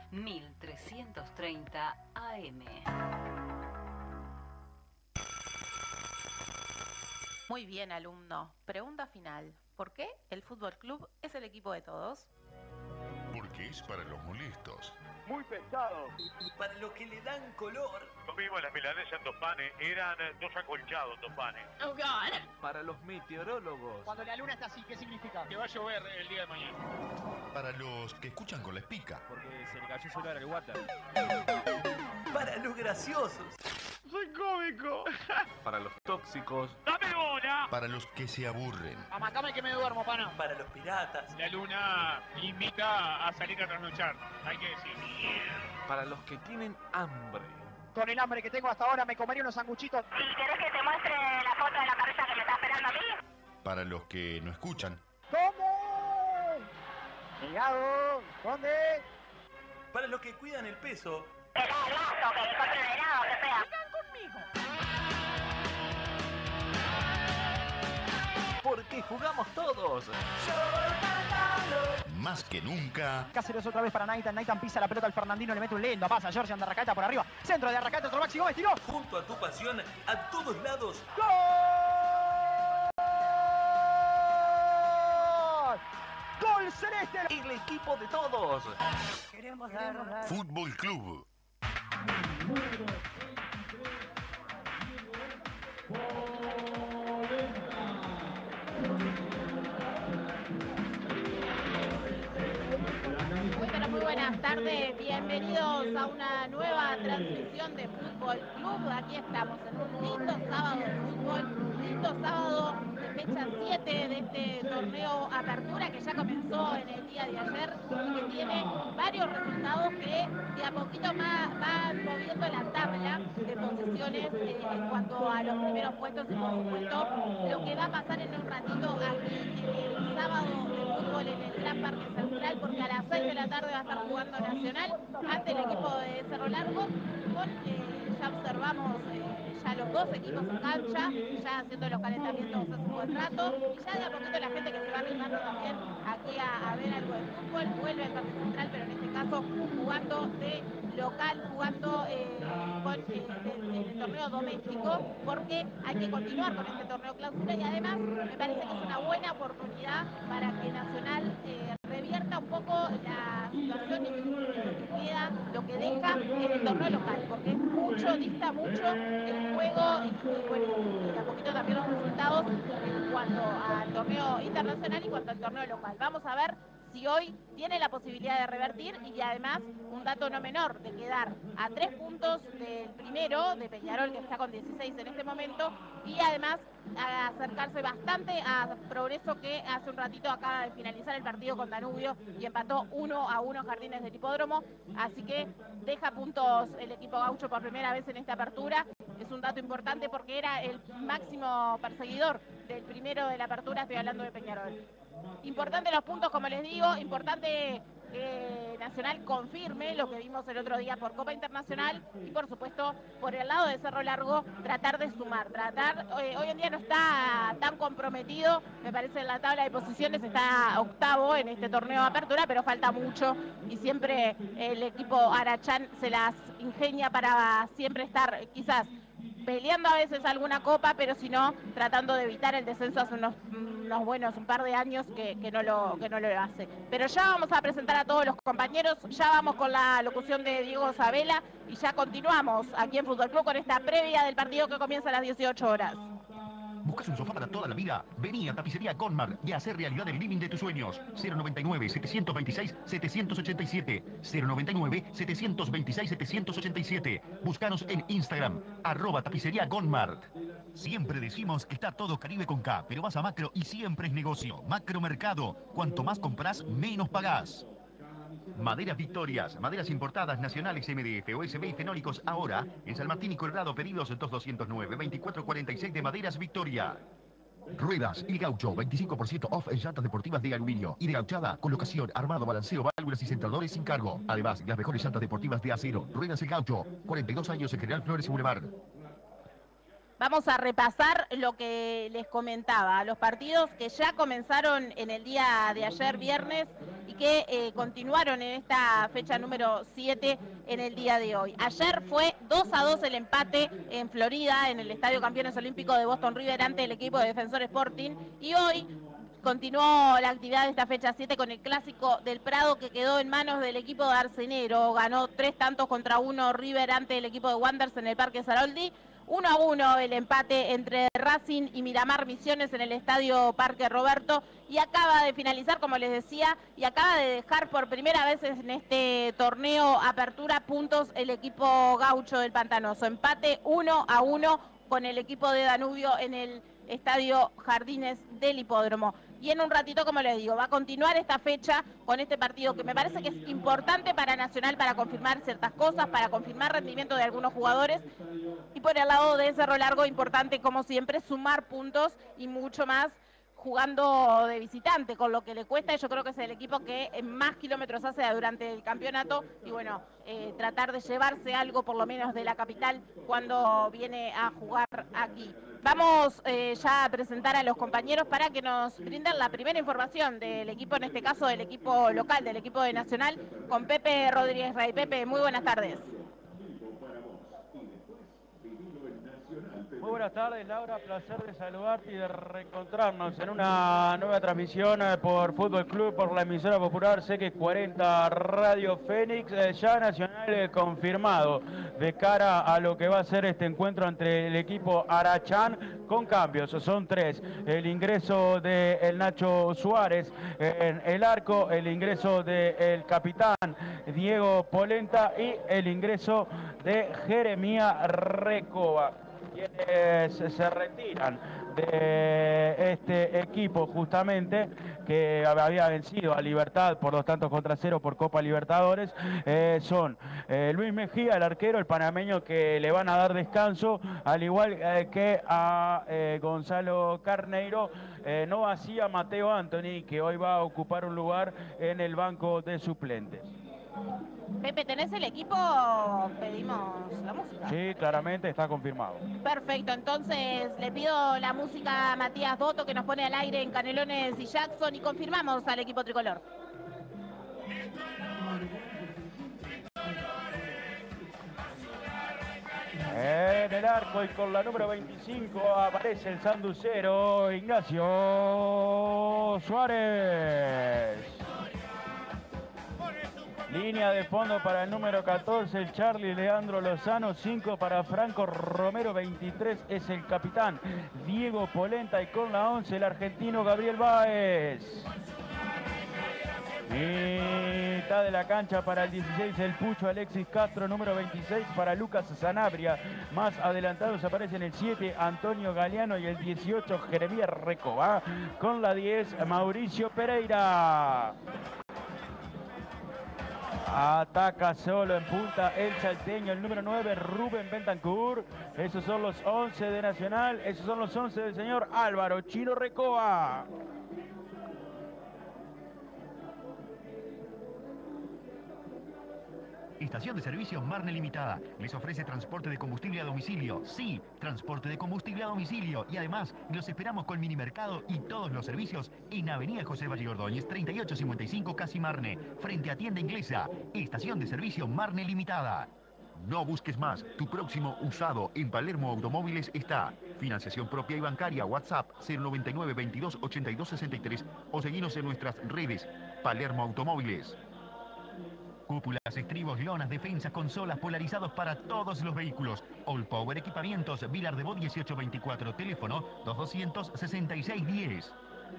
1330 AM. Muy bien, alumno. Pregunta final. ¿Por qué el Fútbol Club es el equipo de todos? Porque es para los molestos. Muy pesado. Para los que le dan color. Lo mismo las milanesas en 2 panes. Eran 2 acolchados 2 panes. Oh, God. Para los meteorólogos. Cuando la luna está así, ¿qué significa? Que va a llover el día de mañana. Para los que escuchan con la espica. Porque se le cayó solar al water. Para los graciosos. ¡Soy cómico! Para los tóxicos. ¡Dame bola! Para los que se aburren. Amacame que me duermo, pana. Para los piratas. La luna invita a salir a trasnochar. Hay que decir. Para los que tienen hambre. Con el hambre que tengo hasta ahora me comería unos sanguchitos. ¿Y querés que te muestre la foto de la parrilla que me está esperando a mí? Para los que no escuchan. ¿Cómo? Helado. ¿Dónde? Para los que cuidan el peso. El gato, que encuentre el helado, que sea. Porque jugamos todos. Más que nunca. Cáceres otra vez para Naitan. Naitan pisa la pelota al Fernandino, le mete un lindo. Pasa Georgian de Arrascaeta por arriba. Centro de Arrascaeta, otro Maxi Gómez, tiró. Junto a tu pasión, a todos lados. ¡Gol! ¡Gol celeste! El equipo de todos. Fútbol Club. Muy buenas tardes, bienvenidos a una nueva transmisión de Fútbol Club. Aquí estamos en un lindo sábado de fútbol, lindo sábado de fecha 7 de este torneo Apertura que ya comenzó en el día de ayer y que tiene varios resultados que de a poquito más van moviendo la tabla de posiciones en cuanto a los primeros puestos y por supuesto lo que va a pasar en un ratito aquí en el sábado de fútbol en el Gran Parque Central, porque a las 6 de la tarde va a estar jugando Nacional ante el equipo de Cerro Largo con, ya observamos ya los dos equipos en cancha, ya haciendo los calentamientos hace un buen rato y ya de a poquito la gente que se va animando también aquí a ver algo de fútbol, vuelve al Parque Central, pero en este caso jugando de local, jugando en el torneo doméstico, porque hay que continuar con este torneo clausura y además me parece que es una buena oportunidad para que Nacional revierta un poco la situación y lo que queda, lo que deja en el torneo local, porque es mucho, dista mucho el juego y bueno, y a poquito también los resultados en cuanto al torneo internacional y cuanto al torneo local. Vamos a ver si hoy tiene la posibilidad de revertir y además un dato no menor de quedar a 3 puntos del primero, de Peñarol, que está con 16 en este momento, y además a acercarse bastante a Progreso, que hace un ratito acaba de finalizar el partido con Danubio y empató 1-1 Jardines del Hipódromo, así que deja puntos el equipo gaucho por primera vez en esta apertura. Es un dato importante porque era el máximo perseguidor del primero de la apertura, estoy hablando de Peñarol. Importante los puntos, como les digo, importante que Nacional confirme lo que vimos el otro día por Copa Internacional y por supuesto por el lado de Cerro Largo tratar de sumar, hoy en día no está tan comprometido, me parece en la tabla de posiciones está octavo en este torneo de apertura, pero falta mucho y siempre el equipo Arachán se las ingenia para siempre estar quizás peleando a veces alguna copa, pero si no, tratando de evitar el descenso hace unos buenos, un par de años que no lo hace. Pero ya vamos a presentar a todos los compañeros, ya vamos con la locución de Diego Sabela y ya continuamos aquí en Fútbol Club con esta previa del partido que comienza a las 18 horas. ¿Buscas un sofá para toda la vida? Vení a Tapicería Gonmar y hacer realidad el living de tus sueños. 099-726-787. 099-726-787. Búscanos en Instagram, @Tapicería Gonmar. Siempre decimos que está todo Caribe con K, pero vas a Macro y siempre es negocio. Macro Mercado. Cuanto más compras, menos pagás. Maderas Victorias, maderas importadas nacionales MDF, OSB y fenólicos ahora en San Martín y Colorado, pedidos 2209-2446 de Maderas Victoria. Ruedas y Gaucho, 25% off en llantas deportivas de aluminio y de gauchada, colocación, armado, balanceo, válvulas y centradores sin cargo. Además, las mejores llantas deportivas de acero. Ruedas y Gaucho, 42 años en General Flores y Boulevard. Vamos a repasar lo que les comentaba, los partidos que ya comenzaron en el día de ayer viernes y que continuaron en esta fecha número 7 en el día de hoy. Ayer fue 2-2 el empate en Florida, en el Estadio Campeones Olímpicos de Boston River ante el equipo de Defensor Sporting, y hoy continuó la actividad de esta fecha 7 con el clásico del Prado, que quedó en manos del equipo de Arcenero. Ganó 3-1 River ante el equipo de Wanderers en el Parque Saroldi. 1-1 el empate entre Racing y Miramar Misiones en el Estadio Parque Roberto. Y acaba de finalizar, como les decía, y acaba de dejar por primera vez en este torneo Apertura puntos el equipo gaucho del Pantanoso. Empate 1-1 con el equipo de Danubio en el Estadio Jardines del Hipódromo. Y en un ratito, como les digo, va a continuar esta fecha con este partido que me parece que es importante para Nacional, para confirmar ciertas cosas, para confirmar rendimiento de algunos jugadores. Y por el lado de Cerro Largo, importante como siempre, sumar puntos y mucho más jugando de visitante, con lo que le cuesta. Yo creo que es el equipo que más kilómetros hace durante el campeonato y bueno, tratar de llevarse algo por lo menos de la capital cuando viene a jugar aquí. Vamos ya a presentar a los compañeros para que nos brinden la primera información del equipo, en este caso del equipo local, del equipo de Nacional, con Pepe Rodríguez Rey. Pepe, muy buenas tardes. Muy buenas tardes, Laura, placer de saludarte y de reencontrarnos en una nueva transmisión por Fútbol Club, por la emisora popular CX40 Radio Fénix, ya Nacional confirmado de cara a lo que va a ser este encuentro entre el equipo Arachán, con cambios, son 3, el ingreso de el Nacho Suárez en el arco, el ingreso del capitán Diego Polenta y el ingreso de Jeremía Recoba, quienes se retiran de este equipo justamente que había vencido a Libertad por 2-0 por Copa Libertadores. Son Luis Mejía, el arquero, el panameño, que le van a dar descanso, al igual que a Gonzalo Carneiro. No hacía Mateo Anthony, que hoy va a ocupar un lugar en el banco de suplentes. Pepe, ¿tenés el equipo? Pedimos la música. Sí, claramente está confirmado. Perfecto, entonces le pido la música a Matías Dotto, que nos pone al aire en Canelones y Jackson, y confirmamos al equipo tricolor. En el arco y con la número 25 aparece el sanducero Ignacio Suárez. Línea de fondo para el número 14, el Charlie Leandro Lozano, 5 para Franco Romero, 23 es el capitán Diego Polenta, y con la 11 el argentino Gabriel Báez. Mitad de la cancha para el 16, el Pucho Alexis Castro, número 26 para Lucas Sanabria. Más adelantados aparecen el 7 Antonio Galeano y el 18 Jeremías Recoba. Con la 10 Mauricio Pereira. Ataca solo en punta el salteño, el número 9, Rubén Bentancur. Esos son los 11 de Nacional, esos son los 11 del señor Álvaro Chino Recoba. Estación de servicio Marne Limitada. Les ofrece transporte de combustible a domicilio. Sí, transporte de combustible a domicilio. Y además, los esperamos con minimercado y todos los servicios en Avenida José Valle Ordóñez, 3855 Casi Marne, frente a Tienda Inglesa. Estación de servicio Marne Limitada. No busques más. Tu próximo usado en Palermo Automóviles está. Financiación propia y bancaria. WhatsApp 099 22 82 63 o seguinos en nuestras redes. Palermo Automóviles. Cúpulas, estribos, lonas, defensas, consolas, polarizados para todos los vehículos. All Power Equipamientos, Vilar de Bo 1824, teléfono 2200 6610.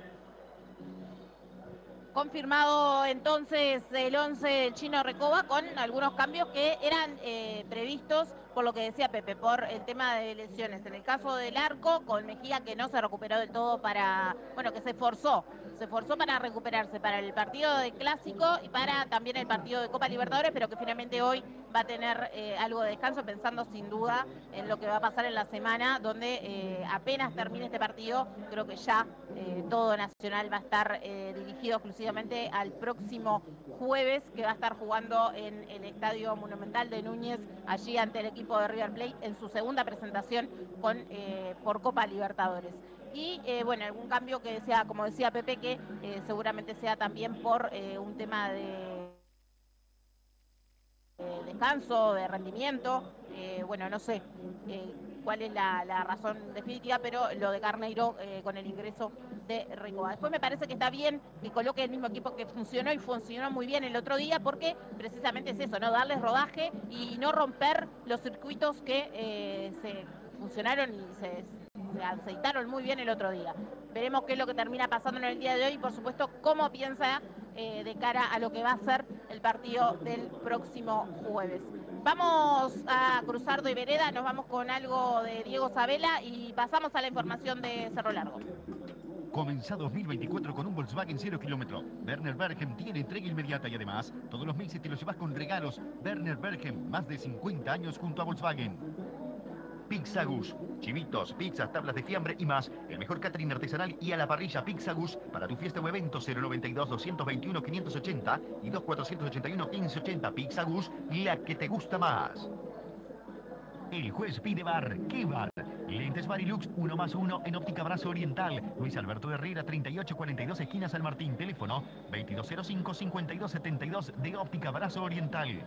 Confirmado entonces el 11 del Chino Recoba, con algunos cambios que eran previstos, por lo que decía Pepe, por el tema de lesiones. En el caso del arco, con Mejía, que no se recuperó del todo para, bueno, que se se esforzó para recuperarse para el partido de Clásico y para también el partido de Copa Libertadores, pero que finalmente hoy va a tener algo de descanso, pensando sin duda en lo que va a pasar en la semana, donde apenas termine este partido, creo que ya todo Nacional va a estar dirigido exclusivamente al próximo jueves, que va a estar jugando en el Estadio Monumental de Núñez, allí ante el equipo de River Plate, en su segunda presentación por Copa Libertadores. Y bueno, algún cambio que sea, como decía Pepe, que seguramente sea también por un tema de descanso, de rendimiento. Bueno, no sé cuál es la razón definitiva, pero lo de Carneiro con el ingreso de Ricoba. Después me parece que está bien que coloque el mismo equipo que funcionó y funcionó muy bien el otro día, porque precisamente es eso, ¿no? Darles rodaje y no romper los circuitos que se funcionaron y se aceitaron muy bien el otro día. Veremos qué es lo que termina pasando en el día de hoy y, por supuesto, cómo piensa de cara a lo que va a ser el partido del próximo jueves. Vamos a cruzar de vereda, nos vamos con algo de Diego Sabela y pasamos a la información de Cerro Largo. Comenzá 2024 con un Volkswagen 0 kilómetro. Werner Bergen tiene entrega inmediata y además todos los meses te lo llevas con regalos. Werner Bergen, más de 50 años junto a Volkswagen. Pizza Gus, chivitos, pizzas, tablas de fiambre y más. El mejor catering artesanal y a la parrilla. Pizza Gus para tu fiesta o evento. 092-221-580 y 2481-1580. Pizza Gus, la que te gusta más. El juez pide bar. ¿Qué bar? Lentes Varilux 1+1 en Óptica Brazo Oriental. Luis Alberto Herrera, 3842 esquina San Martín. Teléfono 2205-5272 de Óptica Brazo Oriental.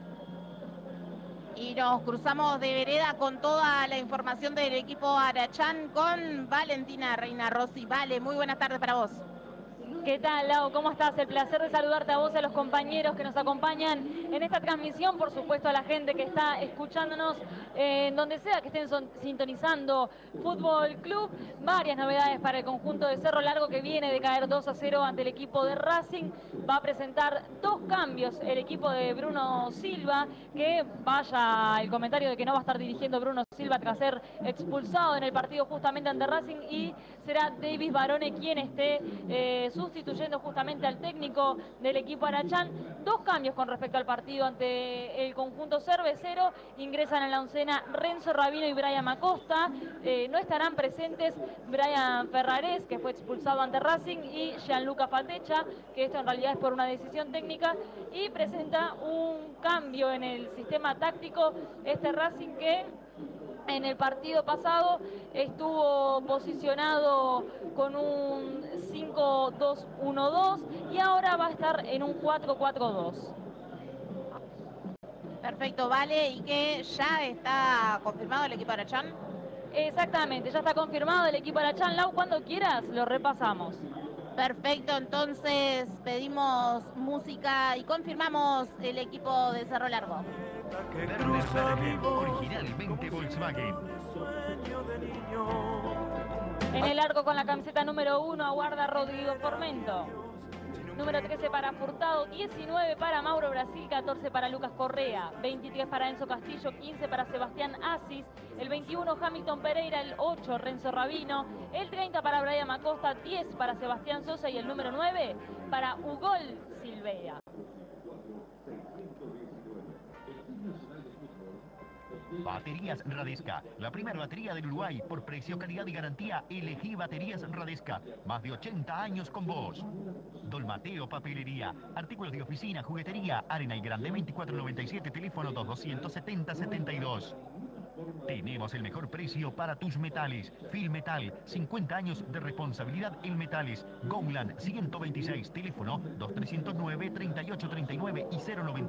Y nos cruzamos de vereda con toda la información del equipo Arachán con Valentina Reina Rossi. Vale, muy buenas tardes para vos. ¿Qué tal, Lau? ¿Cómo estás? El placer de saludarte a vos y a los compañeros que nos acompañan en esta transmisión, por supuesto a la gente que está escuchándonos en donde sea que estén sintonizando Fútbol Club. Varias novedades para el conjunto de Cerro Largo, que viene de caer 2-0 ante el equipo de Racing. Va a presentar dos cambios el equipo de Bruno Silva, que vaya el comentario de que no va a estar dirigiendo Bruno Silva tras ser expulsado en el partido justamente ante Racing, y será Davis Barone quien esté sustituyendo justamente al técnico del equipo Arachán. Dos cambios con respecto al partido ante el conjunto cervecero. Ingresan en la oncena Renzo Rabino y Brian Acosta. No estarán presentes Brian Ferrares, que fue expulsado ante Racing, y Gianluca Fatecha, que esto en realidad es por una decisión técnica, y presenta un cambio en el sistema táctico este Racing, que en el partido pasado estuvo posicionado con un 5-2-1-2 y ahora va a estar en un 4-4-2. Perfecto, Vale, y que ya está confirmado el equipo Arachán. Exactamente, ya está confirmado el equipo Arachán. Lau, cuando quieras lo repasamos. Perfecto, entonces pedimos música y confirmamos el equipo de Cerro Largo. Werner Bergen, originalmente Volkswagen. En el arco con la camiseta número 1 aguarda Rodrigo Formento. Número 13 para Furtado, 19 para Mauro Brasil, 14 para Lucas Correa, 23 para Enzo Castillo, 15 para Sebastián Asis, el 21 Hamilton Pereira, el 8 Renzo Rabino, el 30 para Brian Acosta, 10 para Sebastián Sosa y el número 9 para Ugol Silveira. Baterías Radesca, la primera batería del Uruguay. Por precio, calidad y garantía, elegí Baterías Radesca. Más de 80 años con vos. Don Mateo Papelería, artículos de oficina, juguetería, Arena y Grande, 2497, teléfono 2270-72. Tenemos el mejor precio para tus metales. Filmetal, 50 años de responsabilidad en metales. Gongland, 126, teléfono 2309-3839 y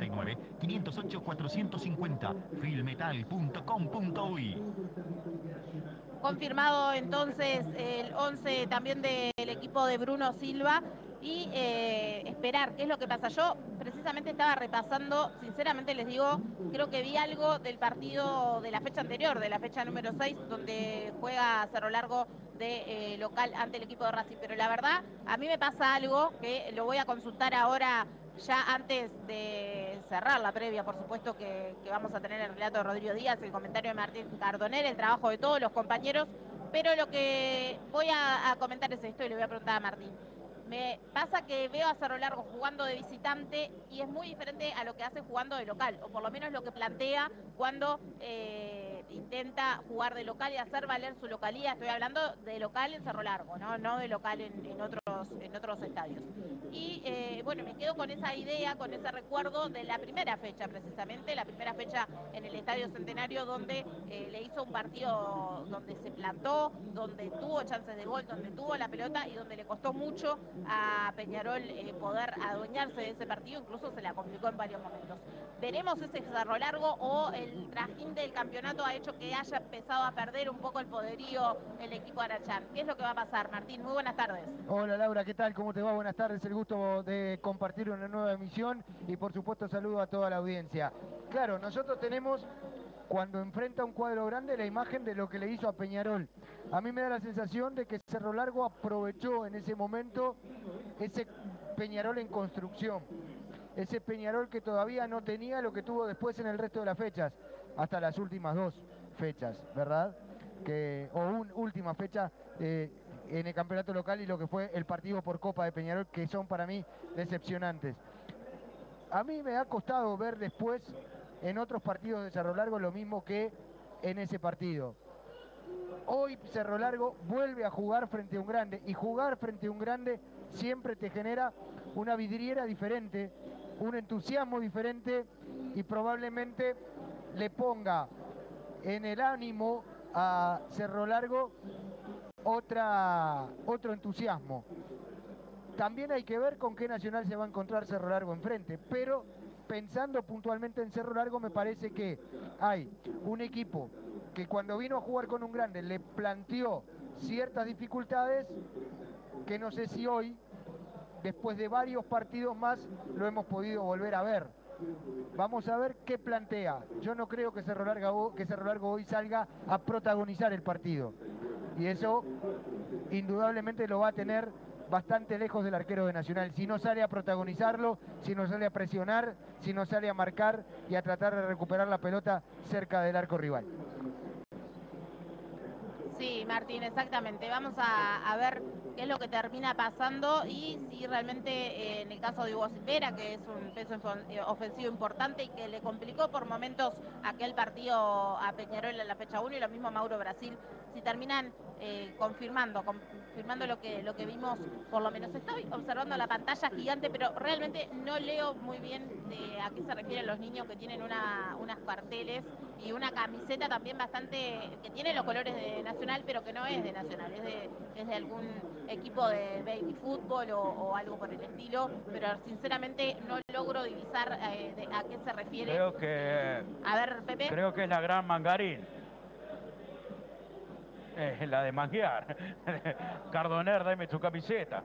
099-508-450. Filmetal.com.uy. Confirmado entonces el 11 también del equipo de Bruno Silva. Y esperar qué es lo que pasa. Yo precisamente estaba repasando, sinceramente les digo, creo que vi algo del partido de la fecha anterior, de la fecha número 6, donde juega Cerro Largo de local ante el equipo de Racing. Pero la verdad, a mí me pasa algo que lo voy a consultar ahora, ya antes de cerrar la previa, por supuesto que vamos a tener el relato de Rodrigo Díaz, el comentario de Martín Cardonel, el trabajo de todos los compañeros. Pero lo que voy a comentar es esto y le voy a preguntar a Martín. Me pasa que veo a Cerro Largo jugando de visitante y es muy diferente a lo que hace jugando de local, o por lo menos lo que plantea cuando intenta jugar de local y hacer valer su localía. Estoy hablando de local en Cerro Largo, no de local en otros estadios. Y bueno, me quedo con esa idea, con ese recuerdo de la primera fecha precisamente, la primera fecha en el Estadio Centenario, donde le hizo un partido donde se plantó, donde tuvo chances de gol, donde tuvo la pelota y donde le costó mucho a Peñarol poder adueñarse de ese partido, incluso se la complicó en varios momentos. ¿Veremos ese Cerro Largo o el trajín del campeonato ha hecho que haya empezado a perder un poco el poderío el equipo Arachán? ¿Qué es lo que va a pasar, Martín? Muy buenas tardes. Hola Laura, ¿qué tal? ¿Cómo te va? Buenas tardes, el gusto de compartir una nueva emisión y por supuesto saludo a toda la audiencia. Claro, nosotros tenemos, cuando enfrenta un cuadro grande, la imagen de lo que le hizo a Peñarol. A mí me da la sensación de que Cerro Largo aprovechó en ese momento ese Peñarol en construcción. Ese Peñarol que todavía no tenía lo que tuvo después en el resto de las fechas, hasta las últimas 2 fechas, ¿verdad? Última fecha en el campeonato local y lo que fue el partido por Copa de Peñarol, que son para mí decepcionantes. A mí me ha costado ver después en otros partidos de Cerro Largo lo mismo que en ese partido. Hoy Cerro Largo vuelve a jugar frente a un grande, y jugar frente a un grande siempre te genera una vidriera diferente, un entusiasmo diferente y probablemente le ponga en el ánimo a Cerro Largo otro entusiasmo. También hay que ver con qué Nacional se va a encontrar Cerro Largo enfrente, pero pensando puntualmente en Cerro Largo, me parece que hay un equipo que cuando vino a jugar con un grande le planteó ciertas dificultades que no sé si hoy, después de varios partidos más, lo hemos podido volver a ver. Vamos a ver qué plantea. Yo no creo que Cerro Largo hoy salga a protagonizar el partido. Y eso indudablemente lo va a tener bastante lejos del arquero de Nacional. Si no sale a protagonizarlo, si no sale a presionar, si no sale a marcar y a tratar de recuperar la pelota cerca del arco rival. Sí, Martín, exactamente. Vamos a ver qué es lo que termina pasando y si realmente en el caso de Hugo Silvera, que es un peso ofensivo importante y que le complicó por momentos aquel partido a Peñarol en la fecha 1 y lo mismo a Mauro Brasil, si terminan confirmando lo que vimos, por lo menos. Estoy observando la pantalla gigante, pero realmente no leo muy bien a qué se refieren los niños que tienen unas carteles y una camiseta también bastante, que tiene los colores de Nacional, pero que no es de Nacional, es de algún equipo de baby fútbol o algo por el estilo, pero sinceramente no logro divisar a qué se refiere. Creo que... A ver, Pepe. Creo que es la Gran Mangarín. La de manguear. Cardoner, dame tu camiseta.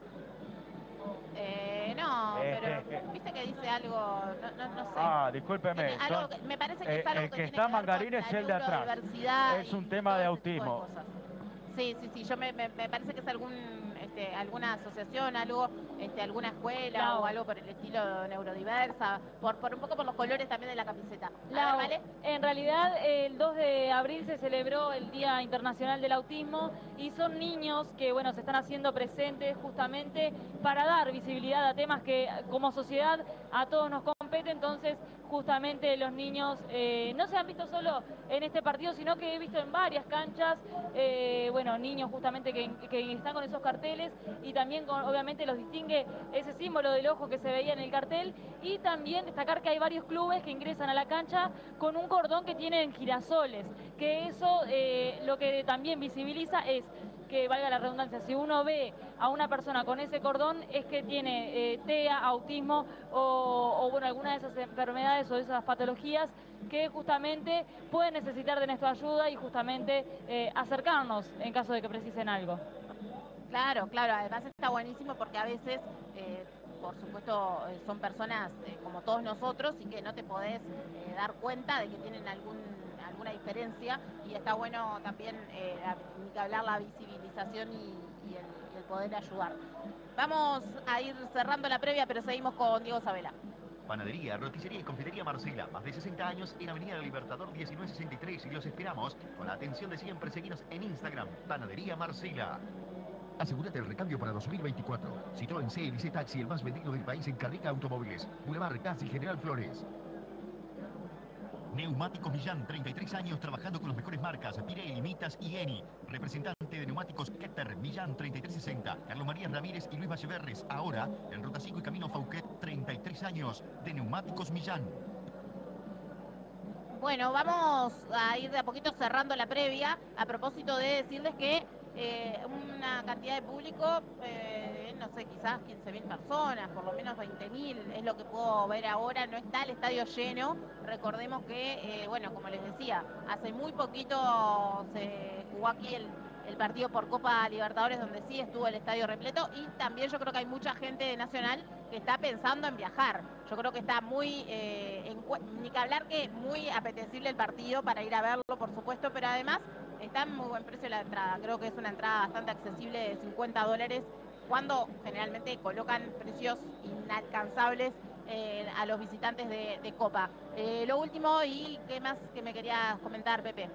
No, pero viste que dice algo, no sé. Ah, discúlpeme. Me parece que es algo el que tiene está ver Mangarín con es la el de atrás. neurodiversidad Es un y tema todo de ese tipo de autismo. cosas. Sí, yo me parece que es alguna asociación, alguna escuela o algo por el estilo neurodiversa, por un poco por los colores también de la camiseta. ¿Vale? En realidad el 2 de abril se celebró el Día Internacional del Autismo y son niños que bueno se están haciendo presentes justamente para dar visibilidad a temas que como sociedad a todos nos compete. Entonces justamente los niños no se han visto solo en este partido, sino que he visto en varias canchas niños justamente que están con esos carteles y también obviamente los distingue ese símbolo del ojo que se veía en el cartel, y también destacar que hay varios clubes que ingresan a la cancha con un cordón que tienen girasoles, que eso lo que también visibiliza es que, valga la redundancia, si uno ve a una persona con ese cordón es que tiene TEA, autismo o alguna de esas enfermedades o de esas patologías que justamente pueden necesitar de nuestra ayuda y justamente acercarnos en caso de que precisen algo. Claro, además está buenísimo porque a veces, por supuesto, son personas como todos nosotros y que no te podés dar cuenta de que tienen alguna diferencia, y está bueno también ni que hablar la visibilización y el poder ayudar. Vamos a ir cerrando la previa, pero seguimos con Diego Sabela. Panadería, roticería y confitería Marcela, más de 60 años en Avenida del Libertador 1963 y los esperamos con la atención de siempre. Seguinos en Instagram, Panadería Marcela. Asegúrate el recambio para 2024. Citroën CLC Taxi, el más vendido del país en Carrica Automóviles. Boulevard Casi General Flores. Neumáticos Millán, 33 años trabajando con las mejores marcas, Pirelli, Mitas y Eni. Representante de Neumáticos Ketter, Millán 3360, Carlos María Ramírez y Luis Valleverres. Ahora, en Ruta 5 y Camino Fauquet, 33 años de Neumáticos Millán. Bueno, vamos a ir de a poquito cerrando la previa, a propósito de decirles que una cantidad de público, no sé, quizás 15.000 personas, por lo menos 20.000, es lo que puedo ver ahora. No está el estadio lleno. Recordemos que, bueno, como les decía, hace muy poquito se jugó aquí el partido por Copa Libertadores, donde sí estuvo el estadio repleto, y también yo creo que hay mucha gente de Nacional que está pensando en viajar. Yo creo que está muy, ni que hablar, que muy apetecible el partido para ir a verlo, por supuesto, pero además está en muy buen precio la entrada. Creo que es una entrada bastante accesible de $50, cuando generalmente colocan precios inalcanzables a los visitantes de Copa. Lo último, y qué más que me querías comentar, Pepe.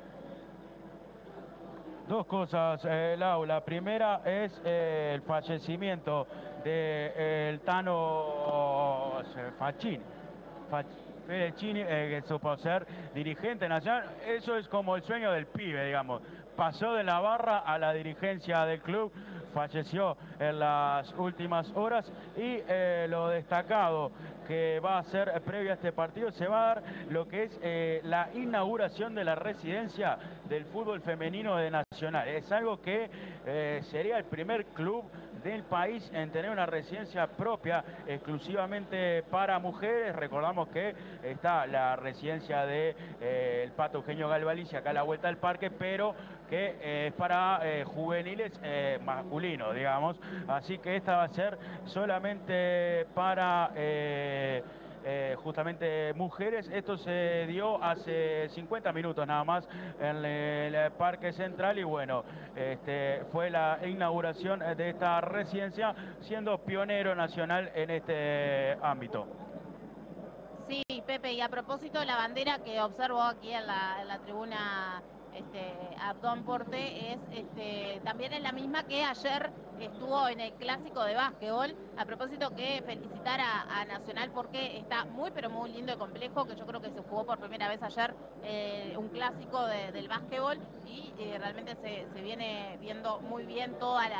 Dos cosas, Lau. La primera es el fallecimiento del Tano Facchini. Fedecini, que supo ser dirigente nacional. Eso es como el sueño del pibe, digamos. Pasó de la barra a la dirigencia del club, falleció en las últimas horas, y lo destacado que va a ser previo a este partido, se va a dar lo que es la inauguración de la residencia del fútbol femenino de Nacional. Es algo que sería el primer club del país en tener una residencia propia exclusivamente para mujeres. Recordamos que está la residencia de el Pato Eugenio Galvalici acá a la vuelta del parque, pero que es para juveniles masculinos, digamos. Así que esta va a ser solamente para justamente mujeres. Esto se dio hace 50 minutos nada más en el Parque Central, y bueno, fue la inauguración de esta residencia, siendo pionero nacional en este ámbito. Sí, Pepe, y a propósito de la bandera que observo aquí en la tribuna Abdón Porte, también es la misma que ayer estuvo en el clásico de básquetbol. A propósito, que felicitar a Nacional, porque está muy pero muy lindo el complejo, que yo creo que se jugó por primera vez ayer un clásico del básquetbol, y realmente se viene viendo muy bien toda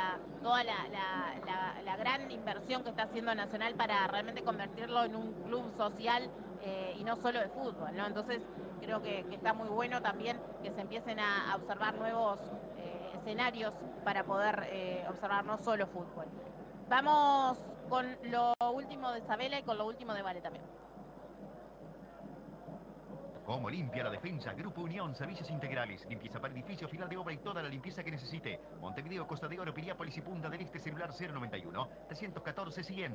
la gran inversión que está haciendo Nacional para realmente convertirlo en un club social y no solo de fútbol, ¿no? Entonces creo que está muy bueno también que se empiecen a observar nuevos escenarios para poder observar no solo fútbol. Vamos con lo último de Sabela y con lo último de Vale también. Como limpia la defensa, Grupo Unión, servicios integrales, limpieza para edificio, final de obra y toda la limpieza que necesite. Montevideo, Costa de Oro, Piriápolis y Punta del Este, celular 091 314 100.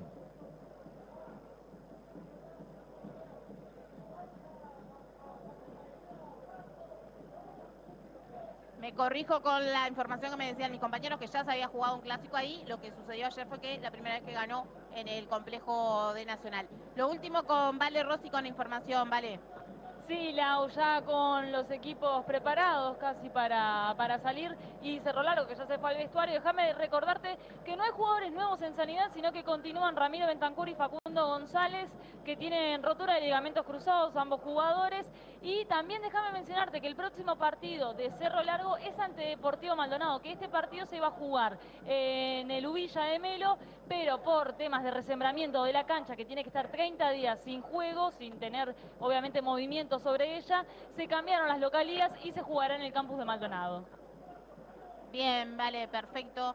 Me corrijo con la información que me decían mis compañeros, que ya se había jugado un clásico ahí. Lo que sucedió ayer fue que la primera vez que ganó en el complejo de Nacional. Lo último con Vale Rossi con información, Vale. Sí, Lau, ya con los equipos preparados casi para salir, y Cerro Largo, que ya se fue al vestuario. Déjame recordarte que no hay jugadores nuevos en Sanidad, sino que continúan Ramiro Bentancur y Facundo González, que tienen rotura de ligamentos cruzados ambos jugadores. Y también déjame mencionarte que el próximo partido de Cerro Largo es ante Deportivo Maldonado, que este partido se iba a jugar en el Ubilla de Melo, pero por temas de resembramiento de la cancha, que tiene que estar 30 días sin juego, sin tener obviamente movimiento sobre ella, se cambiaron las localías y se jugará en el campus de Maldonado. Bien, vale, perfecto.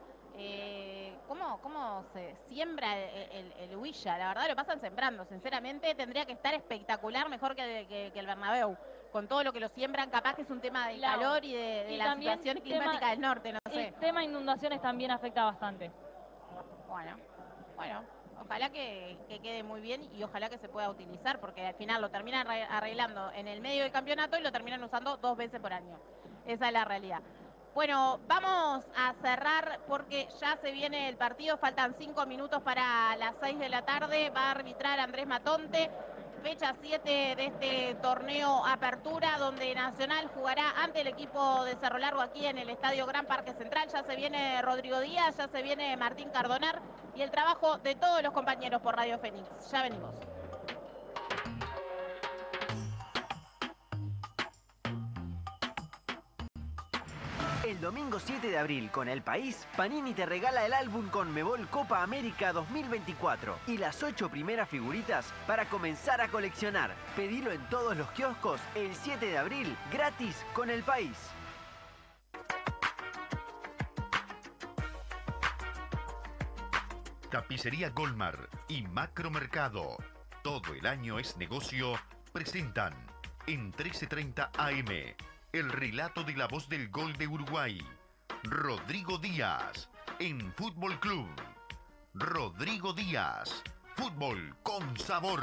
¿Cómo se siembra el Huilla? La verdad lo pasan sembrando, sinceramente tendría que estar espectacular, mejor que el Bernabéu. Con todo lo que lo siembran, capaz que es un tema de calor y de la situación climática del norte, no sé. El tema inundaciones también afecta bastante. Bueno, ojalá que quede muy bien y ojalá que se pueda utilizar, porque al final lo terminan arreglando en el medio del campeonato y lo terminan usando 2 veces por año. Esa es la realidad. Bueno, vamos a cerrar porque ya se viene el partido, faltan 5 minutos para las 6 de la tarde, va a arbitrar Andrés Matonte. fecha 7 de este torneo Apertura, donde Nacional jugará ante el equipo de Cerro Largo aquí en el Estadio Gran Parque Central. Ya se viene Rodrigo Díaz, ya se viene Martín Cardonar y el trabajo de todos los compañeros por Radio Fénix. Ya venimos. El domingo 7 de abril, con El País, Panini te regala el álbum Conmebol Copa América 2024 y las 8 primeras figuritas para comenzar a coleccionar. Pedilo en todos los kioscos el 7 de abril, gratis con El País. Tapicería Golmar y Macromercado. Todo el año es negocio. Presentan en 1330 AM. El relato de la voz del gol de Uruguay. Rodrigo Díaz, en Fútbol Club. Rodrigo Díaz, fútbol con sabor.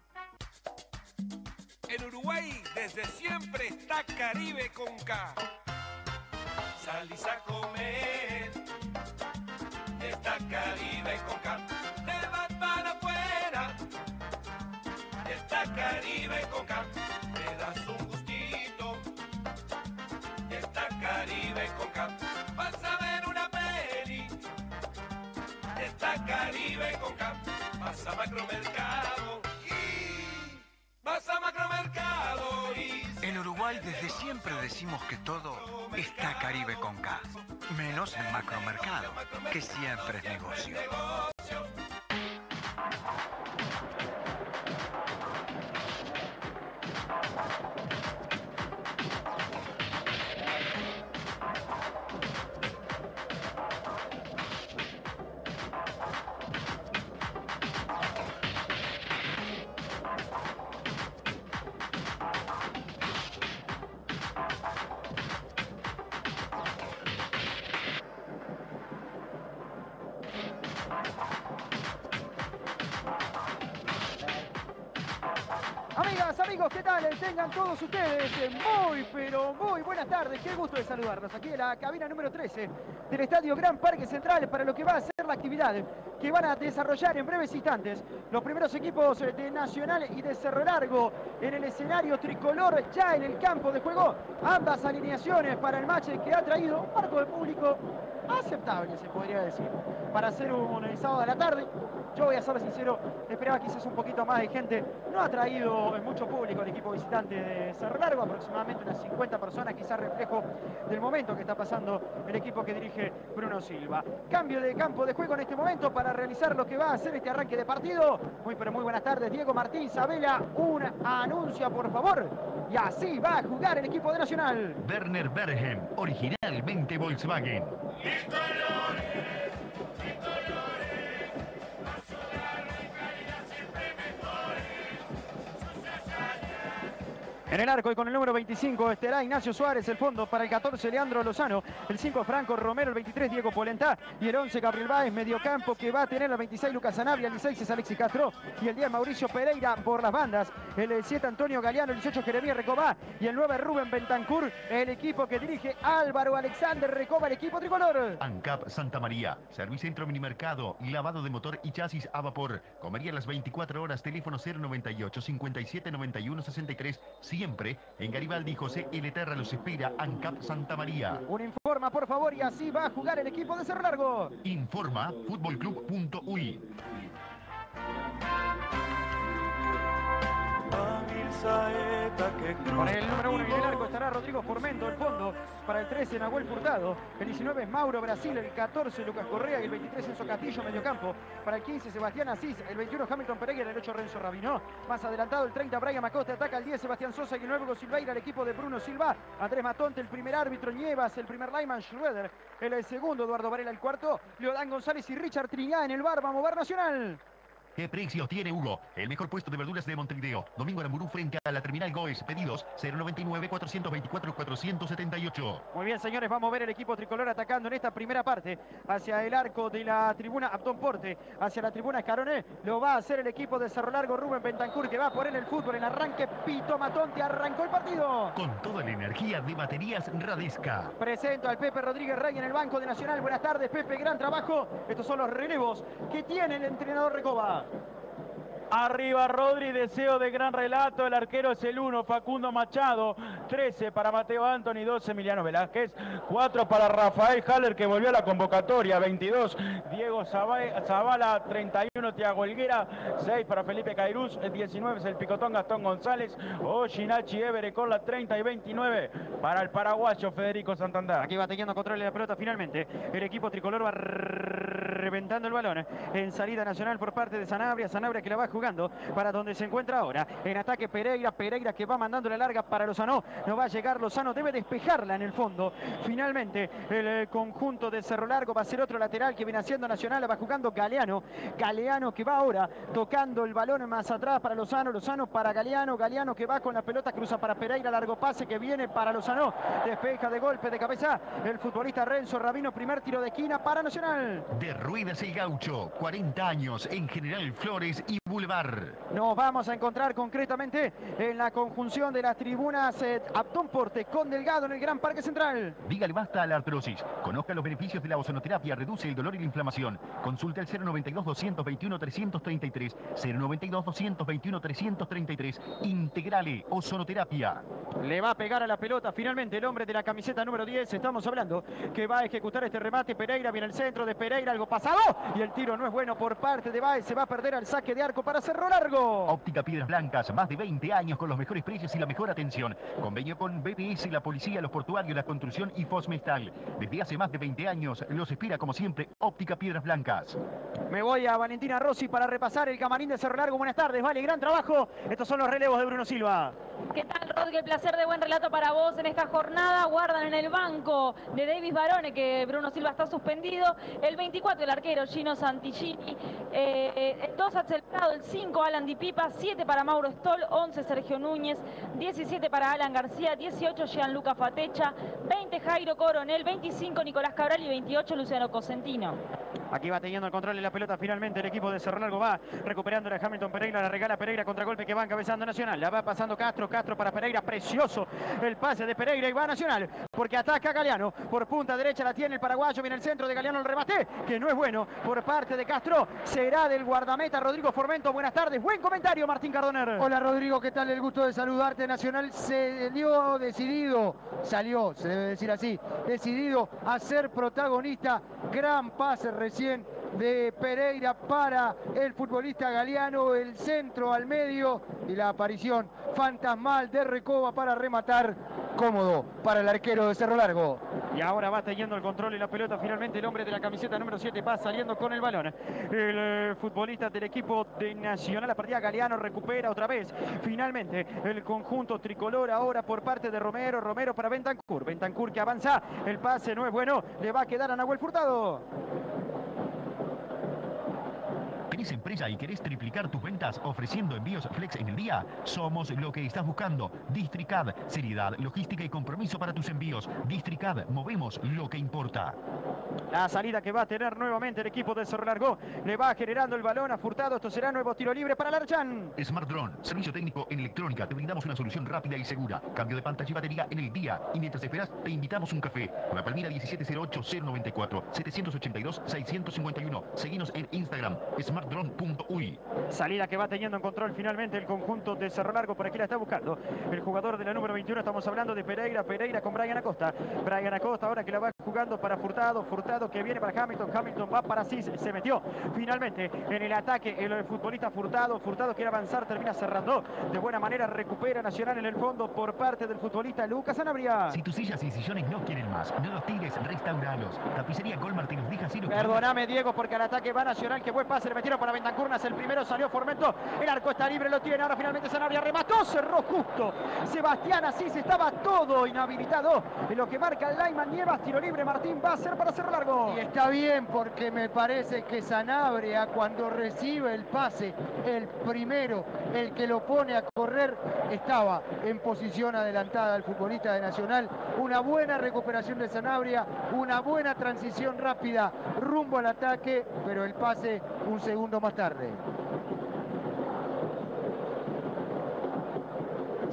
En Uruguay desde siempre está Caribe con K. Salís a comer, está Caribe con K. Te vas para afuera, está Caribe con K. Te das un gustito, está Caribe con K. Vas a ver una peli, está Caribe con K. Vas a Macromercado y vas a Macromercado y... En Uruguay desde siempre decimos que todo está Caribe con K. Menos en Macromercado, que siempre es negocio. Amigas, amigos, ¿qué tal? Tengan todos ustedes muy, pero muy buenas tardes. Qué gusto de saludarlos aquí en la cabina número 13 del Estadio Gran Parque Central para lo que va a ser la actividad que van a desarrollar en breves instantes los primeros equipos de Nacional y de Cerro Largo en el escenario tricolor, ya en el campo de juego. Ambas alineaciones para el match que ha traído un marco de público aceptable, se podría decir, para hacer un sábado de la tarde. Yo voy a ser sincero, esperaba quizás un poquito más de gente. No ha traído mucho público el equipo visitante de Cerro Largo, aproximadamente unas 50 personas, quizás reflejo del momento que está pasando el equipo que dirige Bruno Silva. Cambio de campo de juego en este momento para realizar lo que va a ser este arranque de partido. Muy pero muy buenas tardes, Diego Martín Sabela, un anuncio por favor. Y así va a jugar el equipo de Nacional. Werner Bergen, originalmente Volkswagen. En el arco y con el número 25 estará Ignacio Suárez, el fondo para el 14 Leandro Lozano, el 5 Franco Romero, el 23 Diego Polentá y el 11 Gabriel Báez, mediocampo que va a tener el 26 Lucas Sanabria, el 16 es Alexis Castro y el 10 Mauricio Pereira por las bandas, el 7 Antonio Galeano, el 18 Jeremías Recobá y el 9 Rubén Bentancur, el equipo que dirige Álvaro Alexander Recoba, el equipo tricolor. ANCAP Santa María, Servicentro Minimercado, lavado de motor y chasis a vapor, comería las 24 horas, teléfono 098 57 91 63, siempre en Garibaldi. José L. Terra los espera. ANCAP Santa María. Un informa por favor y así va a jugar el equipo de Cerro Largo. Informa futbolclub.uy. Con el número 1 en el arco estará Rodrigo Formento, el fondo para el 13 Nahuel Furtado, el 19 es Mauro Brasil, el 14 Lucas Correa y el 23 Enzo Castillo, mediocampo para el 15 Sebastián Asís, el 21 Hamilton Pereira, el 8 Renzo Rabinó, más adelantado el 30 Brian Macosta, ataca el 10 Sebastián Sosa y el 9 Hugo Silveira, el equipo de Bruno Silva, Andrés Matonte, el primer árbitro Nievas, el primer lineman Schroeder, el segundo Eduardo Varela, el cuarto Leodán González y Richard Trinidad en el bar. Vamos, Bar Nacional. ¿Qué precios tiene Hugo? El mejor puesto de verduras de Montevideo. Domingo Aramburú frente a la Terminal Goes. Pedidos 099-424-478. Muy bien, señores, vamos a ver el equipo tricolor atacando en esta primera parte hacia el arco de la tribuna Abdón Porte, hacia la tribuna Escaroné. Lo va a hacer el equipo de Cerro Largo, Rubén Bentancur, que va a poner el fútbol en arranque. Pito Matonte arrancó el partido. Con toda la energía de Baterías Radesca. Presento al Pepe Rodríguez Rey en el banco de Nacional. Buenas tardes, Pepe, gran trabajo. Estos son los relevos que tiene el entrenador Recoba. Arriba Rodri, deseo de gran relato. El arquero es el 1, Facundo Machado. 13 para Mateo Anthony, 12 Emiliano Velázquez. 4 para Rafael Haller, que volvió a la convocatoria. 22 Diego Zavala. 31 Thiago Helguera. 6 para Felipe Cairuz. 19 es el picotón Gastón González. Oshinachi Évere con la 30 y 29 para el paraguayo Federico Santander. Aquí va teniendo control de la pelota finalmente. El equipo tricolor va reventando el balón en salida nacional por parte de Sanabria. Sanabria que la va jugando para donde se encuentra ahora. En ataque Pereira. Pereira que va mandando la larga para Lozano. No va a llegar Lozano. Debe despejarla en el fondo. Finalmente el conjunto de Cerro Largo va a ser otro lateral que viene haciendo Nacional. La va jugando Galeano. Galeano que va ahora tocando el balón más atrás para Lozano. Lozano para Galeano. Galeano que va con la pelota. Cruza para Pereira. Largo pase que viene para Lozano. Despeja de golpe de cabeza el futbolista Renzo Rabino. Primer tiro de esquina para Nacional. De Ruedas el Gaucho, 40 años en General Flores y Boulevard. Nos vamos a encontrar concretamente en la conjunción de las tribunas Abdón Porte con Delgado en el Gran Parque Central. Dígale basta a la artrosis. Conozca los beneficios de la ozonoterapia. Reduce el dolor y la inflamación. Consulte al 092-221-333. 092-221-333. Integrale Ozonoterapia. Le va a pegar a la pelota finalmente el hombre de la camiseta número 10. Estamos hablando que va a ejecutar este remate. Pereira viene el centro de Pereira. Algo pasado. Y el tiro no es bueno por parte de Baez. Se va a perder al saque de arco para Cerro Largo. Óptica Piedras Blancas. Más de 20 años con los mejores precios y la mejor atención. Convenio con BPS, la policía, los portuarios, la construcción y Fosmetal. Desde hace más de 20 años los espera como siempre Óptica Piedras Blancas. Me voy a Valentina Rossi para repasar el camarín de Cerro Largo. Buenas tardes, vale, gran trabajo. Estos son los relevos de Bruno Silva. ¿Qué tal, Rodri? El placer de buen relato para vos en esta jornada. Guardan en el banco de Davis Barone, que Bruno Silva está suspendido. El 24, el arquero Gino Santigini. 2 acelerado, el 5 Alan Di Pipa, 7 para Mauro Stoll, 11 Sergio Núñez, 17 para Alan García, 18 Gianluca Fatecha, 20 Jairo Coronel, 25 Nicolás Cabral y 28 Luciano Cosentino. Aquí va teniendo el control de la pelota finalmente el equipo de Cerro Largo. Va recuperando a Hamilton Pereira, la regala Pereira, contragolpe que va encabezando Nacional. La va pasando Castro, Castro para Pereira, precioso el pase de Pereira y va Nacional porque ataca a Galeano. Por punta derecha la tiene el paraguayo, viene el centro de Galeano, el remate que no es bueno por parte de Castro. Será del guardameta Rodrigo Formento. Buenas tardes, buen comentario Martín Cardoner. Hola Rodrigo, ¿qué tal? El gusto de saludarte. Nacional se dio decidido, salió, se debe decir así, decidido a ser protagonista. Gran pase recién de Pereira para el futbolista Galeano, el centro al medio y la aparición fantasmal de Recoba para rematar cómodo para el arquero de Cerro Largo. Y ahora va teniendo el control y la pelota finalmente el hombre de la camiseta número 7 va saliendo con el balón. El futbolista del equipo de Nacional, la partida Galeano recupera otra vez. Finalmente el conjunto tricolor ahora por parte de Romero. Romero para Bentancur. Bentancur que avanza. El pase no es bueno. Le va a quedar a Nahuel Furtado. ¿Tenés empresa y querés triplicar tus ventas ofreciendo envíos flex en el día? Somos lo que estás buscando. Districad, seriedad, logística y compromiso para tus envíos. Districad, movemos lo que importa. La salida que va a tener nuevamente el equipo de Cerro Largo. Le va generando el balón a Furtado. Esto será nuevo tiro libre para Larchan. Smart Drone, servicio técnico en electrónica. Te brindamos una solución rápida y segura. Cambio de pantalla y batería en el día. Y mientras esperas, te invitamos un café. Con la Palmira 1708094 782-651. Seguinos en Instagram. smartdrone.uy. Salida que va teniendo en control finalmente el conjunto de Cerro Largo. Por aquí la está buscando el jugador de la número 21. Estamos hablando de Pereira. Pereira con Brian Acosta. Brian Acosta ahora que la va jugando para Furtado. Furtado que viene para Hamilton. Hamilton va para Cis. Se metió finalmente en el ataque el futbolista Furtado. Furtado quiere avanzar. Termina cerrando de buena manera. Recupera Nacional en el fondo por parte del futbolista Lucas Sanabria. Si tus sillas y sillones no quieren más, no los tires, restauralos. Tapicería Goldmart te los deja así. Perdóname, Diego, porque al ataque va Nacional. Que buen pase le metieron para Bentancurnas. El primero salió Formento. El arco está libre, lo tiene. Ahora finalmente Sanabria remató. Cerró justo. Sebastián Asís estaba todo inhabilitado. En lo que marca el Lyman Nievas. Tiro libre, Martín, va a ser para Cerro Largo. Y está bien porque me parece que Sanabria cuando recibe el pase, el primero, el que lo pone a correr, estaba en posición adelantada el futbolista de Nacional. Una buena recuperación de Sanabria, una buena transición rápida rumbo al ataque, pero el pase un segundo más tarde.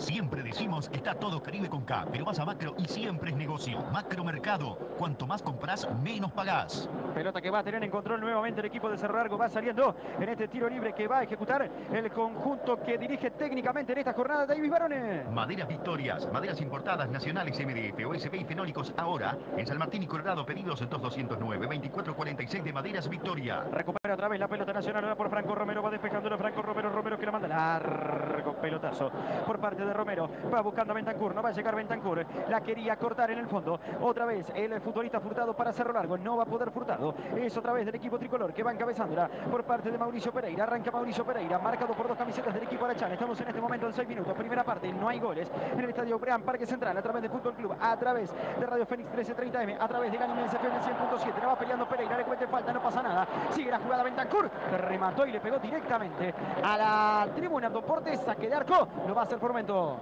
Siempre decimos que está todo Caribe con K, pero vas a Macro y siempre es negocio. Macro Mercado, cuanto más compras, menos pagás. Pelota que va a tener en control nuevamente el equipo de Cerro Largo. Va saliendo en este tiro libre que va a ejecutar el conjunto que dirige técnicamente en esta jornada Davis Barone. Maderas Victorias, maderas importadas nacionales MDF, OSB y fenólicos ahora. En San Martín y Colorado, pedidos en 2209-2446 de Maderas Victoria. Recupera otra vez la pelota nacional ahora por Franco Romero. Va despejando Franco Romero. Romero que la manda largo pelotazo por parte de Romero. Va buscando a Bentancur. No va a llegar Bentancur. La quería cortar en el fondo. Otra vez el futbolista Furtado para Cerro Largo. No va a poder Furtado. Es otra vez del equipo tricolor que va encabezándola por parte de Mauricio Pereira. Arranca Mauricio Pereira, marcado por dos camisetas del equipo Arachán. Estamos en este momento en 6 minutos. Primera parte, no hay goles en el estadio Gran Parque Central. A través de Fútbol Club, a través de Radio Fénix 1330M, a través de Anime FM 100.7. La va peleando Pereira, le cuente falta, no pasa nada. Sigue la jugada Bentancur. Remató y le pegó directamente a la tribuna Portes. Saque de arco. Lo va a hacer Formento.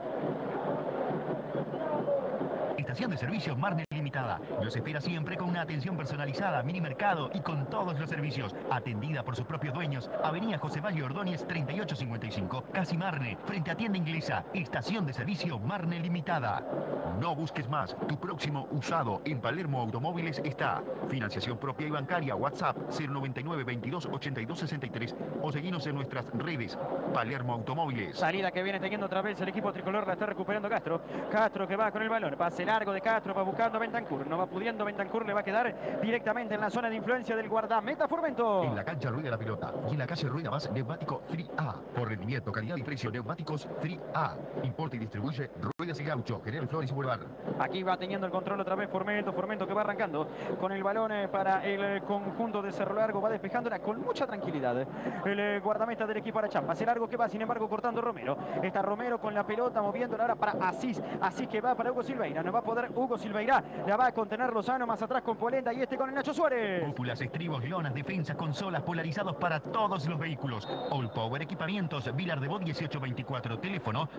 Estación de servicios Marne Limitada. Los espera siempre con una atención personalizada, mini mercado y con todos los servicios. Atendida por sus propios dueños. Avenida José Valle Ordóñez 3855. Casi Marne, frente a tienda inglesa. Estación de servicio Marne Limitada. No busques más. Tu próximo usado en Palermo Automóviles está. Financiación propia y bancaria. WhatsApp 099 22 82 63 o seguinos en nuestras redes. Palermo Automóviles. Salida que viene teniendo otra vez el equipo tricolor. La está recuperando Castro. Castro que va con el balón. Pase largo de Castro. Va buscando a Bentancur. No va pudiendo Bentancur. Le va a quedar directamente en la zona de influencia del guardameta Formento. En la cancha rueda la pelota. Y en la calle rueda más neumático Free A. Por rendimiento, calidad y precio. Neumáticos Free A. Importa y distribuye Ruedas y Gaucho. General Flores y Boulevard. Aquí va teniendo el control otra vez Formento. Formento que va arrancando con el balón para el conjunto de Cerro Largo. Va despejándola con mucha tranquilidad. El guardameta del equipo Arachán. Pase largo que va, sin embargo, cortando Romero. Está Romero con la pelota, moviéndola ahora para Asís. Asís que va para Hugo Silveira. No va a poder Hugo Silveira. La va a contener Lozano más atrás con Polenta y este con el Nacho Suárez. Cúpulas, estribos, lonas, defensas, consolas, polarizados para todos los vehículos. All Power Equipamientos, Vilar de Bo 1824. Teléfono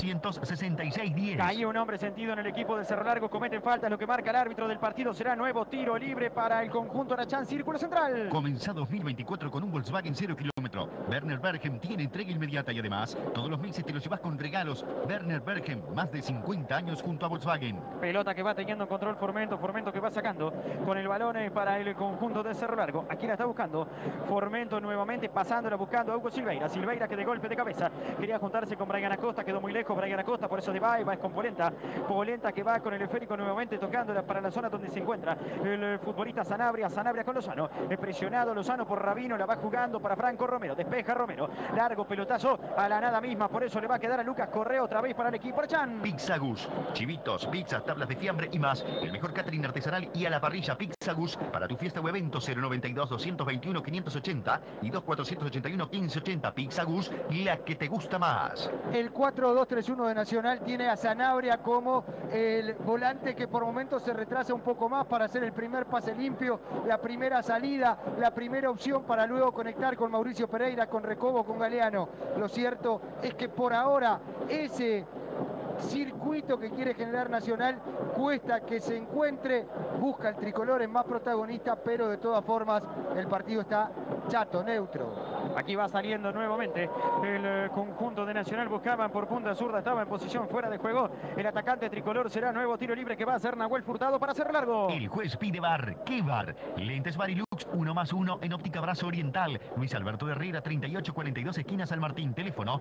226610. Caía un hombre sentido en el equipo de Cerro Largo. Cometen falta, lo que marca el árbitro del partido será nuevo tiro libre para el conjunto Arachán. Círculo central. Comenzá 2024 con un Volkswagen 0 kilómetro. Werner Berghem tiene entrega inmediata y además todos los meses te lo llevas con regalos. Werner Berghem, más de 50 años junto a Volkswagen. Pelota que va teniendo control Formento. Formento que va sacando con el balón para el conjunto de Cerro Largo. Aquí la está buscando Formento nuevamente, pasándola buscando a Hugo Silveira. Silveira que de golpe de cabeza quería juntarse con Brian Acosta, quedó muy lejos Brian Acosta, por eso de va y va con Polenta. Polenta que va con el esférico nuevamente tocándola para la zona donde se encuentra el futbolista Sanabria. Sanabria con Lozano. Presionado Lozano por Rabino, la va jugando para Franco Romero. Despeja Romero. Largo pelotazo a la nada misma, por eso le va a quedar a Lucas Correa otra vez para el equipo Arachán. Pizza Gus, chivitos, pizzas, tablas de fiambre y más. El mejor catering artesanal y a la parrilla. Pizza Gus para tu fiesta o evento 092 221 580 y 2481 1580. Pizza Gus, la que te gusta más. El 4-2-3-1 de Nacional tiene a Sanabria como el volante que por momentos se retrasa un poco más para hacer el primer pase limpio, la primera salida, la primera opción para luego conectar con Mauricio Pereira, con Recobo, con Galeano. Lo cierto es que por ahora ese circuito que quiere generar Nacional cuesta que se encuentre, busca el tricolor en más protagonista, pero de todas formas el partido está chato, neutro. Aquí va saliendo nuevamente el conjunto de Nacional. Buscaban por punta zurda, estaba en posición fuera de juego. El atacante tricolor será nuevo tiro libre que va a hacer Nahuel Furtado para Cerro Largo. El juez pide bar. ¿Qué bar? Lentes Varilux 1+1 en óptica Brazo Oriental. Luis Alberto Herrera 3842 esquina San Martín. Teléfono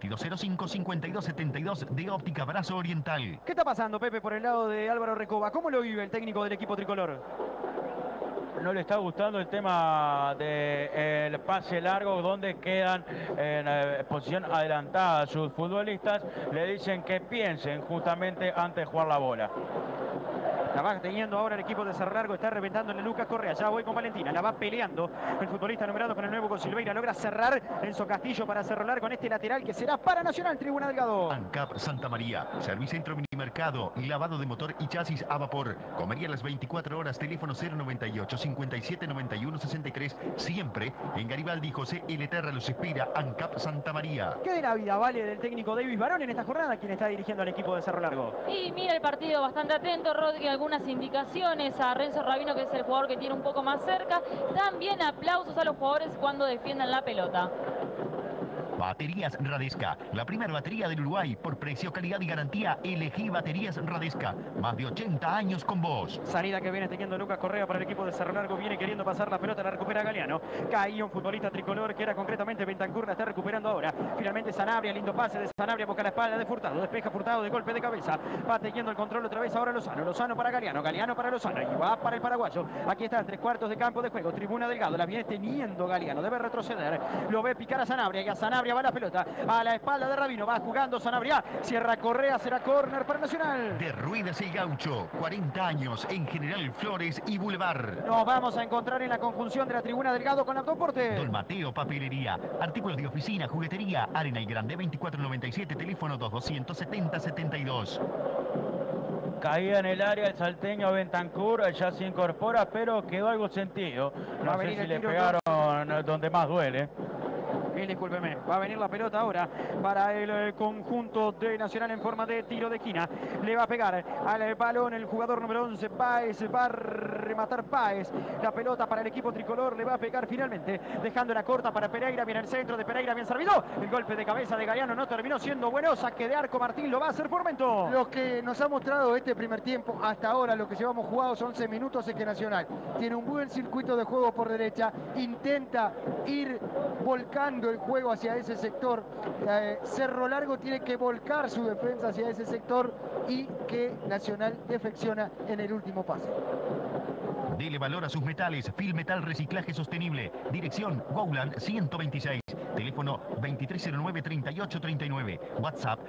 2205-5272 de óptica Brazo Oriental. ¿Qué está pasando, Pepe, por el lado de Álvaro Recoba? ¿Cómo lo vive el técnico del equipo tricolor? No le está gustando el tema del pase largo, donde quedan en posición adelantada sus futbolistas. Le dicen que piensen justamente antes de jugar la bola. La va teniendo ahora el equipo de Cerro Largo, está reventándole Lucas Correa. Ya voy con Valentina, la va peleando el futbolista numerado con el nuevo con Silveira. Logra cerrar Enzo Castillo para Cerro Largo en este lateral que será para Nacional. Tribuna Delgado. ANCAP Santa María, Servicentro Minimercado, lavado de motor y chasis a vapor. Comería las 24 horas, teléfono 098 57 91 63. Siempre en Garibaldi. José L. Terra los espera. ANCAP Santa María. ¿Qué de la vida vale del técnico Davis Barone en esta jornada, quien está dirigiendo al equipo de Cerro Largo? Y mira el partido bastante atento, Rodri, algunas indicaciones a Renzo Rabino, que es el jugador que tiene un poco más cerca. También aplausos a los jugadores cuando defiendan la pelota. Baterías Radesca, la primera batería del Uruguay. Por precio, calidad y garantía, elegí Baterías Radesca. Más de 80 años con vos. Salida que viene teniendo Lucas Correa para el equipo de Cerro Largo. Viene queriendo pasar la pelota, la recupera Galeano. Caía un futbolista tricolor que era concretamente Bentancur, la está recuperando ahora. Finalmente Sanabria, lindo pase de Sanabria, busca la espalda de Furtado. Despeja Furtado de golpe de cabeza. Va teniendo el control otra vez ahora Lozano. Lozano para Galeano, Galeano para Lozano. Y va para el paraguayo. Aquí está, 3/4 de campo de juego. Tribuna Delgado, la viene teniendo Galeano. Debe retroceder. Lo ve picar a Sanabria. Y a Sanabria va la pelota. A la espalda de Rabino. Va jugando Sanabria. Cierra Correa. Será córner para Nacional. De Ruedas el Gaucho. 40 años en General Flores y Boulevard. Nos vamos a encontrar en la conjunción de la Tribuna Delgado con Autoporte. Don Mateo Papelería. Artículos de oficina, juguetería. Arena y Grande 2497. Teléfono 2270-72. Caía en el área el salteño Bentancur, ya se incorpora, pero quedó algo sentido. No sé si le pegaron donde más duele. Discúlpeme, va a venir la pelota ahora para el conjunto de Nacional en forma de tiro de esquina. Le va a pegar al balón el jugador número 11, Páez, va a rematar Páez. La pelota para el equipo tricolor le va a pegar finalmente, dejándola corta para Pereira. Viene el centro de Pereira, bien servido. El golpe de cabeza de Galeano no terminó siendo bueno. Saque de arco, Martín lo va a hacer por Mento. Lo que nos ha mostrado este primer tiempo, hasta ahora lo que llevamos jugados 11 minutos, es que Nacional tiene un buen circuito de juego por derecha, intenta ir volcando el juego hacia ese sector. Cerro Largo tiene que volcar su defensa hacia ese sector y que Nacional defecciona en el último pase. Dele valor a sus metales. Filmetal Reciclaje Sostenible. Dirección Gowland 126. Teléfono 2309-3839. WhatsApp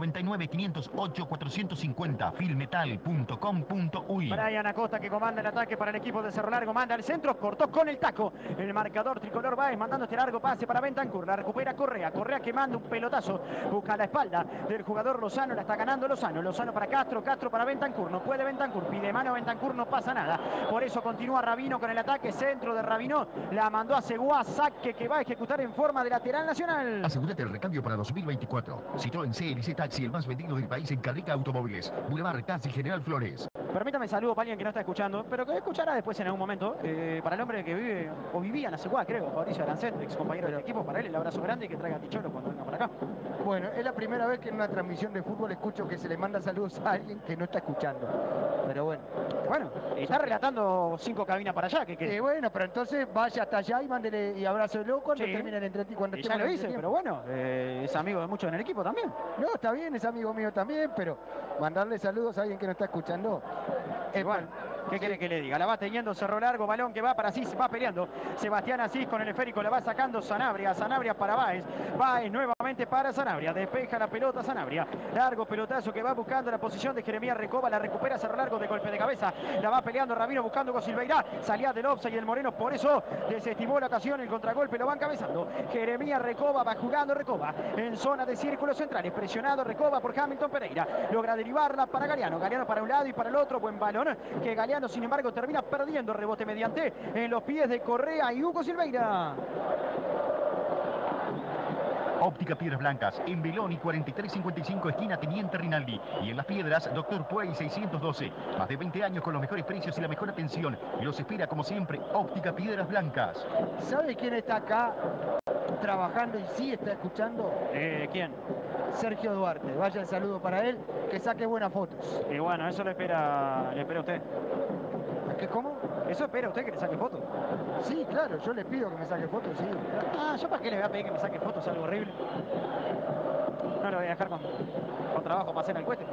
099-508-450. Filmetal.com.uy. Brian Acosta, que comanda el ataque para el equipo de Cerro Largo, manda al centro, cortó con el taco. El marcador tricolor Báez mandando este largo pase para Bentancur. La recupera Correa. Correa que manda un pelotazo. Busca la espalda del jugador Lozano. La está ganando Lozano. Lozano para Castro. Castro para Bentancur. No puede Bentancur. Pide mano Bentancur. No pasa nada. Por eso continúa Rabino con el ataque. Centro de Rabino. La mandó a Seguá. Saque que va a ejecutar en forma de lateral Nacional. Asegúrate el recambio para 2024. Citroën CLC Taxi, el más vendido del país en Carrica Automóviles. Boulevard Casi General Flores. Permítame saludo para alguien que no está escuchando, pero que escuchará después en algún momento. Para el hombre que vive o vivía en Aceguá, creo, Fabricio Arancet, ex compañero del equipo. Para él el abrazo grande y que traiga Ticholo cuando venga para acá. Bueno, es la primera vez que en una transmisión de fútbol escucho que se le manda saludos a alguien que no está escuchando. Pero bueno. Bueno, está relatando 5 cabinas para allá. Bueno, pero entonces vaya hasta allá y mándele y abrácelo cuando termine el entretiempo. Ya lo hice, pero bueno, es amigo de muchos en el equipo también. No, está bien, es amigo mío también, pero mandarle saludos a alguien que no está escuchando. Igual, ¿qué quiere que le diga? La va teniendo Cerro Largo, balón que va para Asís, va peleando. Sebastián Asís con el esférico, la va sacando Sanabria. Sanabria para Báez. Báez nuevamente para Sanabria. Despeja la pelota Sanabria. Largo pelotazo que va buscando la posición de Jeremías Recoba. La recupera Cerro Largo de golpe de cabeza. La va peleando Rabino buscando con Silveira. Salía del offside y el Moreno, por eso desestimó la ocasión. El contragolpe lo va encabezando. Jeremías Recoba va jugando Recoba en zona de círculos centrales. Presionado Recoba por Hamilton Pereira. Logra derivarla para Galeano. Galeano para un lado y para el otro. Buen balón que Galeano, sin embargo, termina perdiendo. Rebote mediante en los pies de Correa y Hugo Silveira. Óptica Piedras Blancas, en Beloni 4355, esquina Teniente Rinaldi. Y en Las Piedras, Doctor Puey 612. Más de 20 años con los mejores precios y la mejor atención. Y los espera, como siempre, Óptica Piedras Blancas. ¿Sabe quién está acá trabajando y sí está escuchando? ¿Quién? Sergio Duarte. Vaya el saludo para él, que saque buenas fotos. Y bueno, eso le espera usted. ¿Qué, cómo? ¿Eso espera usted que le saque fotos? Sí, claro, yo le pido que me saque fotos, sí. Ah, ¿yo para qué le voy a pedir que me saque fotos? Algo horrible. No lo voy a dejar con trabajo para hacer el cohete.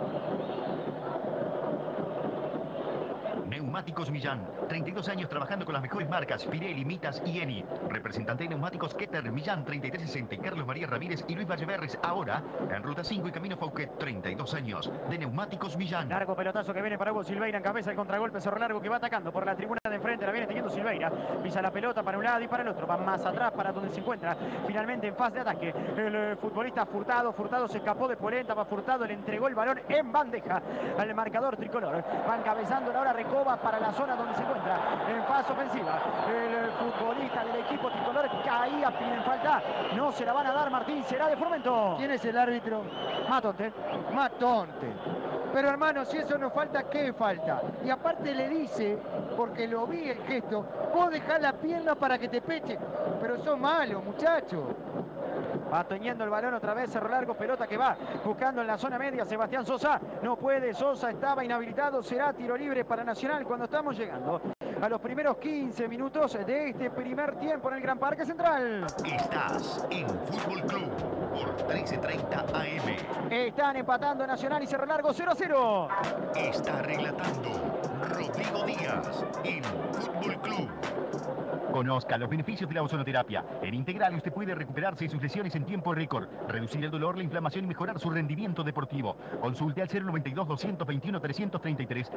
Neumáticos Millán, 32 años trabajando con las mejores marcas, Pirelli, Mitas y Eni. Representante de Neumáticos Keter, Millán 3360, Carlos María Ramírez y Luis Valleverres. Ahora en Ruta 5 y Camino Fauquet, 32 años de Neumáticos Millán. Largo pelotazo que viene para Hugo Silveira, en cabeza el contragolpe Cerro Largo que va atacando por la tribuna de enfrente, la viene teniendo Silveira. Pisa la pelota para un lado y para el otro, va más atrás para donde se encuentra finalmente en fase de ataque el futbolista Furtado. Furtado se escapó de Polenta, va Furtado, le entregó el balón en bandeja al marcador tricolor. Va encabezando ahora Recoba para la zona donde se encuentra en fase ofensiva el futbolista del equipo tricolor. Caía, piden falta, no se la van a dar, Martín, será de Formento. ¿Quién es el árbitro? Matonte. Matonte. Pero hermano, si eso no falta, ¿qué falta? Y aparte le dice, porque lo vi el gesto, vos dejás la pierna para que te peche. Pero sos malo, muchacho. Va teniendo el balón otra vez, Cerro Largo, pelota que va buscando en la zona media. Sebastián Sosa no puede, Sosa estaba inhabilitado, será tiro libre para Nacional cuando estamos llegando a los primeros 15 minutos de este primer tiempo en el Gran Parque Central. Estás en Fútbol Club por 1330 AM. Están empatando Nacional y Cerro Largo 0-0. Está relatando Rodrigo Díaz en Fútbol Club. Conozca los beneficios de la ozonoterapia. En Integral usted puede recuperarse de sus lesiones en tiempo récord, reducir el dolor, la inflamación y mejorar su rendimiento deportivo. Consulte al 092-221-333,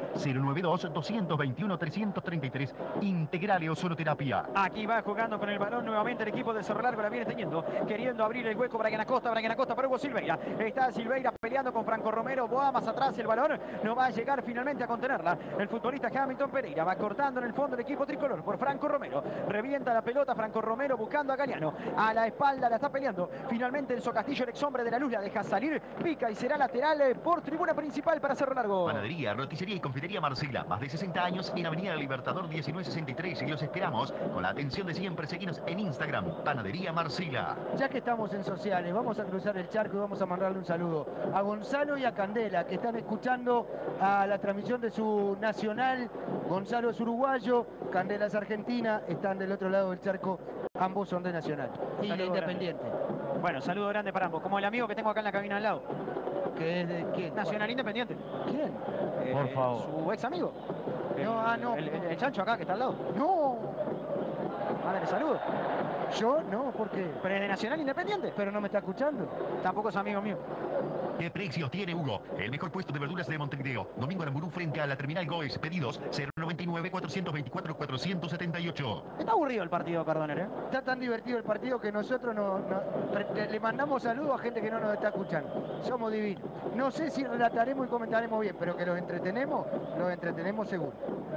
092-221-333. Integral Ozonoterapia. Aquí va jugando con el balón nuevamente el equipo de Cerro Largo, la viene teniendo, queriendo abrir el hueco Brian Acosta para Hugo Silveira. Está Silveira peleando con Franco Romero, va más atrás el balón, no va a llegar finalmente a contenerla. El futbolista Hamilton Pereira va cortando en el fondo el equipo tricolor por Franco Romero. Revienta la pelota Franco Romero buscando a Galeano. A la espalda la está peleando. Finalmente Enzo Castillo, el ex hombre de la luz, la deja salir. Pica y será lateral por tribuna principal para Cerro Largo. Panadería, roticería y confitería Marcela. Más de 60 años en Avenida Libertador 1963. Y los esperamos con la atención de siempre. Seguinos en Instagram. Panadería Marcela. Ya que estamos en sociales, vamos a cruzar el charco y vamos a mandarle un saludo a Gonzalo y a Candela, que están escuchando a la transmisión de su Nacional. Gonzalo es uruguayo, Candela es argentina, están del otro lado del charco, ambos son de Nacional y de Independiente. Bueno, saludo grande para ambos, como el amigo que tengo acá en la cabina al lado. ¿Que es de quién? Nacional Independiente. ¿Quién? Por favor. Su ex amigo. No, el Chancho acá que está al lado. No. Mándale saludo. Yo no, ¿por qué? Pero es de Nacional Independiente. Pero no me está escuchando. Tampoco es amigo mío. ¿Qué precios tiene Hugo? El mejor puesto de verduras de Montevideo. Domingo Aramburú frente a la Terminal Goes. Pedidos 099-424-478. Está aburrido el partido, Cardoner, ¿eh? Está tan divertido el partido que nosotros le mandamos saludos a gente que no nos está escuchando. Somos divinos. No sé si relataremos y comentaremos bien, pero que los entretenemos seguro.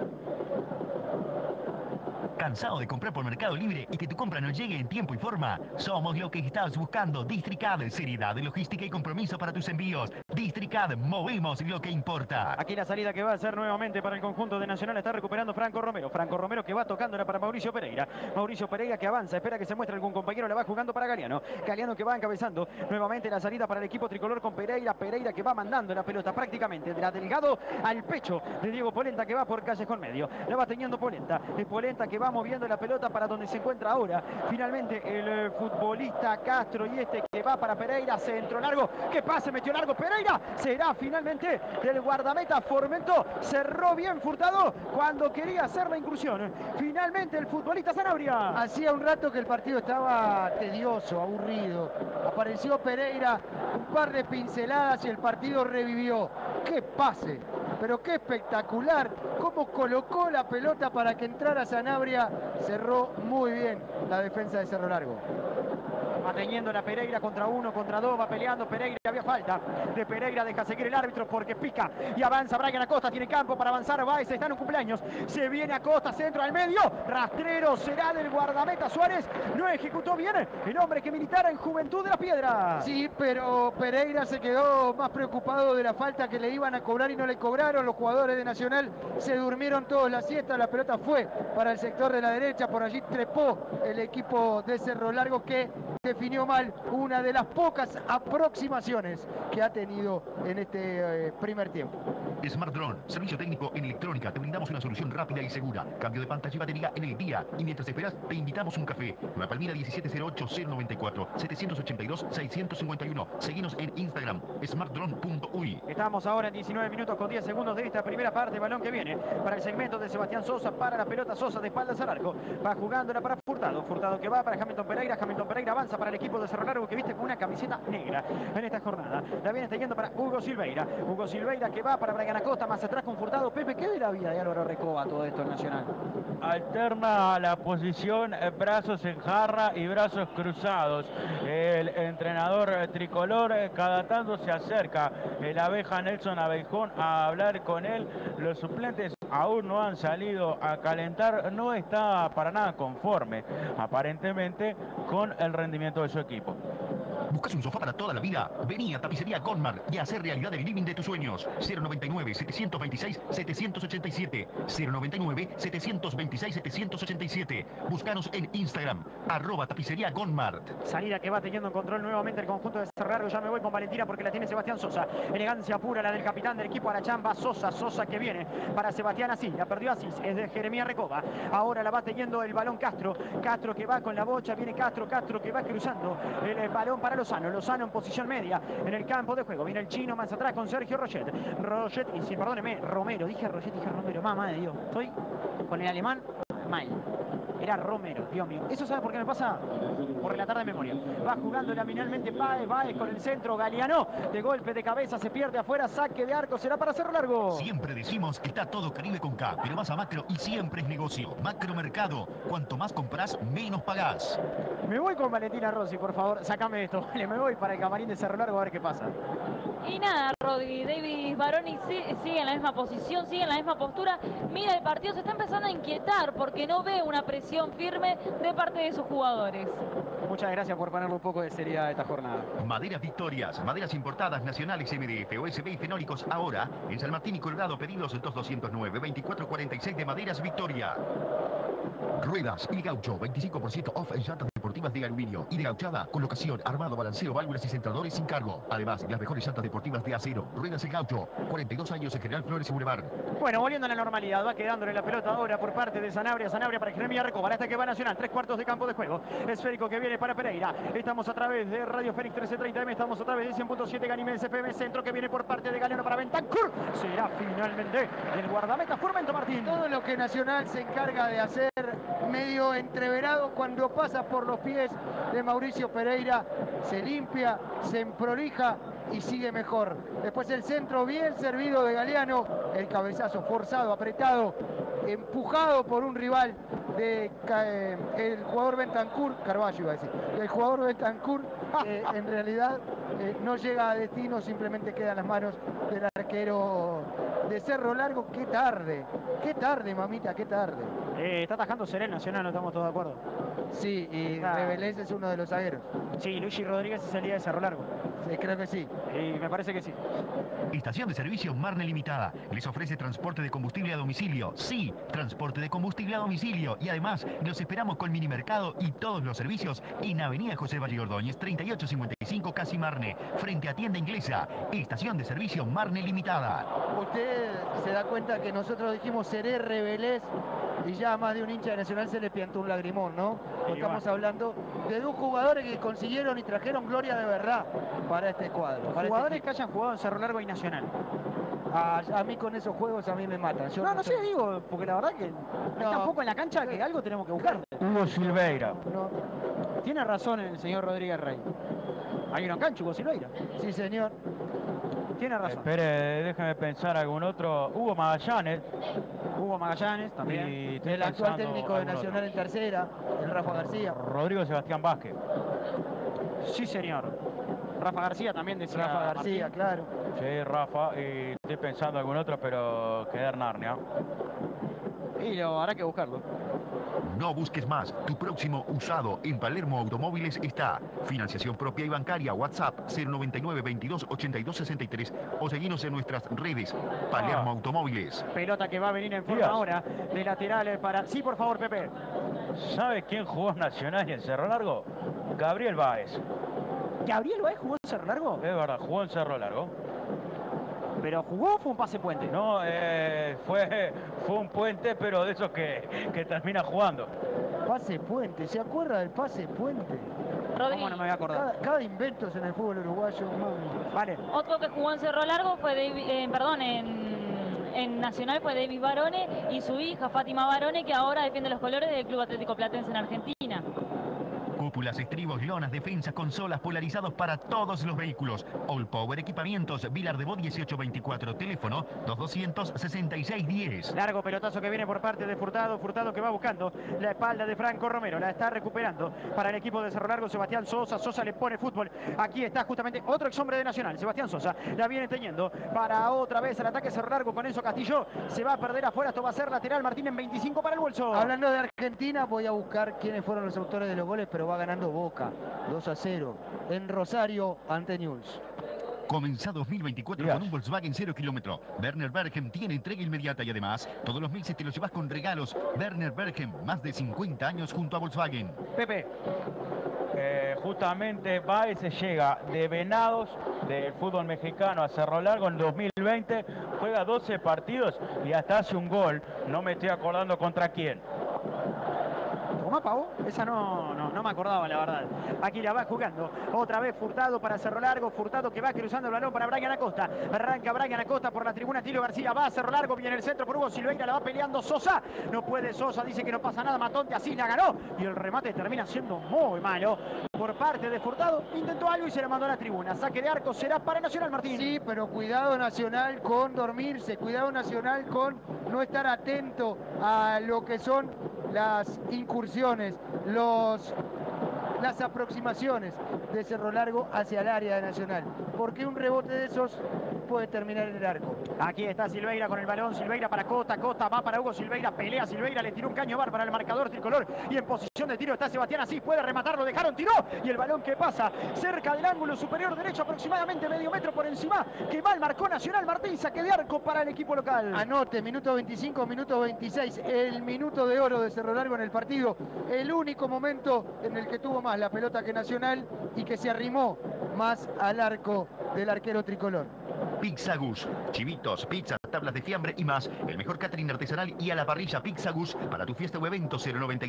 ¿Cansado de comprar por Mercado Libre y que tu compra no llegue en tiempo y forma? Somos lo que estás buscando. Districad, seriedad, logística y compromiso para tus envíos. Districad, movemos lo que importa. Aquí la salida que va a ser nuevamente para el conjunto de Nacional. Está recuperando Franco Romero. Franco Romero que va tocándola para Mauricio Pereira. Mauricio Pereira que avanza, espera que se muestre algún compañero. La va jugando para Galeano. Galeano que va encabezando nuevamente la salida para el equipo tricolor con Pereira. Pereira que va mandando la pelota prácticamente de la Delgado al pecho de Diego Polenta, que va por Callejón Medio. La va teniendo Polenta. Polenta que va moviendo la pelota para donde se encuentra ahora finalmente el futbolista Castro, y este que va para Pereira, centro largo, que pase, metió largo Pereira, será finalmente del guardameta Formento, cerró bien Furtado cuando quería hacer la incursión, finalmente el futbolista Sanabria. Hacía un rato que el partido estaba tedioso, aburrido, apareció Pereira, un par de pinceladas y el partido revivió. ¡Qué pase! Pero qué espectacular, cómo colocó la pelota para que entrara Sanabria, cerró muy bien la defensa de Cerro Largo. Manteniendo la Pereira contra uno, contra dos, va peleando Pereira, había falta de Pereira, deja seguir el árbitro porque pica y avanza Brian Acosta, tiene campo para avanzar, Baez está en un cumpleaños, se viene Acosta, centro al medio, rastrero será del guardameta Suárez, no ejecutó bien el hombre que militara en Juventud de la Piedra. Sí, pero Pereira se quedó más preocupado de la falta que le iban a cobrar y no le cobraron, los jugadores de Nacional se durmieron todos la siesta, la pelota fue para el sector de la derecha, por allí trepó el equipo de Cerro Largo que definió mal una de las pocas aproximaciones que ha tenido en este primer tiempo. Smart Drone, servicio técnico en electrónica. Te brindamos una solución rápida y segura. Cambio de pantalla y batería en el día. Y mientras esperas, te invitamos un café. Nueva Palmira 1708094, 782-651. Seguinos en Instagram, smartdrone.uy. Estamos ahora en 19 minutos con 10 segundos de esta primera parte. Balón que viene para el segmento de Sebastián Sosa. Para la pelota Sosa de espaldas al arco. Va jugándola para Furtado. Furtado que va para Hamilton Pereira. Hamilton Pereira avanza para el equipo de Cerro Largo, que viste con una camiseta negra en esta jornada. La viene teniendo para Hugo Silveira. Hugo Silveira que va para Brian Acosta, más atrás con Furtado. Pepe, ¿qué de la vida de Álvaro Recoba todo esto en Nacional? Alterna la posición, brazos en jarra y brazos cruzados. El entrenador tricolor cada tanto se acerca el abeja Nelson Abejón a hablar con él. Los suplentes aún no han salido a calentar, no está para nada conforme aparentemente con el rendimiento de su equipo. ¿Buscas un sofá para toda la vida? Vení a Tapicería Gonmar y a hacer realidad el living de tus sueños. 099-726-787. 099-726-787. Búscanos en Instagram, @Tapicería Gonmart. Salida que va teniendo en control nuevamente el conjunto de Cerro Largo. Ya me voy con Valentina porque la tiene Sebastián Sosa. Elegancia pura la del capitán del equipo Arachamba, Sosa. Sosa que viene para Sebastián Asís. La perdió Asís, es de Jeremías Recoba. Ahora la va teniendo el balón Castro. Castro que va con la bocha, viene Castro. Castro que va cruzando el balón para Lozano. Lozano en posición media en el campo de juego. Viene el chino más atrás con Sergio Roget. Roget, y sí, perdóneme, Romero. Dije Roget, dije Romero. Mamá de Dios. Estoy con el alemán mal. Era Romero, Dios mío. ¿Eso sabe por qué me pasa? Por relatar de memoria. Va jugando laminalmente Baez con el centro. Galeano, de golpe de cabeza, se pierde afuera. Saque de arco, será para Cerro Largo. Siempre decimos que está todo Caribe con K, pero vas a Macro y siempre es negocio. Macro Mercado. Cuanto más compras, menos pagás. Me voy con Valentina Rossi, por favor. Sácame esto. Vale, me voy para el camarín de Cerro Largo a ver qué pasa. Y nada, Rodri, David Baroni sigue en la misma posición, sigue en la misma postura. Mira, el partido se está empezando a inquietar porque no ve una presión firme de parte de sus jugadores. Muchas gracias por ponerle un poco de seriedad a esta jornada. Maderas Victorias, maderas importadas nacionales MDF, OSB y fenólicos ahora en San Martín y Colorado. Pedidos 2209-2446 de Maderas Victoria. Ruedas y gaucho, 25% off en llantas deportivas de aluminio y de gauchada, colocación, armado, balanceo, válvulas y centradores sin cargo. Además, las mejores llantas deportivas de acero. Ruedas y gaucho, 42 años en General Flores y Boulevard. Bueno, volviendo a la normalidad, va quedándole la pelota ahora por parte de Sanabria. Sanabria para Jeremías Recoba, hasta que va Nacional, 3/4 de campo de juego. Esférico que viene para Pereira. Estamos a través de Radio Fénix 1330M, estamos a través de 100.7 Ganimés FM. Centro que viene por parte de Galeano para Bentancur. Será finalmente el guardameta Formento Martín. Todo lo que Nacional se encarga de hacer medio entreverado cuando pasa por los pies de Mauricio Pereira, se limpia, se emprolija y sigue mejor. Después el centro bien servido de Galeano, el cabezazo forzado, apretado, empujado por un rival de el jugador Bentancur, Carballo iba a decir, el jugador Bentancur en realidad no llega a destino, simplemente queda en las manos del arquero de Cerro Largo. Qué tarde, mamita, qué tarde. Está atajando Serena Nacional, no estamos todos de acuerdo. Sí, y Revelés es uno de los zagueros. Sí, Luigi Rodríguez es el día de Cerro Largo. Sí, creo que sí. Y me parece que sí. Estación de servicio Marne Limitada. Les ofrece transporte de combustible a domicilio. Sí, transporte de combustible a domicilio. Y además, los esperamos con mini mercado y todos los servicios en Avenida José Valle Ordóñez, 3855 Casi Marne, frente a Tienda Inglesa. Estación de servicio Marne Limitada. Usted se da cuenta que nosotros dijimos seré Revelés y ya a más de un hincha de Nacional se le piantó un lagrimón, ¿no? Estamos hablando de dos jugadores que consiguieron y trajeron gloria de verdad para este cuadro. Para Jugadores que hayan jugado en Cerro Largo y Nacional. A mí con esos juegos a mí me matan. Yo no sé, digo, porque la verdad que hay tampoco en la cancha que algo tenemos que buscar. Hugo Silveira. Tiene razón el señor Rodríguez Rey. Hay una cancha, Hugo Silveira. Sí, señor. Tiene razón. Espere, déjame pensar algún otro. Hugo Magallanes. Hugo Magallanes también. Y el actual técnico de Nacional en tercera, el Rafa García. Rodrigo Sebastián Vázquez. Sí, señor. Rafa García también decía. Rafa García, Martín. claro. Sí, Rafa. Y estoy pensando algún otro, pero quedar Narnia. Y lo hará que buscarlo. No busques más. Tu próximo usado en Palermo Automóviles está. Financiación propia y bancaria. WhatsApp 099 22 82 63 o seguinos en nuestras redes. Palermo Automóviles. Pelota que va a venir en forma ahora de laterales para... Sí, por favor, Pepe. ¿Sabe quién jugó en Nacional y en Cerro Largo? Gabriel Báez. ¿Gabriel Báez jugó en Cerro Largo? Es verdad, jugó en Cerro Largo. ¿Pero jugó o fue un pase puente? No, fue un puente, pero de esos que termina jugando. Pase puente, ¿se acuerda del pase puente? Rodri. ¿Cómo no me voy a acordar? Cada invento en el fútbol uruguayo, mami. Vale. Otro que jugó en Cerro Largo fue en Nacional fue David Barone y su hija Fátima Barone, que ahora defiende los colores del Club Atlético Platense en Argentina. Cúpulas, estribos, lonas, defensas, consolas, polarizados para todos los vehículos. All Power Equipamientos, Vilar de Bo 1824, teléfono 226610. Largo pelotazo que viene por parte de Furtado. Furtado que va buscando la espalda de Franco Romero. La está recuperando para el equipo de Cerro Largo Sebastián Sosa. Sosa le pone fútbol. Aquí está justamente otro ex hombre de Nacional, Sebastián Sosa. La viene teniendo para otra vez el ataque Cerro Largo con Enzo Castillo. Se va a perder afuera. Esto va a ser lateral. Martín en 25 para el bolso. Hablando de Argentina, voy a buscar quiénes fueron los autores de los goles, pero va va ganando Boca 2-0 en Rosario ante Newell's. Comenzá 2024 con un Volkswagen 0 kilómetro. Werner Berghem tiene entrega inmediata y además todos los meses te los llevas con regalos. Werner Berghem, más de 50 años junto a Volkswagen. Pepe. Justamente Baez llega de Venados, del fútbol mexicano, a Cerro Largo en 2020. Juega 12 partidos y hasta hace un gol. No me estoy acordando contra quién. ¿Tomás Pavó? Esa no me acordaba, la verdad. Aquí la va jugando. Otra vez Furtado para Cerro Largo. Furtado que va cruzando el balón para Brian Acosta. Arranca Brian Acosta por la tribuna. Tilio García va a Cerro Largo. Viene el centro por Hugo Silveira. La va peleando Sosa. No puede Sosa. Dice que no pasa nada. Matonte así la ganó. Y el remate termina siendo muy malo por parte de Furtado. Intentó algo y se la mandó a la tribuna. Saque de arco será para Nacional, Martín. Sí, pero cuidado Nacional con dormirse. Cuidado Nacional con no estar atento a lo que son las incursiones, las aproximaciones de Cerro Largo hacia el área de Nacional, porque un rebote de esos puede terminar en el arco. Aquí está Silveira con el balón, Silveira para Costa, Costa va para Hugo Silveira, pelea Silveira, le tiró un caño bárbaro al marcador tricolor y en posición de tiro está Sebastián Asís, puede rematarlo, dejaron, tiró y el balón que pasa cerca del ángulo superior derecho, aproximadamente medio metro por encima, que mal marcó Nacional. Martín, saque de arco para el equipo local. Anote, minuto 25, minuto 26, el minuto de oro de Cerro Largo en el partido, el único momento en el que tuvo más la pelota que Nacional y que se arrimó más al arco del arquero tricolor. Pizza Gus, chivitos, pizza, tablas de fiambre y más. El mejor catering artesanal y a la parrilla. Pizza Gus para tu fiesta o evento.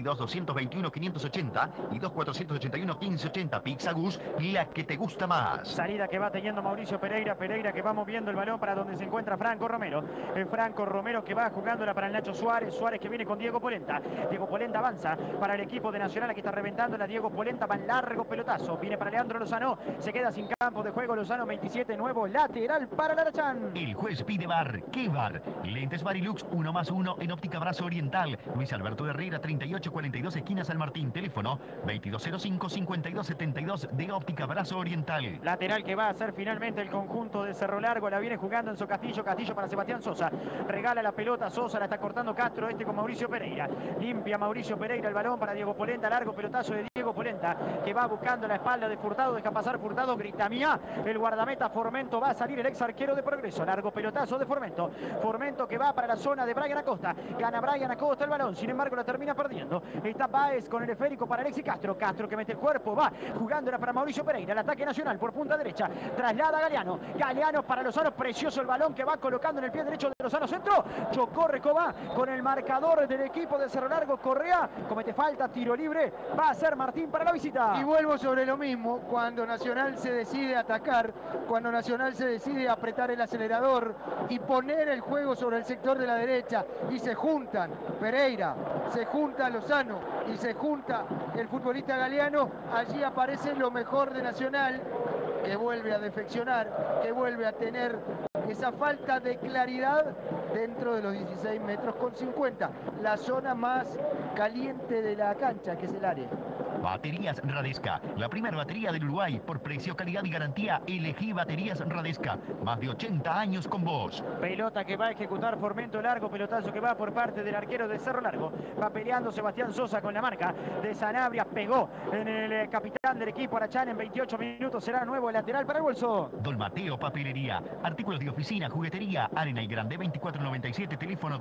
092-221-580 y 2481-1580. Pizza Gus, la que te gusta más. Salida que va teniendo Mauricio Pereira. Pereira que va moviendo el balón para donde se encuentra Franco Romero. Franco Romero que va jugándola para el Nacho Suárez. Suárez que viene con Diego Polenta. Diego Polenta avanza para el equipo de Nacional. Aquí está reventándola Diego Polenta. Va en largo pelotazo. Viene para Leandro Lozano. Se queda sin campo de juego. Lozano 27, nuevo lateral para Larachán. El juez pide bar. ¿Qué bar? Lentes Varilux 1+1 en óptica Brazo Oriental. Luis Alberto Herrera 3842 esquina San Martín. Teléfono 2205-5272 de óptica Brazo Oriental. Lateral que va a hacer finalmente el conjunto de Cerro Largo. La viene jugando Enzo Castillo. Castillo para Sebastián Sosa. Regala la pelota Sosa. La está cortando Castro. Con Mauricio Pereira. Limpia Mauricio Pereira el balón para Diego Polenta. Largo pelotazo de Diego Polenta que va buscando la espalda de Furtado. Deja pasar Furtado. Grita mía. El guardameta Formento. Va a salir el ex arquero de Progreso. Largo pelotazo de Formento. Formento que va para la zona de Brian Acosta. Gana Brian Acosta el balón. Sin embargo la termina perdiendo. Está Baez con el esférico para Alexis Castro. Castro que mete el cuerpo. Va jugándola para Mauricio Pereira. El ataque Nacional por punta derecha. Traslada a Galeano. Galeano para Lozano. Precioso el balón que va colocando en el pie derecho de Lozano. Centro. Chocó Recoba con el marcador del equipo de Cerro Largo. Correa. Comete falta. Tiro libre. Va a ser Martín para la visita. Y vuelvo sobre lo mismo. Cuando Nacional se decide atacar. Cuando Nacional se decide apretar el acelerador y poner el juego sobre el sector de la derecha y se juntan Pereira, se junta Lozano y se junta el futbolista Galeano, allí aparece lo mejor de Nacional, que vuelve a defeccionar, que vuelve a tener esa falta de claridad dentro de los 16 metros con 50, la zona más caliente de la cancha, que es el área. Baterías Radesca, la primera batería del Uruguay. Por precio, calidad y garantía, elegí Baterías Radesca. Más de 80 años con vos. Pelota que va a ejecutar Formento, largo pelotazo que va por parte del arquero de Cerro Largo. Va peleando Sebastián Sosa con la marca de Sanabria. Pegó en el capitán del equipo Arachán. En 28 minutos será nuevo lateral para el bolso. Don Mateo Papelería. Artículos de oficina, juguetería. Arena y Grande 2497. Teléfono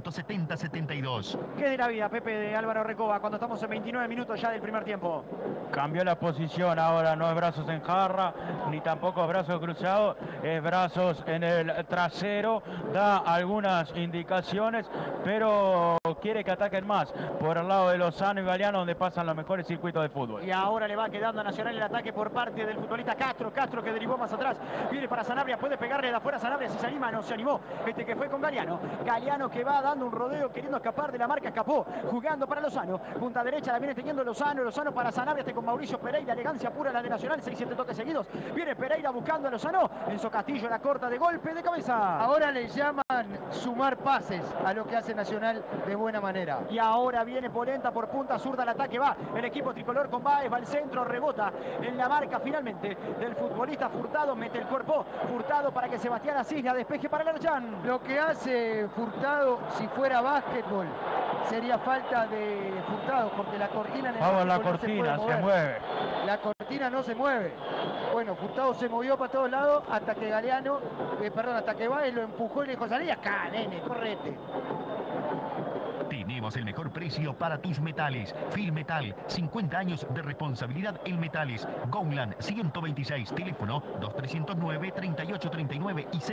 2270-72. ¿Qué de la vida, Pepe, de Álvaro Recoba cuando estamos en 29 minutos ya del primer tiempo? Cambió la posición ahora, no es brazos en jarra, ni tampoco brazos cruzados, es brazos en el trasero, da algunas indicaciones, pero quiere que ataquen más por el lado de Lozano y Galeano, donde pasan los mejores circuitos de fútbol. Y ahora le va quedando a Nacional el ataque por parte del futbolista Castro, Castro que derivó más atrás, viene para Sanabria, puede pegarle de afuera a Sanabria si se anima, no se animó, que fue con Galeano, Galeano que va dando un rodeo queriendo escapar de la marca, escapó, jugando para Lozano, punta derecha la viene teniendo Lozano para Sanabria, con Mauricio Pereira, elegancia pura la de Nacional, 6-7 toques seguidos, viene Pereira buscando a Lozano, Enzo Castillo la corta de golpe de cabeza. Ahora le llaman sumar pases a lo que hace Nacional de buena manera. Y ahora viene Polenta por punta zurda, el ataque va, el equipo tricolor con Baez, va al centro, rebota en la marca finalmente del futbolista Furtado, mete el cuerpo, Furtado para que Sebastián Asís la despeje para el Archán. Lo que hace Furtado, si fuera básquetbol, sería falta de Furtado, porque la cortina en el Vamos, la gráfico no cortina puede se mover. mueve. La cortina no se mueve. Bueno, Furtado se movió para todos lados hasta que Galeano, hasta que Báez lo empujó y le dijo, salí acá, nene, correte. Tenemos el mejor precio para tus metales. Filmetal, 50 años de responsabilidad en metales. Gowland 126, teléfono 2309-3839 y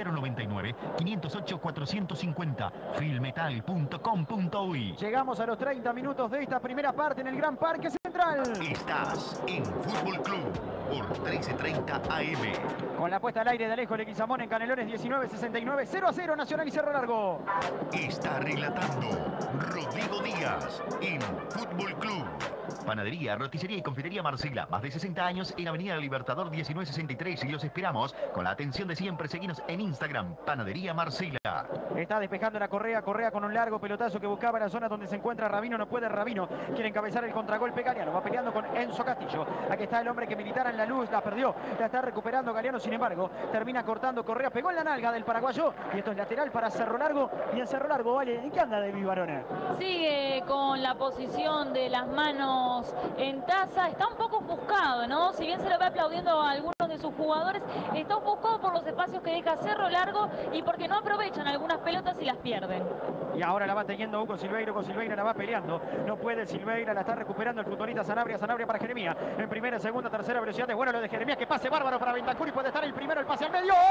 099-508-450. Filmetal.com.uy. Llegamos a los 30 minutos de esta primera parte en el Gran Parque Central. Estás en Fútbol Club por 13:30 AM. Con la puesta al aire de Alejo Leguizamón en Canelones 1969, 0-0 Nacional y Cerro Largo. Está relatando Rodrigo Díaz en Fútbol Club. Panadería, roticería y confitería Marcela. Más de 60 años en Avenida Libertador 1963 y los esperamos con la atención de siempre. Seguinos en Instagram, Panadería Marcela. Está despejando la Correa con un largo pelotazo que buscaba la zona donde se encuentra Rabino. No puede Rabino. Quiere encabezar el contragolpe Galeano. Va peleando con Enzo Castillo. Aquí está el hombre que militara en la luz. La perdió. La está recuperando Galeano. Sin embargo, termina cortando Correa. Pegó en la nalga del paraguayo. Y esto es lateral para Cerro Largo. Y en Cerro Largo, vale. ¿En qué anda David Barona? Sigue con la posición de las manos en taza. Está un poco ofuscado, ¿no? Si bien se lo va aplaudiendo a algunos de sus jugadores, está ofuscado por los espacios que deja Cerro Largo y porque no aprovechan algunas pelotas y las pierden. Y ahora la va teniendo Hugo Silveira. Hugo Silveira la va peleando. No puede Silveira. La está recuperando el futbolista Sanabria. Sanabria para Jeremías. En primera, segunda, tercera velocidad. Es bueno lo de Jeremías. Que pase bárbaro para Bentancur y puede estar el primero. El pase al medio.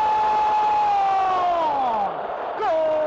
¡Gol! ¡Gol!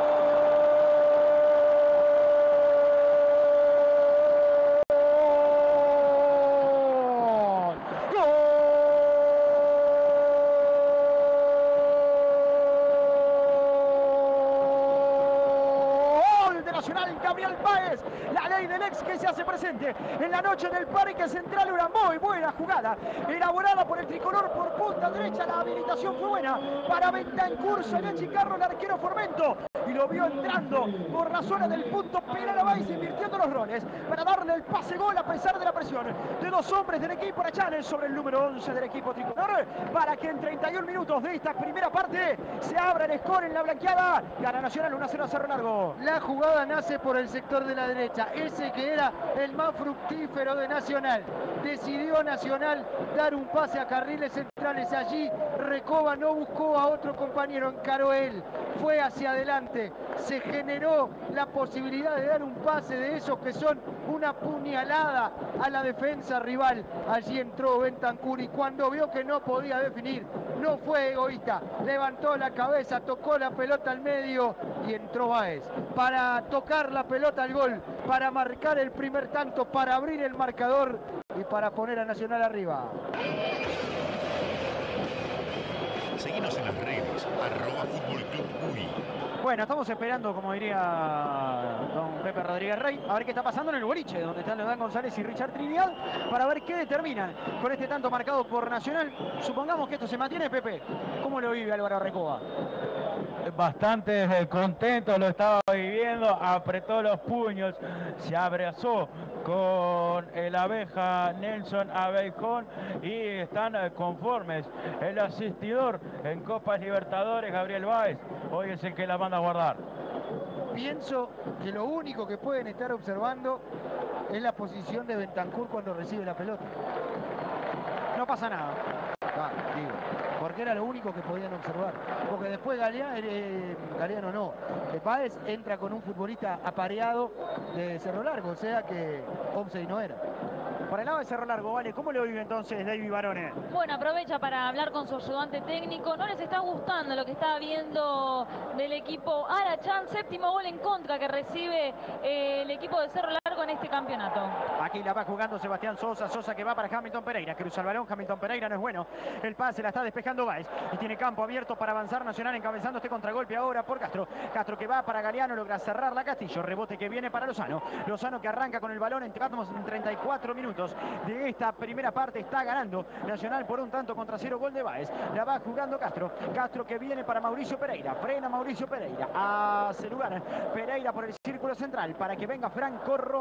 Gabriel Báez, la ley del ex que se hace presente en la noche del Parque Central. Una muy buena jugada elaborada por el tricolor por punta derecha. La habilitación fue buena para Bentancur. Salió Chicarro, el arquero Formento, y lo vio entrando por la zona del punto penal a Báez, invirtiendo los roles para darle el pase gol a pesar de la presión de dos hombres del equipo Arachanes sobre el número 11 del equipo tricolor, para que en 31 minutos de esta primera parte se abra el score en la blanqueada. Gana Nacional 1-0 a Cerro Largo. La jugada nace por el sector de la derecha, ese que era el más fructífero de Nacional. Decidió Nacional dar un pase a carriles centrales. Allí Recoba no buscó a otro compañero, encaró él, fue hacia adelante, se generó la posibilidad de dar un pase de esos que son una puñalada a la defensa rival. Allí entró Bentancur y cuando vio que no podía definir, no fue egoísta, levantó la cabeza, tocó la pelota al medio y entró Báez para tocar la pelota al gol, para marcar el primer tanto, para abrir el marcador y para poner a Nacional arriba. Seguinos en las redes, @FútbolClubUy. Bueno, estamos esperando, como diría don Pepe Rodríguez Rey, a ver qué está pasando en el boliche, donde están Leodán González y Richard Trinidad, para ver qué determinan con este tanto marcado por Nacional. Supongamos que esto se mantiene, Pepe. ¿Cómo lo vive Álvaro Recoba? Bastante contento, lo estaba viviendo, apretó los puños, se abrazó con el abeja Nelson Abeijón y están conformes. El asistidor en Copas Libertadores, Gabriel Báez, hoy es el que la manda a guardar. Pienso que lo único que pueden estar observando es la posición de Bentancur cuando recibe la pelota. No pasa nada. Digo, porque era lo único que podían observar. Porque después Galeano no. Báez entra con un futbolista apareado de Cerro Largo, o sea que offside no era. Por el lado de Cerro Largo, vale, ¿cómo lo vive entonces David Barone? Bueno, aprovecha para hablar con su ayudante técnico. No les está gustando lo que está viendo del equipo Arachán. Séptimo gol en contra que recibe el equipo de Cerro Largo en este campeonato. Aquí la va jugando Sebastián Sosa. Sosa que va para Hamilton Pereira. Cruza el balón. Hamilton Pereira no es bueno. El pase la está despejando Báez. Y tiene campo abierto para avanzar Nacional, encabezando este contragolpe ahora por Castro. Castro que va para Galeano. Logra cerrar la Castillo. Rebote que viene para Lozano. Lozano que arranca con el balón. Entramos en 34 minutos de esta primera parte. Está ganando Nacional por un tanto contra 0. Gol de Báez. La va jugando Castro. Castro que viene para Mauricio Pereira. Frena Mauricio Pereira. Hace lugar Pereira por el círculo central para que venga Franco Romero.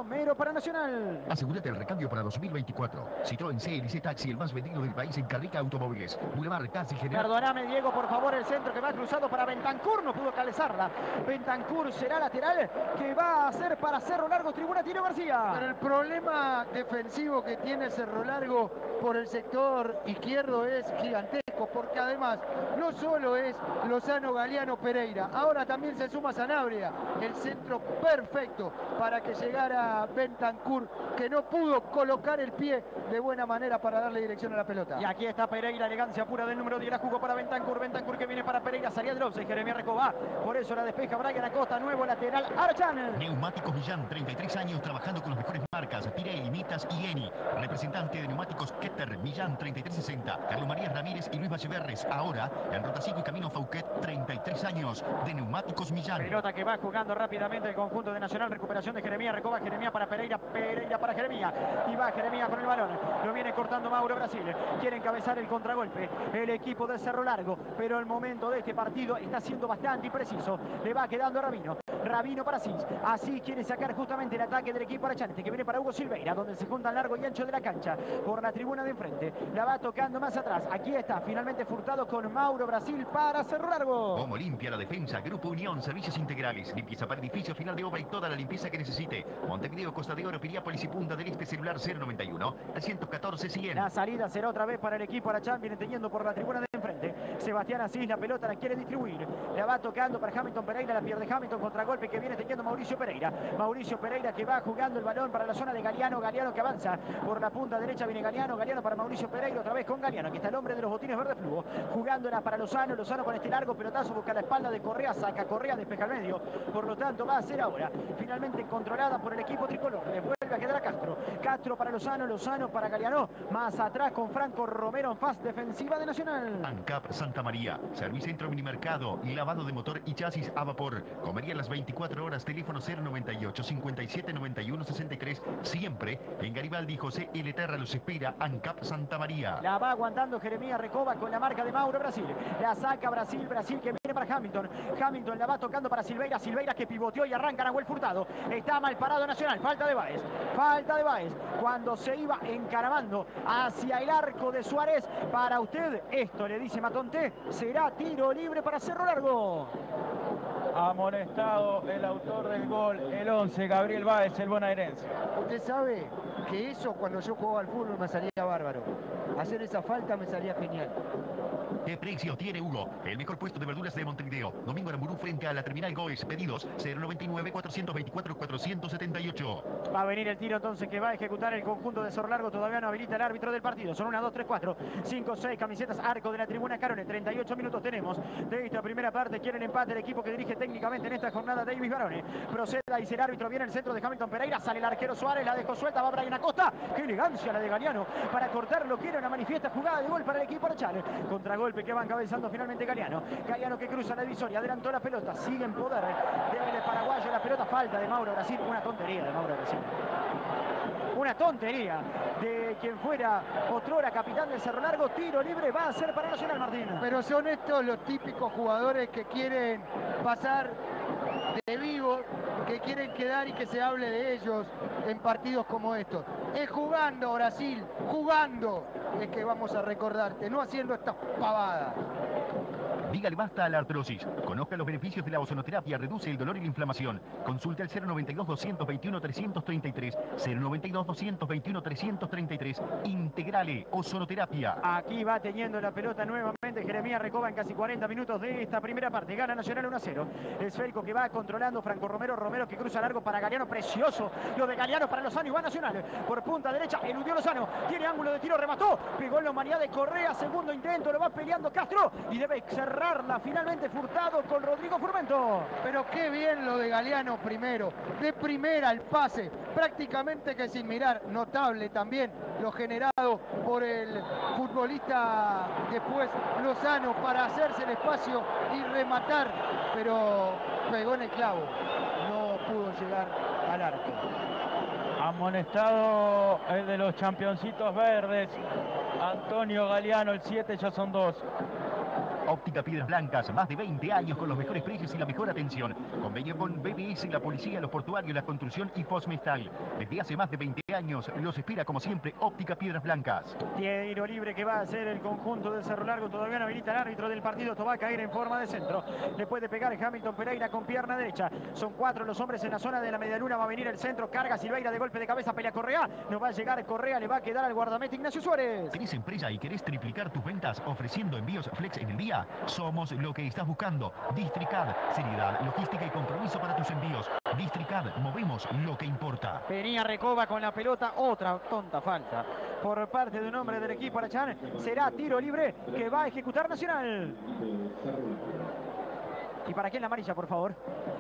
Romero para Nacional. Asegúrate el recambio para 2024. Citroën CLC Taxi, el más vendido del país en Carrica Automóviles. Boulevard Casi General. Perdóname, Diego, por favor, el centro que va cruzado para Bentancur, no pudo calzarla. Bentancur será lateral, que va a hacer para Cerro Largo, tribuna Tino García. Pero el problema defensivo que tiene Cerro Largo por el sector izquierdo es gigantesco, porque además no solo es Lozano, Galeano, Pereira, ahora también se suma Sanabria, el centro perfecto para que llegara Bentancur, que no pudo colocar el pie de buena manera para darle dirección a la pelota. Y aquí está Pereira, elegancia pura del número 10, la jugó para Bentancur, Bentancur que viene para Pereira, salía de Lopes, Jeremías Recoba, por eso la despeja Brian Acosta, nuevo lateral, Archan. Neumáticos Millán, 33 años trabajando con las mejores marcas, Pirelli, Mitas y Eni. Representante de Neumáticos Ketter, Millán, 3360, Carlos María Ramírez y Luis Valleverres. Ahora, en Rotaciclo y Camino Fauquet, 33 años de Neumáticos Millán. Pelota que va jugando rápidamente el conjunto de Nacional, recuperación de Jeremías Recoba, Jeremías para Pereira, Pereira para Jeremías, y va Jeremías con el balón, lo viene cortando Mauro Brasil, quiere encabezar el contragolpe, el equipo de Cerro Largo, pero el momento de este partido está siendo bastante impreciso, le va quedando a Rabino, Rabino para Asís, Asís quiere sacar justamente el ataque del equipo arachanete, que viene para Hugo Silveira, donde se juntan largo y ancho de la cancha, por la tribuna de enfrente, la va tocando más atrás, aquí está, finalmente Furtado con Mauro Brasil para Cerro Largo. Como limpia la defensa, Grupo Unión, servicios integrales, limpieza para edificio, final de obra y toda la limpieza que necesite. Montevideo, Costa de Oro, Piriápolis y Punta del Este, celular 091 314 100. La salida será otra vez para el equipo Arachán, viene teniendo por la tribuna de enfrente. Sebastián Asís, la pelota la quiere distribuir. La va tocando para Hamilton Pereira, la pierde Hamilton, contragolpe que viene teniendo Mauricio Pereira. Mauricio Pereira que va jugando el balón para la zona de Galeano, Galeano que avanza por la punta derecha, viene Galeano, Galeano para Mauricio Pereira, otra vez con Galeano. Aquí está el hombre de los botines verde fluo, jugándola para Lozano, Lozano con este largo pelotazo, busca la espalda de Correa, saca Correa, despeja al medio. Por lo tanto va a ser ahora, finalmente controlada por el equipo tricolor. Le vuelve a quedar a Castro. Castro para Lozano, Lozano para Galeano. Más atrás con Franco Romero en faz defensiva de Nacional. ANCAP Santa María, Servicentro Minimercado, lavado de motor y chasis a vapor. Comería las 24 horas, teléfono 098 57 91 63. Siempre en Garibaldi, José L. Terra los espera. ANCAP Santa María. La va aguantando Jeremías Recoba con la marca de Mauro Brasil. La saca Brasil, Brasil que viene para Hamilton. Hamilton la va tocando para Silveira, Silveira que pivoteó y arranca Nahuel Furtado. Está mal parado Nacional, falta de Báez. Falta de Báez cuando se iba encaramando hacia el arco de Suárez. Para usted, esto le dice Matonte, será tiro libre para Cerro Largo. Amonestado el autor del gol, el 11, Gabriel Báez, el bonaerense. Usted sabe que eso cuando yo jugaba al fútbol me salía bárbaro. Hacer esa falta me salía genial. ¿Qué precio tiene Hugo? El mejor puesto de verduras de Montevideo. Domingo Aramburú frente a la terminal Goes. Pedidos 099 424 478. Va a venir el tiro entonces que va a ejecutar el conjunto de Cerro Largo. Todavía no habilita el árbitro del partido. Son 1, 2, 3, 4, 5, 6 camisetas. Arco de la tribuna Carone. 38 minutos tenemos de esta primera parte. Quiere el empate el equipo que dirige técnicamente en esta jornada Davis Barone. Procede a dice el árbitro. Viene el centro de Hamilton Pereira. Sale el arquero Suárez. La dejó suelta. Va Brian Acosta. Qué elegancia la de Galeano para cortarlo. Quiere una manifiesta jugada de gol para el equipo Arachal. Contragolpe que va encabezando finalmente Galeano. Galeano que cruza la divisoria. Adelantó la pelota. Sigue en poder del paraguayo. La pelota falta de Mauro Brasil. Una tontería de Mauro Brasil. Una tontería de quien fuera otrora capitán del Cerro Largo. Tiro libre va a ser para Nacional, Martín. Pero son estos los típicos jugadores que quieren pasar de vivo, que quieren quedar y que se hable de ellos en partidos como estos. Es jugando, Brasil, jugando, es que vamos a recordarte, no haciendo estas pavadas. Dígale basta a la artrosis. Conozca los beneficios de la ozonoterapia. Reduce el dolor y la inflamación. Consulte al 092-221-333. 092-221-333. Integrale Ozonoterapia. Aquí va teniendo la pelota nuevamente Jeremías Recoba en casi 40 minutos de esta primera parte. Gana Nacional 1-0. Esférico que va controlando Franco Romero. Romero que cruza largo para Galeano. Precioso lo de Galeano para Lozano. Y va Nacional por punta derecha. Eludió Lozano. Tiene ángulo de tiro. Remató. Pegó en la humanidad de Correa. Segundo intento. Lo va peleando Castro. Y debe cerrarla finalmente Furtado con Rodrigo Furmento. Pero qué bien lo de Galeano primero. De primera el pase. Prácticamente que sin mirar. Notable también lo generado por el futbolista después Lozano para hacerse el espacio y rematar. Pero pegó en el clavo. No pudo llegar al arco. Amonestado el de los championcitos verdes, Antonio Galeano, el 7, ya son 2. Óptica Piedras Blancas, más de 20 años con los mejores precios y la mejor atención. Convenio con BBS, la policía, los portuarios, la construcción y Fosmetal. Desde hace más de 20 años los espera como siempre Óptica Piedras Blancas. Tiro libre que va a hacer el conjunto de Cerro Largo. Todavía no habilita el árbitro del partido. Esto va a caer en forma de centro. Le puede pegar Hamilton Pereira con pierna derecha. Son 4 los hombres en la zona de la medialuna. Va a venir el centro. Carga Silveira de golpe de cabeza. Pelea Correa. No va a llegar Correa. Le va a quedar al guardameta Ignacio Suárez. ¿Tenés empresa y querés triplicar tus ventas ofreciendo envíos flex en el día? Somos lo que estás buscando. Districad. Seriedad, logística y compromiso para tus envíos. Districad. Movemos lo que importa. Venía Recoba con la pelota. Otra tonta falta por parte de un hombre del equipo Arachán. Será tiro libre que va a ejecutar Nacional. ¿Y para quién la amarilla, por favor?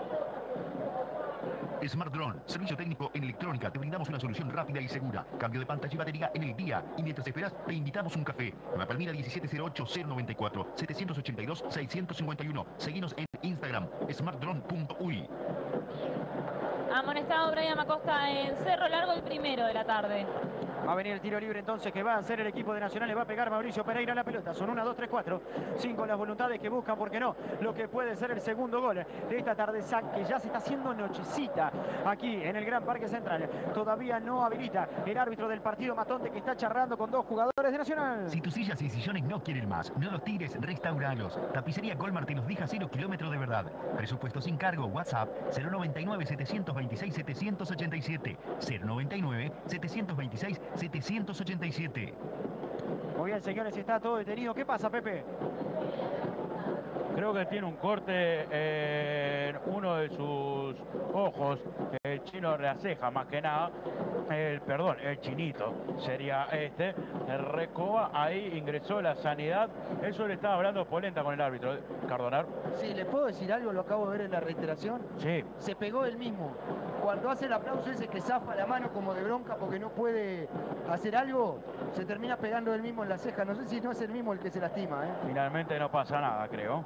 Smart Drone, servicio técnico en electrónica. Te brindamos una solución rápida y segura. Cambio de pantalla y batería en el día. Y mientras esperas, te invitamos un café. En la Palmira 1708-094, 782-651. Seguinos en Instagram, smartdrone.uy. Amonestado Brian Acosta en Cerro Largo, el primero de la tarde. Va a venir el tiro libre entonces que va a hacer el equipo de Nacional. Le va a pegar Mauricio Pereira a la pelota. Son 1, 2, 3, 4. 5 las voluntades que buscan, ¿por qué no? Lo que puede ser el segundo gol de esta tarde. Que ya se está haciendo nochecita aquí en el Gran Parque Central. Todavía no habilita el árbitro del partido Matonte, que está charlando con 2 jugadores de Nacional. Si tus sillas y sillones no quieren más, no los tires, restauralos. Tapicería Goldmar te los deja 0 kilómetros de verdad. Presupuesto sin cargo. WhatsApp 099-726-787. 099-726-787. Muy bien, señores, está todo detenido. ¿Qué pasa, Pepe? Creo que tiene un corte en uno de sus ojos, el chino de la ceja más que nada, el chinito sería este. El Recoba ahí ingresó la sanidad. Eso le estaba hablando Polenta con el árbitro, Cardonar. Sí, ¿le puedo decir algo? Lo acabo de ver en la reiteración. Sí. Se pegó él mismo. Cuando hace el aplauso ese que zafa la mano como de bronca porque no puede hacer algo, se termina pegando él mismo en la ceja. No sé si no es el mismo el que se lastima, ¿eh? Finalmente no pasa nada, creo.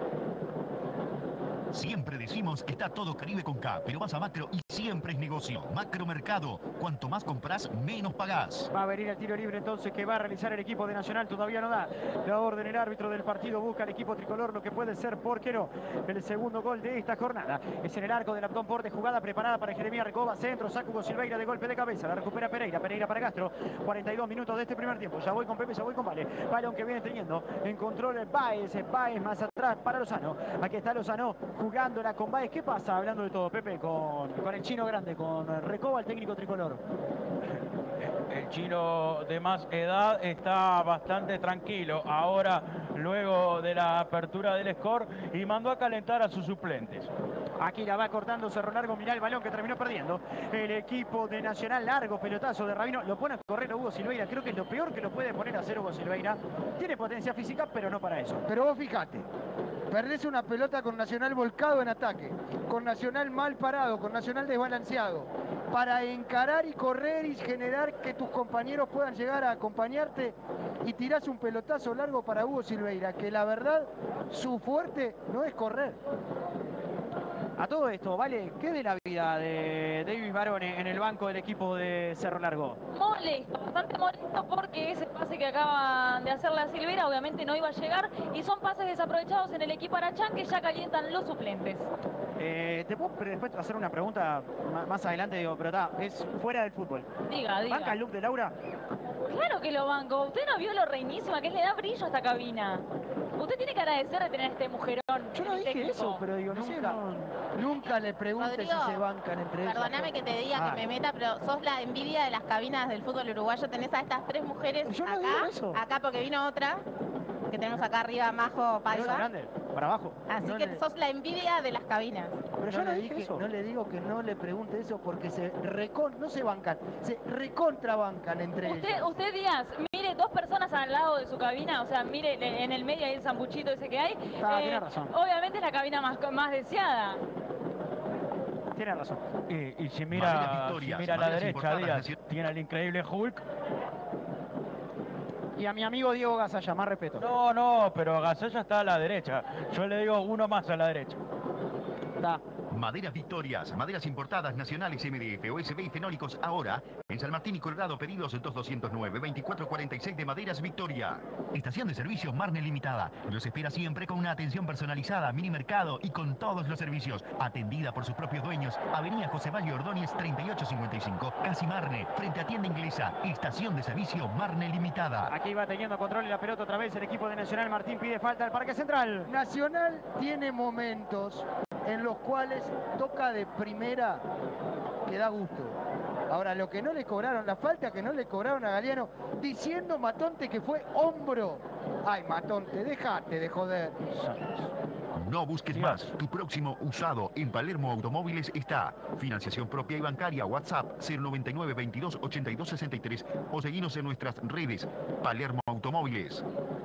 Siempre decimos que está todo Caribe con K, pero vas a Macro y siempre es negocio. Macro Mercado, cuanto más compras, menos pagás. Va a venir el tiro libre entonces que va a realizar el equipo de Nacional. Todavía no da la orden el árbitro del partido. Busca el equipo tricolor lo que puede ser, ¿por qué no? El segundo gol de esta jornada. Es en el arco del Abdón Porte, jugada preparada para Jeremías Recoba. Centro, saca Hugo Silveira de golpe de cabeza. La recupera Pereira. Pereira para Castro. 42 minutos de este primer tiempo. Ya voy con Pepe, ya voy con Vale. Balón que viene teniendo en control el Baez. Baez más atrás para Lozano. Aquí está Lozano jugándola con Baez. ¿Qué pasa? Hablando de todo, Pepe, con el chino grande, con Recoba, el técnico tricolor. El chino de más edad está bastante tranquilo ahora, luego de la apertura del score, y mandó a calentar a sus suplentes. Aquí la va cortando Cerro Largo, mirá el balón que terminó perdiendo el equipo de Nacional. Largo pelotazo de Rabino, lo pone a correr a Hugo Silveira. Creo que es lo peor que lo puede poner a hacer Hugo Silveira. Tiene potencia física, pero no para eso. Pero vos fijate, perdés una pelota con Nacional volcado en ataque, con Nacional mal parado, con Nacional desbalanceado, para encarar y correr y generar que tus compañeros puedan llegar a acompañarte, y tirás un pelotazo largo para Hugo Silveira, que la verdad su fuerte no es correr. A todo esto, ¿vale? ¿Qué de la vida de Davis Barone en el banco del equipo de Cerro Largo? Molesto, bastante molesto, porque ese pase que acaban de hacer la Silveira obviamente no iba a llegar, y son pases desaprovechados en el equipo Arachán que ya calientan los suplentes. Te puedo después hacer una pregunta más adelante, digo, pero es fuera del fútbol. Diga. ¿Banca el look de Laura? Claro que lo banco. ¿Usted no vio lo reinísima que le da brillo a esta cabina? Usted tiene que agradecer de tener este mujerón. Yo no dije eso, pero digo, nunca le preguntes Rodrigo, si se bancan entre ellos. Perdóname que te diga que me meta, pero sos la envidia de las cabinas del fútbol uruguayo. Tenés a estas 3 mujeres acá porque vino otra, que tenemos acá arriba, Majo Paiva. Grande, para abajo. Así que sos la envidia de las cabinas. Pero yo no le digo que no le pregunte eso, porque no se bancan, se recontrabancan entre ellos. Usted Díaz, mire 2 personas al lado de su cabina, o sea, mire en el medio hay el zambuchito ese que hay. Tiene razón. Obviamente es la cabina más deseada. Tiene razón. Y si mira a la derecha, Díaz tiene el increíble Hulk. Y a mi amigo Diego Gasalla, más respeto. No, pero Gasalla está a la derecha. Yo le digo uno más a la derecha. Maderas Victorias, maderas importadas nacionales MDF, OSB y fenólicos ahora en En San Martín y Colorado, pedidos 2209-2446 de Maderas Victoria. Estación de servicio Marne Limitada. Los espera siempre con una atención personalizada, mini mercado y con todos los servicios. Atendida por sus propios dueños. Avenida José Valle Ordóñez 3855. Casi Marne, frente a tienda inglesa. Estación de servicio Marne Limitada. Aquí va teniendo control de la pelota otra vez el equipo de Nacional. Martín pide falta al Parque Central. Nacional tiene momentos en los cuales toca de primera que da gusto. Ahora, lo que no le cobraron, la falta que no le cobraron a Galeano, diciendo Matonte que fue hombro. Ay, Matonte, déjate de joder. No busques más. Tu próximo usado en Palermo Automóviles está. Financiación propia y bancaria. WhatsApp 099 22 82 63 o seguinos en nuestras redes. Palermo Automóviles.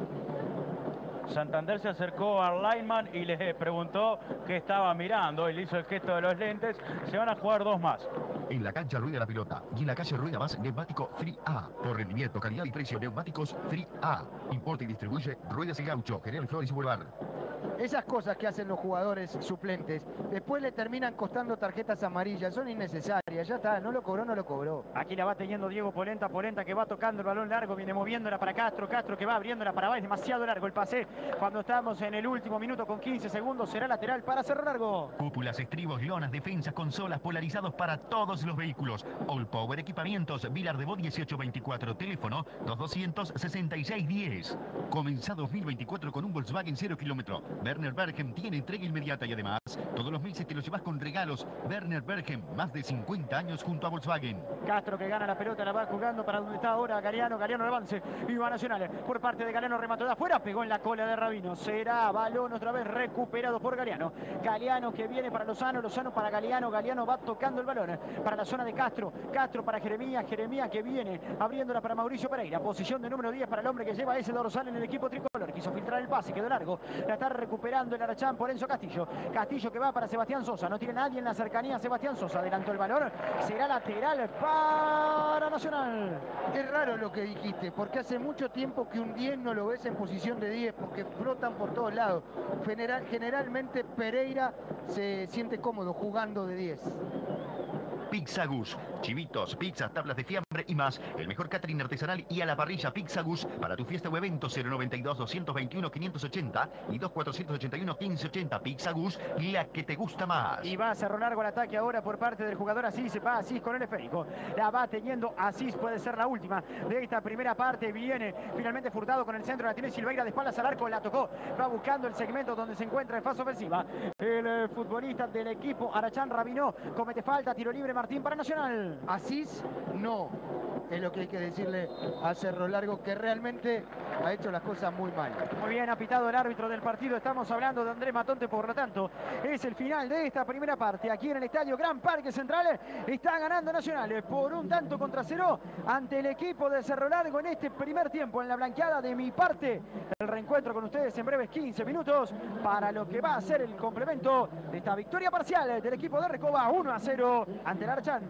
Santander se acercó al lineman y le preguntó qué estaba mirando. Él hizo el gesto de los lentes. Se van a jugar 2 más. En la cancha rueda la pelota y en la calle rueda más neumático Free A. Por rendimiento, calidad y precio, neumáticos Free A. Importa y distribuye Ruedas y Gaucho, General Flores y Boulevard. Esas cosas que hacen los jugadores suplentes, después le terminan costando tarjetas amarillas, son innecesarias, ya está, no lo cobró, no lo cobró. Aquí la va teniendo Diego Polenta, Polenta que va tocando el balón largo, viene moviéndola para Castro, Castro que va abriéndola para abajo, es demasiado largo el pase. Cuando estamos en el último minuto con 15 segundos, será lateral para Cerro Largo. Cúpulas, estribos, lonas, defensas, consolas, polarizados para todos los vehículos. All Power Equipamientos, Vilar de Bo 1824, teléfono 226610. Comenzá 2024 con un Volkswagen 0 kilómetro. Werner Bergen tiene entrega inmediata y además todos los meses te lo llevas con regalos. Werner Bergen, más de 50 años junto a Volkswagen. Castro que gana la pelota, la va jugando para donde está ahora Galeano, Galeano el avance y va Nacional por parte de Galeano, remató de afuera, pegó en la cola de Rabino. Será balón otra vez recuperado por Galeano. Galeano que viene para Lozano, Lozano para Galeano, Galeano va tocando el balón para la zona de Castro, Castro para Jeremías, Jeremías que viene abriéndola para Mauricio Pereira. Posición de número 10 para el hombre que lleva ese dorsal en el equipo tricolor. Quiso filtrar el pase, quedó largo, la está recuperando el Arachán por Enzo Castillo. Castillo que va para Sebastián Sosa, no tiene nadie en la cercanía. Sebastián Sosa adelantó el balón, será lateral para Nacional. Es raro lo que dijiste, porque hace mucho tiempo que un 10 no lo ves en posición de 10, porque flotan por todos lados. Generalmente Pereira se siente cómodo jugando de 10. Pizza Gus, chivitos, pizzas, tablas de fiambre y más. El mejor catering artesanal y a la parrilla. Pizza Gus para tu fiesta o evento 092 221 580 y 2481 1580. Pizza Gus, la que te gusta más. Y va a Cerro Largo el ataque ahora por parte del jugador Asís. Va Asís con el esférico. La va teniendo Asís, puede ser la última de esta primera parte. Viene finalmente Furtado con el centro. La tiene Silveira de espaldas al arco. La tocó. Va buscando el segmento donde se encuentra en fase ofensiva. El futbolista del equipo Arachán Rabinó comete falta. Tiro libre Martín para Nacional. Asís no. Es lo que hay que decirle a Cerro Largo, que realmente ha hecho las cosas muy mal. Muy bien, ha pitado el árbitro del partido. Estamos hablando de Andrés Matonte, por lo tanto, es el final de esta primera parte. Aquí en el estadio Gran Parque Central está ganando Nacional por 1-0 ante el equipo de Cerro Largo en este primer tiempo. En la blanqueada de mi parte, el reencuentro con ustedes en breves 15 minutos para lo que va a ser el complemento de esta victoria parcial del equipo de Recoba 1-0 ante el Archán.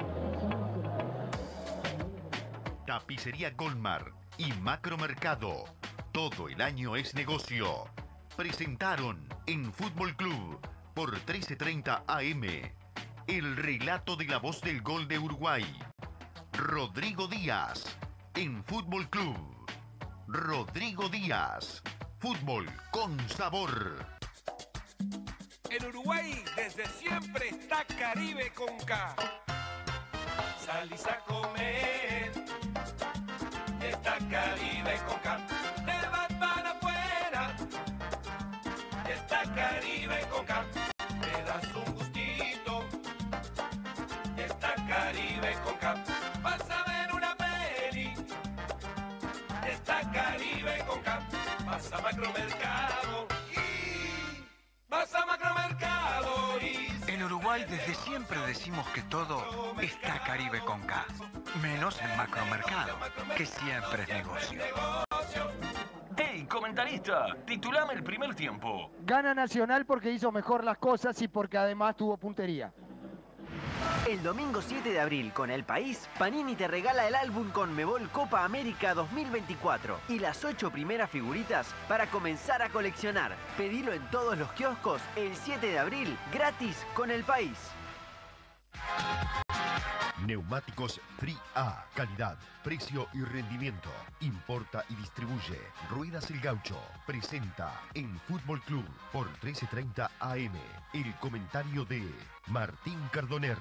Tapicería Goldmar y Macromercado. Todo el año es negocio. Presentaron en Fútbol Club por 13:30 AM el relato de la voz del gol de Uruguay. Rodrigo Díaz en Fútbol Club. Rodrigo Díaz. Fútbol con sabor. En Uruguay desde siempre está Caribe con K. Salís a comer, está Caribe con K. Te vas para afuera, está Caribe con K. Te das un gustito, está Caribe con K. Vas a ver una peli, está Caribe con K. Vas a Macromercado y vas a Macromercado y... En Uruguay desde siempre decimos que todo está Caribe con K, menos en Macromercado, que siempre es negocio. ¡Hey, comentarista! Titulame el primer tiempo. Gana Nacional porque hizo mejor las cosas y porque además tuvo puntería. El domingo 7 de abril, con El País, Panini te regala el álbum Conmebol Copa América 2024 y las 8 primeras figuritas para comenzar a coleccionar. Pedilo en todos los kioscos el 7 de abril, gratis con El País. Neumáticos Free A. Calidad, precio y rendimiento. Importa y distribuye. Ruedas El Gaucho. Presenta en Fútbol Club por 13:30 AM. El comentario de Martín Cardoner.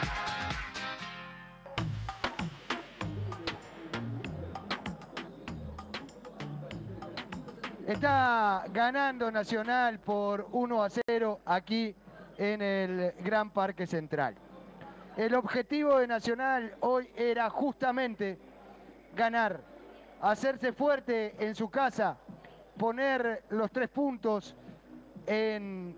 Está ganando Nacional por 1-0 aquí en el Gran Parque Central. El objetivo de Nacional hoy era justamente ganar, hacerse fuerte en su casa, poner los 3 puntos en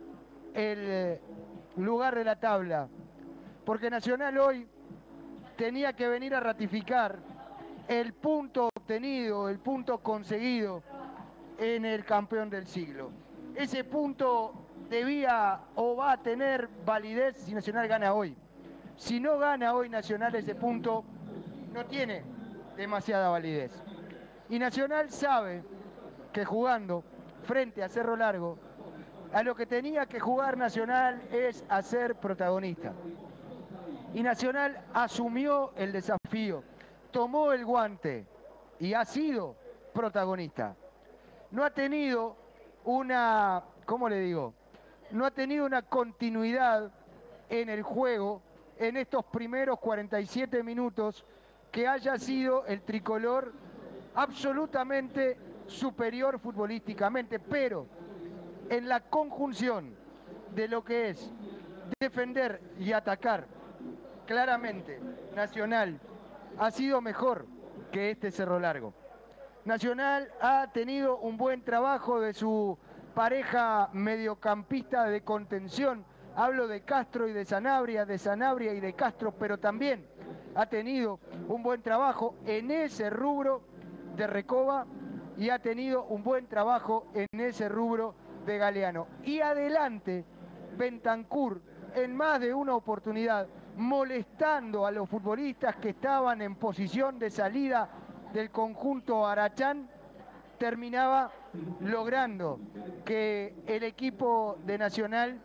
el lugar de la tabla. Porque Nacional hoy tenía que venir a ratificar el punto obtenido, el punto conseguido en el campeón del siglo. Ese punto debía o va a tener validez si Nacional gana hoy. Si no gana hoy Nacional ese punto, no tiene demasiada validez. Y Nacional sabe que jugando frente a Cerro Largo, a lo que tenía que jugar Nacional es a ser protagonista. Y Nacional asumió el desafío, tomó el guante y ha sido protagonista. No ha tenido una, ¿cómo le digo? No ha tenido una continuidad en el juego en estos primeros 47 minutos que haya sido el tricolor absolutamente superior futbolísticamente, pero en la conjunción de lo que es defender y atacar, claramente Nacional ha sido mejor que este Cerro Largo. Nacional ha tenido un buen trabajo de su pareja mediocampista de contención. Hablo de Castro y de Sanabria y de Castro, pero también ha tenido un buen trabajo en ese rubro de Recoba y ha tenido un buen trabajo en ese rubro de Galeano. Y adelante, Bentancur, en más de una oportunidad, molestando a los futbolistas que estaban en posición de salida del conjunto Arachán, terminaba logrando que el equipo de Nacional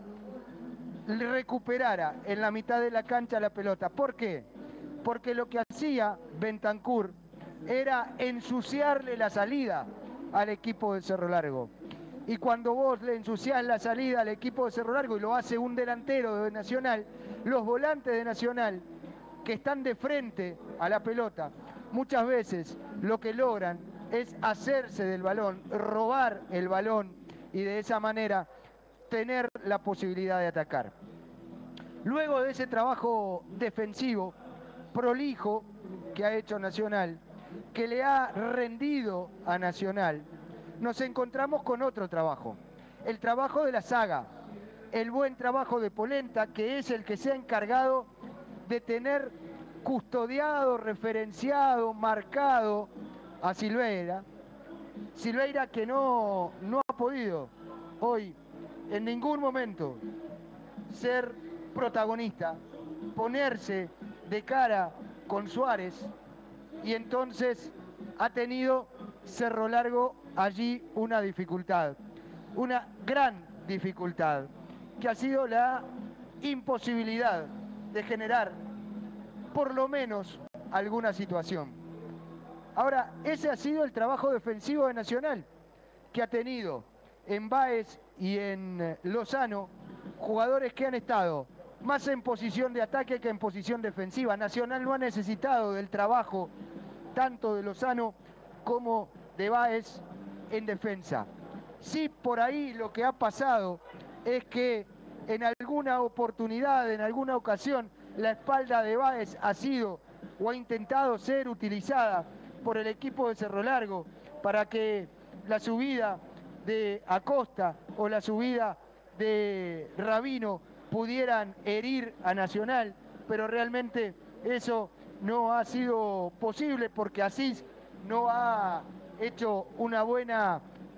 recuperara en la mitad de la cancha la pelota. ¿Por qué? Porque lo que hacía Bentancur era ensuciarle la salida al equipo de Cerro Largo. Y cuando vos le ensuciás la salida al equipo de Cerro Largo, y lo hace un delantero de Nacional, los volantes de Nacional, que están de frente a la pelota, muchas veces lo que logran es hacerse del balón, robar el balón y de esa manera tener la posibilidad de atacar. Luego de ese trabajo defensivo, prolijo, que ha hecho Nacional, que le ha rendido a Nacional, nos encontramos con otro trabajo, el trabajo de la saga, el buen trabajo de Polenta, que es el que se ha encargado de tener custodiado, referenciado, marcado a Silveira. Silveira que no ha podido hoy en ningún momento ser protagonista, ponerse de cara con Suárez, y entonces ha tenido Cerro Largo allí una dificultad, una gran dificultad, que ha sido la imposibilidad de generar por lo menos alguna situación. Ahora, ese ha sido el trabajo defensivo de Nacional, que ha tenido en Báez y en Lozano jugadores que han estado más en posición de ataque que en posición defensiva. Nacional no ha necesitado del trabajo tanto de Lozano como de Báez en defensa. Sí, por ahí lo que ha pasado es que en alguna oportunidad, en alguna ocasión, la espalda de Báez ha sido o ha intentado ser utilizada por el equipo de Cerro Largo para que la subida de Acosta o la subida de Rabino pudieran herir a Nacional, pero realmente eso no ha sido posible porque Asís no ha hecho una buena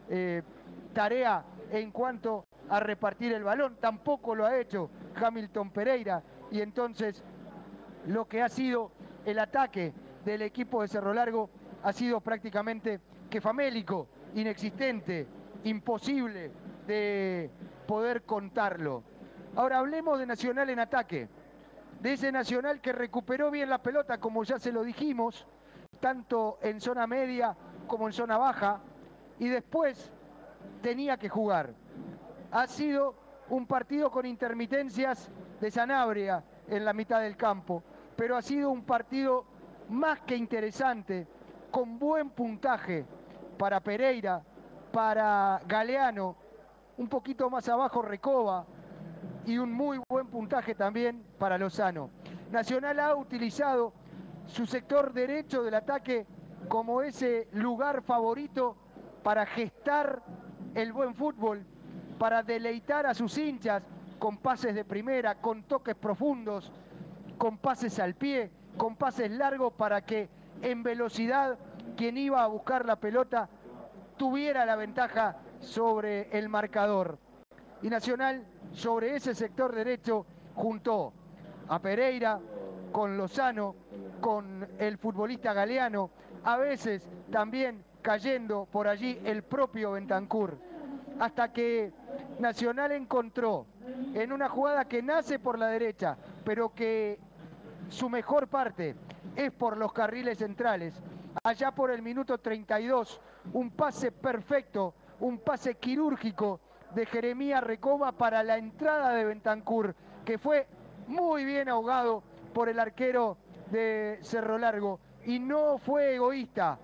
tarea en cuanto a repartir el balón, tampoco lo ha hecho Hamilton Pereira, y entonces lo que ha sido el ataque del equipo de Cerro Largo ha sido prácticamente que famélico, inexistente, imposible de poder contarlo. Ahora hablemos de Nacional en ataque. de ese Nacional que recuperó bien la pelota, como ya se lo dijimos, tanto en zona media como en zona baja, y después tenía que jugar. Ha sido un partido con intermitencias de Sanabria en la mitad del campo, pero ha sido un partido más que interesante, con buen puntaje para Pereira, para Galeano, un poquito más abajo Recoba, y un muy buen puntaje también para Lozano. Nacional ha utilizado su sector derecho del ataque como ese lugar favorito para gestar el buen fútbol, para deleitar a sus hinchas con pases de primera, con toques profundos, con pases al pie, con pases largos para que en velocidad quien iba a buscar la pelota tuviera la ventaja sobre el marcador. Y Nacional sobre ese sector derecho juntó a Pereira con Lozano, con el futbolista Galeano, a veces también cayendo por allí el propio Bentancur, hasta que Nacional encontró en una jugada que nace por la derecha, pero que su mejor parte es por los carriles centrales. Allá por el minuto 32, un pase perfecto, un pase quirúrgico de Jeremías Recoba para la entrada de Bentancur, que fue muy bien ahogado por el arquero de Cerro Largo, y no fue egoísta.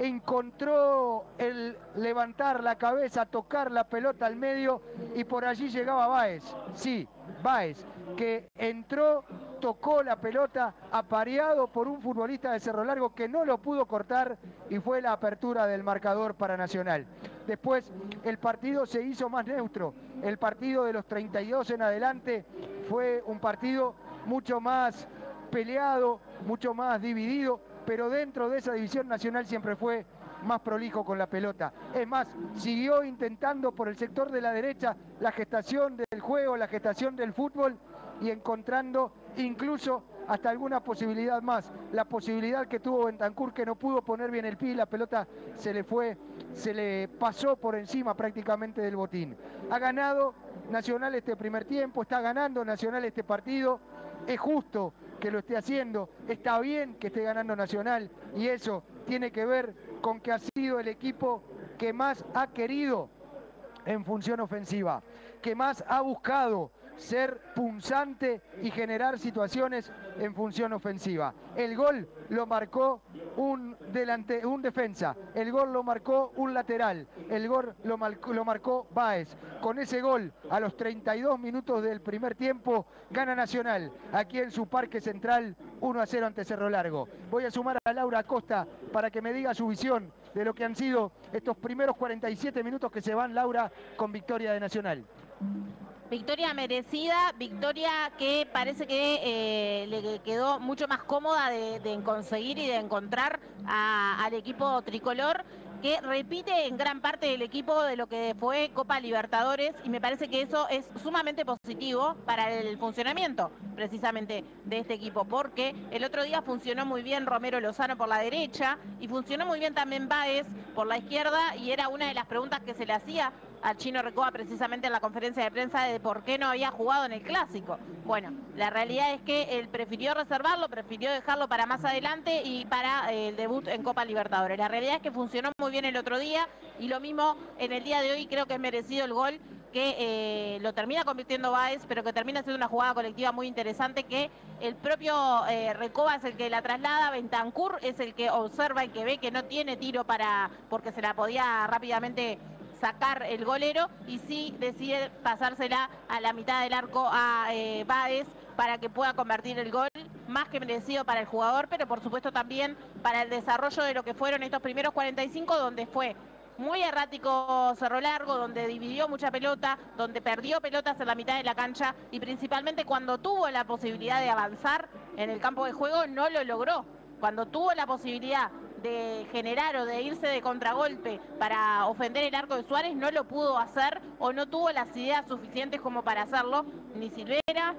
Encontró el levantar la cabeza, tocar la pelota al medio, y por allí llegaba Báez. Sí, Báez, que entró, tocó la pelota, apareado por un futbolista de Cerro Largo que no lo pudo cortar, y fue la apertura del marcador para Nacional. Después el partido se hizo más neutro. El partido de los 32 en adelante fue un partido mucho más peleado, mucho más dividido, pero dentro de esa división Nacional siempre fue más prolijo con la pelota. Es más, siguió intentando por el sector de la derecha la gestación del juego, la gestación del fútbol, y encontrando incluso hasta alguna posibilidad más. La posibilidad que tuvo Bentancur, que no pudo poner bien el pie y la pelota se le pasó por encima prácticamente del botín. Ha ganado Nacional este primer tiempo, está ganando Nacional este partido. Es justo que lo esté haciendo, está bien que esté ganando Nacional, y eso tiene que ver con que ha sido el equipo que más ha querido en función ofensiva, que más ha buscado ser punzante y generar situaciones en función ofensiva. El gol lo marcó un defensa, el gol lo marcó un lateral, el gol lo marcó Báez. Con ese gol, a los 32 minutos del primer tiempo, gana Nacional, aquí en su Parque Central, 1-0 ante Cerro Largo. Voy a sumar a Laura Acosta para que me diga su visión de lo que han sido estos primeros 47 minutos que se van, Laura, con victoria de Nacional. Victoria merecida, victoria que parece que le quedó mucho más cómoda de conseguir y de encontrar al equipo tricolor, que repite en gran parte del equipo de lo que fue Copa Libertadores, y me parece que eso es sumamente positivo para el funcionamiento precisamente de este equipo, porque el otro día funcionó muy bien Romero Lozano por la derecha y funcionó muy bien también Báez por la izquierda, y era una de las preguntas que se le hacía al Chino Recoba precisamente en la conferencia de prensa de por qué no había jugado en el Clásico. Bueno, la realidad es que él prefirió reservarlo, prefirió dejarlo para más adelante y para el debut en Copa Libertadores. La realidad es que funcionó muy bien el otro día, y lo mismo en el día de hoy. Creo que es merecido el gol, que lo termina convirtiendo Báez, pero que termina siendo una jugada colectiva muy interesante, que el propio Recoba es el que la traslada, Bentancur es el que observa y que ve que no tiene tiro porque se la podía rápidamente sacar el golero, y sí decide pasársela a la mitad del arco a Báez para que pueda convertir el gol, más que merecido para el jugador, pero por supuesto también para el desarrollo de lo que fueron estos primeros 45, donde fue muy errático Cerro Largo, donde dividió mucha pelota, donde perdió pelotas en la mitad de la cancha, y principalmente cuando tuvo la posibilidad de avanzar en el campo de juego no lo logró. Cuando tuvo la posibilidad de generar o de irse de contragolpe para ofender el arco de Suárez, no lo pudo hacer, o no tuvo las ideas suficientes como para hacerlo, ni Silvera,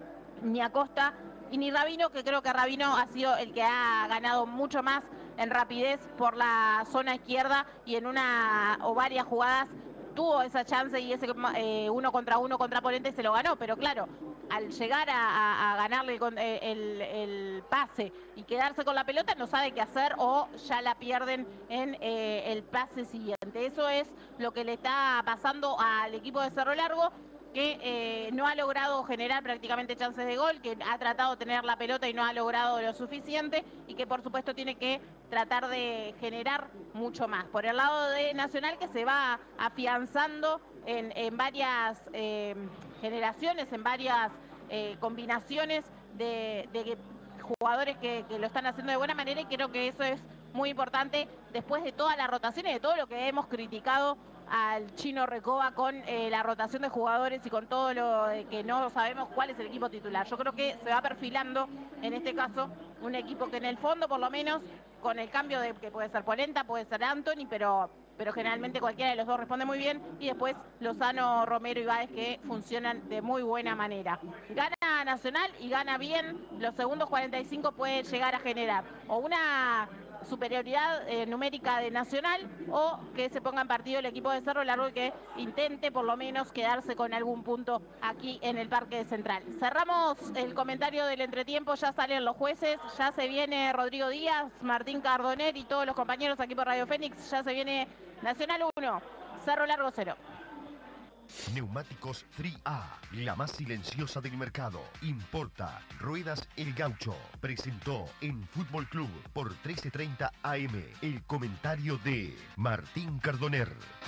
ni Acosta, y ni Rabino, que creo que Rabino ha sido el que ha ganado mucho más en rapidez por la zona izquierda, y en una o varias jugadas tuvo esa chance, y ese 1 contra 1 contra Polente se lo ganó, pero claro, al llegar a ganarle el pase y quedarse con la pelota, no sabe qué hacer o ya la pierden en el pase siguiente. Eso es lo que le está pasando al equipo de Cerro Largo, que no ha logrado generar prácticamente chances de gol, que ha tratado de tener la pelota y no ha logrado lo suficiente, y que por supuesto tiene que tratar de generar mucho más. Por el lado de Nacional, que se va afianzando en varias generaciones, en varias combinaciones de jugadores que lo están haciendo de buena manera, y creo que eso es muy importante después de todas las rotaciones, de todo lo que hemos criticado al Chino Recoba con la rotación de jugadores y con todo lo de que no sabemos cuál es el equipo titular. Yo creo que se va perfilando en este caso un equipo que en el fondo, por lo menos, con el cambio de que puede ser Polenta, puede ser Anthony, pero generalmente cualquiera de los dos responde muy bien, y después Lozano, Romero y Báez, que funcionan de muy buena manera. Gana Nacional y gana bien, los segundos 45 puede llegar a generar o una superioridad numérica de Nacional, o que se ponga en partido el equipo de Cerro Largo y que intente por lo menos quedarse con algún punto aquí en el Parque Central. Cerramos el comentario del entretiempo, ya salen los jueces, ya se viene Rodrigo Díaz, Martín Cardoner y todos los compañeros aquí por Radio Fénix. Ya se viene Nacional 1, Cerro Largo 0. Neumáticos 3A, la más silenciosa del mercado. Importa Ruedas El Gaucho. Presentó en Fútbol Club por 13:30 AM el comentario de Martín Cardoner.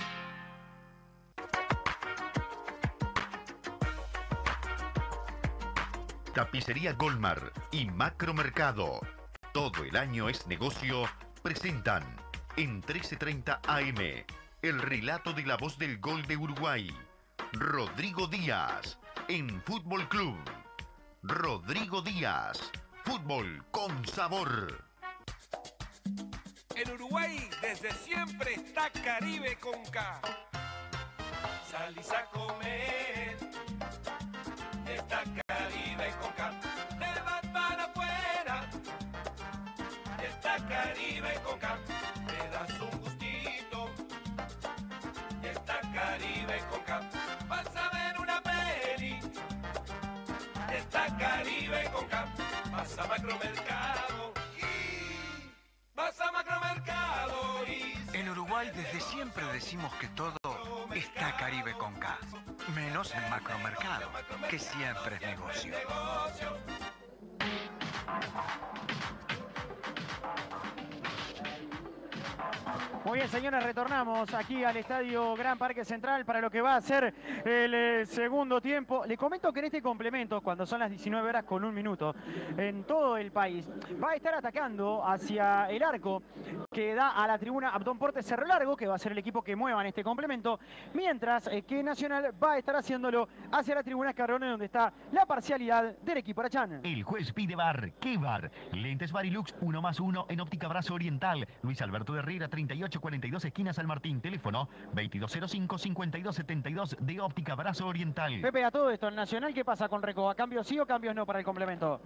Tapicería Golmar y Macromercado. Todo el año es negocio. Presentan en 13:30 AM el relato de la voz del gol de Uruguay. Rodrigo Díaz en Fútbol Club. Rodrigo Díaz, fútbol con sabor. En Uruguay desde siempre está Caribe con K. Salís a comer, está Caribe con K. Te vas para afuera, está Caribe con K. Te das un gustito, está Caribe con K. Vas a ver una peli, está Caribe con K. Vas a Macromercado y vas a Macromercado y... En Uruguay desde siempre decimos que todo está Caribe con K. Menos en Macromercado, que siempre es negocio. Muy bien, señores, retornamos aquí al Estadio Gran Parque Central para lo que va a ser el segundo tiempo. Le comento que en este complemento, cuando son las 19 horas con 1 minuto, en todo el país, va a estar atacando hacia el arco que da a la tribuna Abdón Portes Cerro Largo, que va a ser el equipo que mueva en este complemento, mientras que Nacional va a estar haciéndolo hacia la tribuna Carrone, donde está la parcialidad del equipo Arachán. El juez pide bar. ¿Qué bar? Lentes Varilux 1+1 en óptica Brazo Oriental. Luis Alberto de Herrera, 3842 esquina San Martín. Teléfono 2205-5272 de óptica Brazo Oriental. Pepe, a todo esto, ¿el Nacional qué pasa con Recoba? ¿Cambios sí o cambios no para el complemento?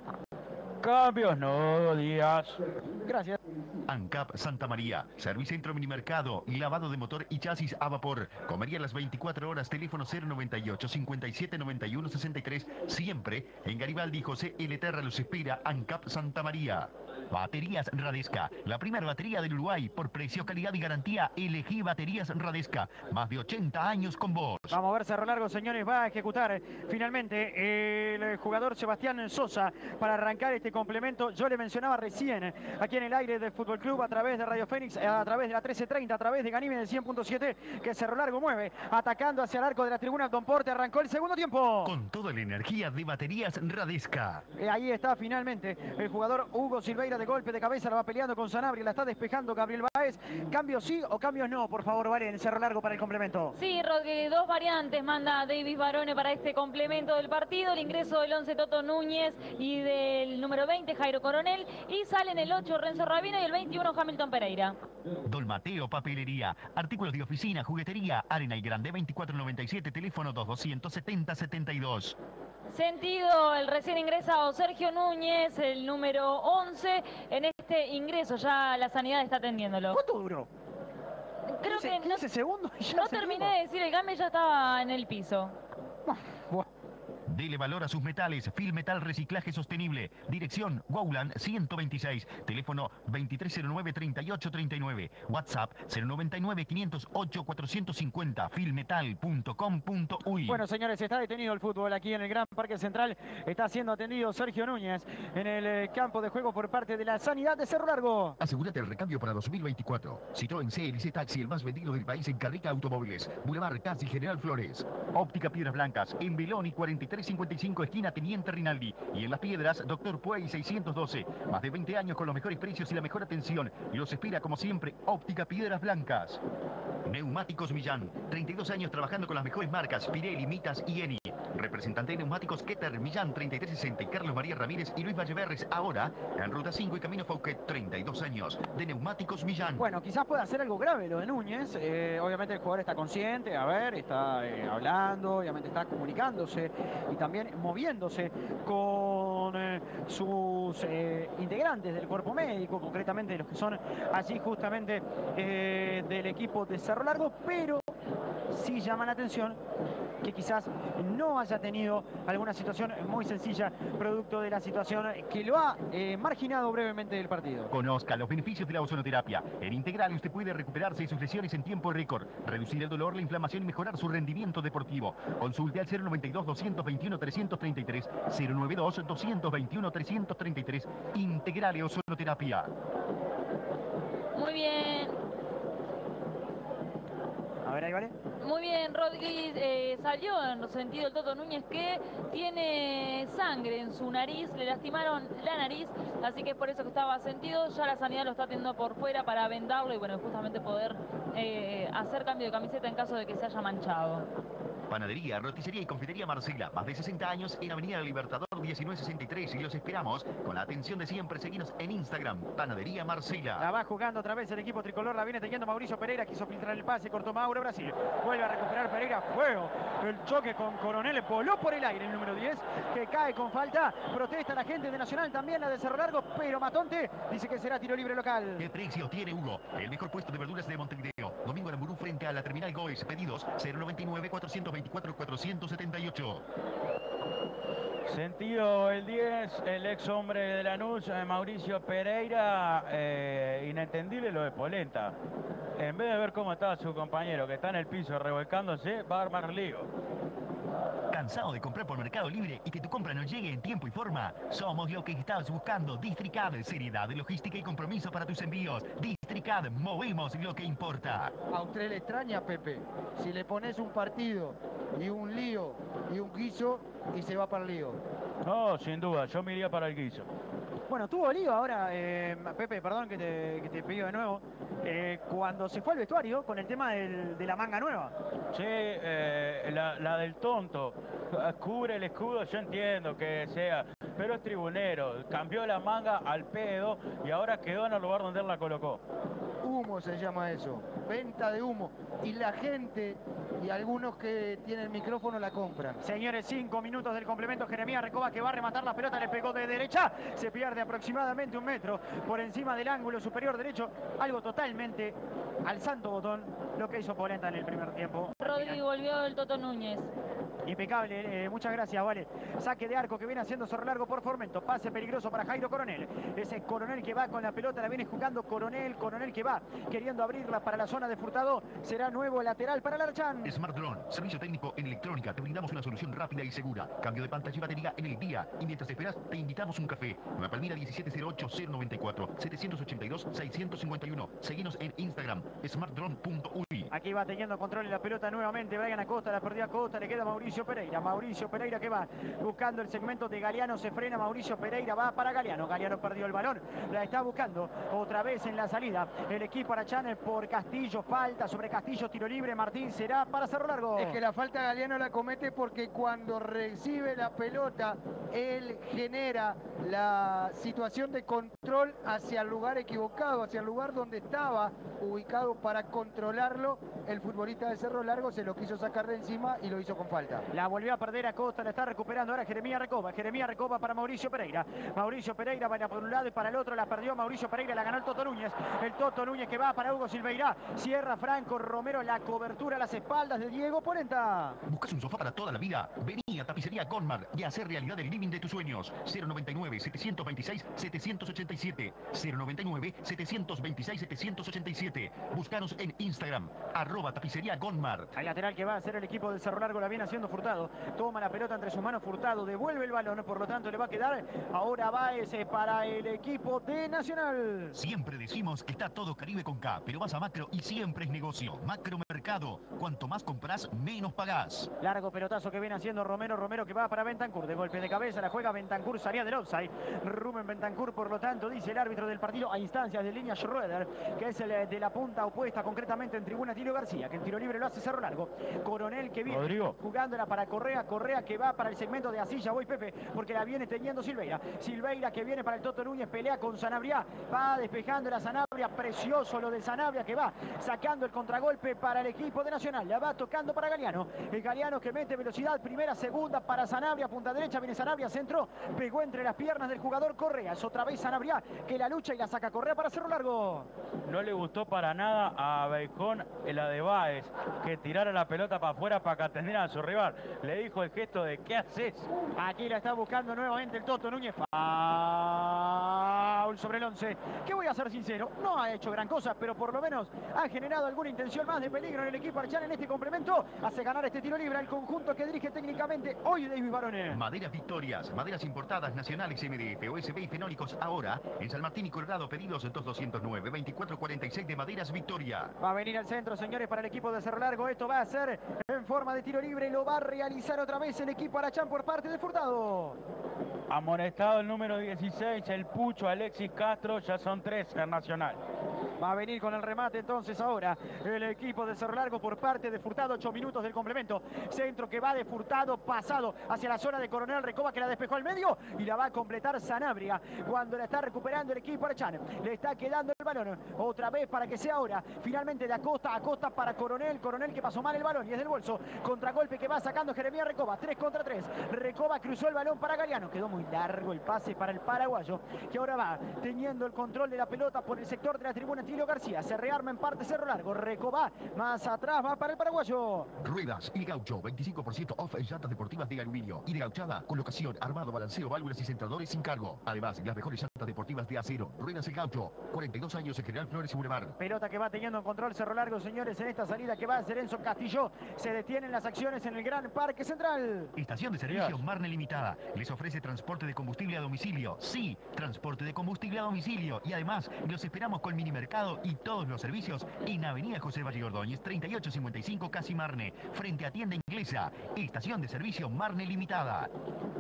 Cambios no, Díaz. Gracias. ANCAP Santa María, Servicentro Minimercado, lavado de motor y chasis a vapor. Comería las 24 horas, teléfono 098 57 91 63. Siempre en Garibaldi. José L. Terra los espera. ANCAP Santa María. Baterías Radesca, la primera batería del Uruguay. Por precio, calidad y garantía, elegí Baterías Radesca. Más de 80 años con vos. Vamos a ver, Cerro Largo, señores, va a ejecutar finalmente el jugador Sebastián Sosa para arrancar este complemento. Yo le mencionaba recién aquí en el aire del Fútbol Club, a través de Radio Fénix, a través de la 1330, a través de Ganime del 100.7, que Cerro Largo mueve, atacando hacia el arco de la tribuna Don Porte. Arrancó el segundo tiempo. Con toda la energía de Baterías Radesca. Ahí está finalmente el jugador Hugo Silveira, de golpe de cabeza, la va peleando con Sanabria, la está despejando Gabriel Báez. ¿Cambios sí o cambios no, por favor, Vale, en Cerro Largo para el complemento? Sí, Rodri, dos variantes manda Davis Barone para este complemento del partido. El ingreso del 11 Toto Núñez y del número 20 Jairo Coronel. Y salen el 8 Renzo Rabino y el 21 Hamilton Pereira. Dolmateo Papelería, artículos de oficina, juguetería, Arena y Grande 2497, teléfono 2270-72. Sentido el recién ingresado Sergio Núñez, el número 11. En este ingreso ya la sanidad está atendiéndolo. ¿Cuánto duró? Creo 15, que 15 segundos. no terminé de decir, el Game ya estaba en el piso. Dele valor a sus metales. Filmetal Reciclaje Sostenible. Dirección Wowland 126. Teléfono 2309-3839. WhatsApp 099-508-450. Filmetal.com.uy. Bueno, señores, está detenido el fútbol aquí en el Gran Parque Central. Está siendo atendido Sergio Núñez en el campo de juego por parte de la Sanidad de Cerro Largo. Asegúrate el recambio para 2024. Citroën CLC Taxi, el más vendido del país en Carrica Automóviles. Boulevard Casi General Flores. Óptica Piedras Blancas. En Beloni 4355, esquina Teniente Rinaldi. Y en Las Piedras, Dr. Puey 612. Más de 20 años con los mejores precios y la mejor atención. Y los espera, como siempre, Óptica Piedras Blancas. Neumáticos Millán. 32 años trabajando con las mejores marcas Pirelli, Mitas y Eni. Representante de Neumáticos Keter, Millán 3360 y Carlos María Ramírez y Luis Valleverres. Ahora en Ruta 5 y Camino Fauquet. 32 años de Neumáticos Millán. Bueno, quizás pueda ser algo grave lo de Núñez. Obviamente el jugador está consciente, está hablando, obviamente está comunicándose y también moviéndose con sus integrantes del cuerpo médico, concretamente los que son allí justamente del equipo de Cerro Largo, pero sí llama la atención que quizás no haya tenido alguna situación muy sencilla producto de la situación que lo ha marginado brevemente del partido. Conozca los beneficios de la ozonoterapia. En Integral usted puede recuperarse de sus lesiones en tiempo récord, reducir el dolor, la inflamación y mejorar su rendimiento deportivo. Consulte al 092-221-333, 092-221-333. Integral Ozonoterapia. Muy bien. A ver, ahí vale. Muy bien, Rodríguez salió en sentido el Toto Núñez que tiene sangre en su nariz, le lastimaron la nariz, así que es por eso que estaba sentido. Ya la sanidad lo está atendiendo por fuera para vendarlo y bueno, justamente poder hacer cambio de camiseta en caso de que se haya manchado. Panadería, roticería y confitería Marcela. Más de 60 años en Avenida Libertador 1963 y los esperamos con la atención de siempre. Seguinos en Instagram, Panadería Marcela. La va jugando otra vez el equipo tricolor, la viene teniendo Mauricio Pereira, quiso filtrar el pase, cortó Mauro, Brasil. Vuelve a recuperar Pereira, fuego. El choque con Coronel, voló por el aire el número 10, que cae con falta. Protesta la gente de Nacional, también la de Cerro Largo, pero Matonte dice que será tiro libre local. ¿Qué precio tiene Hugo? El mejor puesto de verduras de Montevideo. Domingo Aramburú frente a la Terminal Goes. Pedidos 099-424-478. Sentido el 10, el ex hombre de Lanús, Mauricio Pereira. Inentendible lo de Polenta. En vez de ver cómo estaba su compañero que está en el piso revolcándose, va a armar lío. ¿Cansado de comprar por Mercado Libre y que tu compra no llegue en tiempo y forma? Somos lo que estabas buscando. Districad, seriedad, logística y compromiso para tus envíos. Districad, movemos lo que importa. A usted le extraña, Pepe, si le pones un partido y un lío y un guiso y se va para el lío. No, sin duda, yo me iría para el guiso. Bueno, tuvo lío ahora, Pepe, perdón que te pido de nuevo, cuando se fue al vestuario con el tema de la manga nueva. Sí, la del tonto, cubre el escudo, yo entiendo que sea, pero es tribunero, cambió la manga al pedo y ahora quedó en el lugar donde él la colocó. Humo se llama eso, venta de humo, y la gente y algunos que tienen micrófono la compran. Señores, 5 minutos del complemento. Jeremías Recoba, que va a rematar la pelota, le pegó de derecha, se pierde aproximadamente 1 metro por encima del ángulo superior derecho, algo totalmente al santo botón lo que hizo Polenta en el primer tiempo. Rodrigo, volvió el Toto Núñez. Impecable, muchas gracias, vale. Saque de arco que viene haciendo Cerro Largo por Formento. Pase peligroso para Jairo Coronel. Ese Coronel que va con la pelota, la viene jugando Coronel que va queriendo abrirla para la zona de Furtado. Será nuevo lateral para Larchan. Smart Drone, servicio técnico en electrónica. Te brindamos una solución rápida y segura. Cambio de pantalla y batería en el día. Y mientras esperas, te invitamos un café. Nueva Palmira 1708094 782-651. Seguinos en Instagram, smartdrone.uy. Aquí va teniendo control en la pelota nuevamente Brian Acosta, la perdió Acosta, le queda Mauricio Pereira. Mauricio Pereira que va buscando el segmento de Galeano, se frena Mauricio Pereira, va para Galeano. Galeano perdió el balón, la está buscando otra vez en la salida. El equipo Arachán por Castillo, falta sobre Castillo, tiro libre, Martín, será para Cerro Largo. Es que la falta Galeano la comete porque cuando recibe la pelota, él genera la situación de control hacia el lugar equivocado, hacia el lugar donde estaba ubicado para controlarlo, el futbolista de Cerro Largo se lo quiso sacar de encima y lo hizo con falta. La volvió a perder Acosta, la está recuperando ahora Jeremías Recoba. Jeremías Recoba para Mauricio Pereira. Mauricio Pereira va por un lado y para el otro, la perdió Mauricio Pereira, la ganó el Toto Núñez. El Toto Núñez que va para Hugo Silveira. Cierra Franco Romero, la cobertura a las espaldas de Diego Polenta. ¿Buscas un sofá para toda la vida? Vení a Tapicería Gonmar y hacer realidad el living de tus sueños. 099-726-787. 099-726-787. Búscanos en Instagram, @tapicería Gonmar. Al lateral que va a hacer el equipo del Cerro Largo la viene haciendo Furtado. Toma la pelota entre sus manos Furtado, devuelve el balón, por lo tanto le va a quedar ahora Báez para el equipo de Nacional. Siempre decimos que está todo Caribe con K, pero vas a Macro y siempre es negocio. Macro Mercado, cuanto más compras, menos pagás. Largo pelotazo que viene haciendo Romero que va para Bentancur, de golpe de cabeza la juega Bentancur, salía del offside. Rubén Bentancur, por lo tanto, dice el árbitro del partido a instancias de línea Schroeder, que es el de la punta opuesta, concretamente en tribuna Tilio García, que el tiro libre lo hace Cerro Largo. Coronel que viene jugándola para Correa que va para el segmento de Asilla, voy Pepe, porque la viene teniendo Silveira que viene para el Toto Núñez, pelea con Sanabria, va despejando la Sanabria, precioso lo de Sanabria que va sacando el contragolpe para el equipo de Nacional, la va tocando para Galeano, el Galeano que mete velocidad, primera, segunda para Sanabria, punta derecha, viene Sanabria, centro, pegó entre las piernas del jugador Correa, es otra vez Sanabria que la lucha y la saca Correa para Cerro Largo. No le gustó para nada a Beijón la de Báez, que tirara la pelota para afuera para que atendiera a su rival. Le dijo el gesto de ¿qué haces? Aquí la está buscando nuevamente el Toto Núñez. Foul sobre el 11. Que voy a ser sincero, no ha hecho gran cosa, pero por lo menos ha generado alguna intención más de peligro en el equipo Archán en este complemento. Hace ganar este tiro libre al conjunto que dirige técnicamente hoy David Barone. Maderas Victorias, maderas importadas nacionales MDF, OSB y fenólicos ahora en San Martín y Colorado, pedidos en 2209-2446 de Maderas Victoria. Va a venir al centro, señores, para el equipo de Cerro Largo. Esto va a ser en forma de tiro libre y lo va a realizar otra vez el equipo Arachán por parte de Furtado. Amonestado el número 16, el Pucho Alexis Castro, ya son 3 en Nacional. Va a venir con el remate entonces ahora el equipo de Cerro Largo por parte de Furtado, 8 minutos del complemento. Centro que va de Furtado, pasado hacia la zona de Coronel Recoba que la despejó al medio y la va a completar Sanabria cuando la está recuperando el equipo Arachán. Le está quedando el balón otra vez para que sea ahora finalmente de Acosta para Coronel que pasó mal el balón y es del bolso. Contragolpe que va sacando Jeremías Recoba, 3 contra 3. Recoba cruzó el balón para Galeano, quedó muy largo el pase para el paraguayo que ahora va teniendo el control de la pelota por el sector de la tribuna Tilio García. Se rearma en parte Cerro Largo. Recoba más atrás, va para el paraguayo. Ruedas y Gaucho, 25% off en llantas deportivas de aluminio y de gauchada, colocación, armado, balanceo, válvulas y centradores sin cargo. Además, las mejores llantas deportivas de acero. Ruedas y Gaucho, 42 años en General Flores y Boulevard. Pelota que va teniendo en control Cerro Largo, señores, en esta salida que va a ser Enzo Castillo. Se detienen las acciones en el Gran Parque Central. Estación de servicio Marne Limitada. Les ofrece transporte de combustible a domicilio. Sí, transporte de combustible a domicilio. Y además, los esperamos con mini mercado y todos los servicios en Avenida José Valle Ordóñez, 3855 Casi Marne, frente a Tienda Inglesa. Estación de servicio Marne Limitada.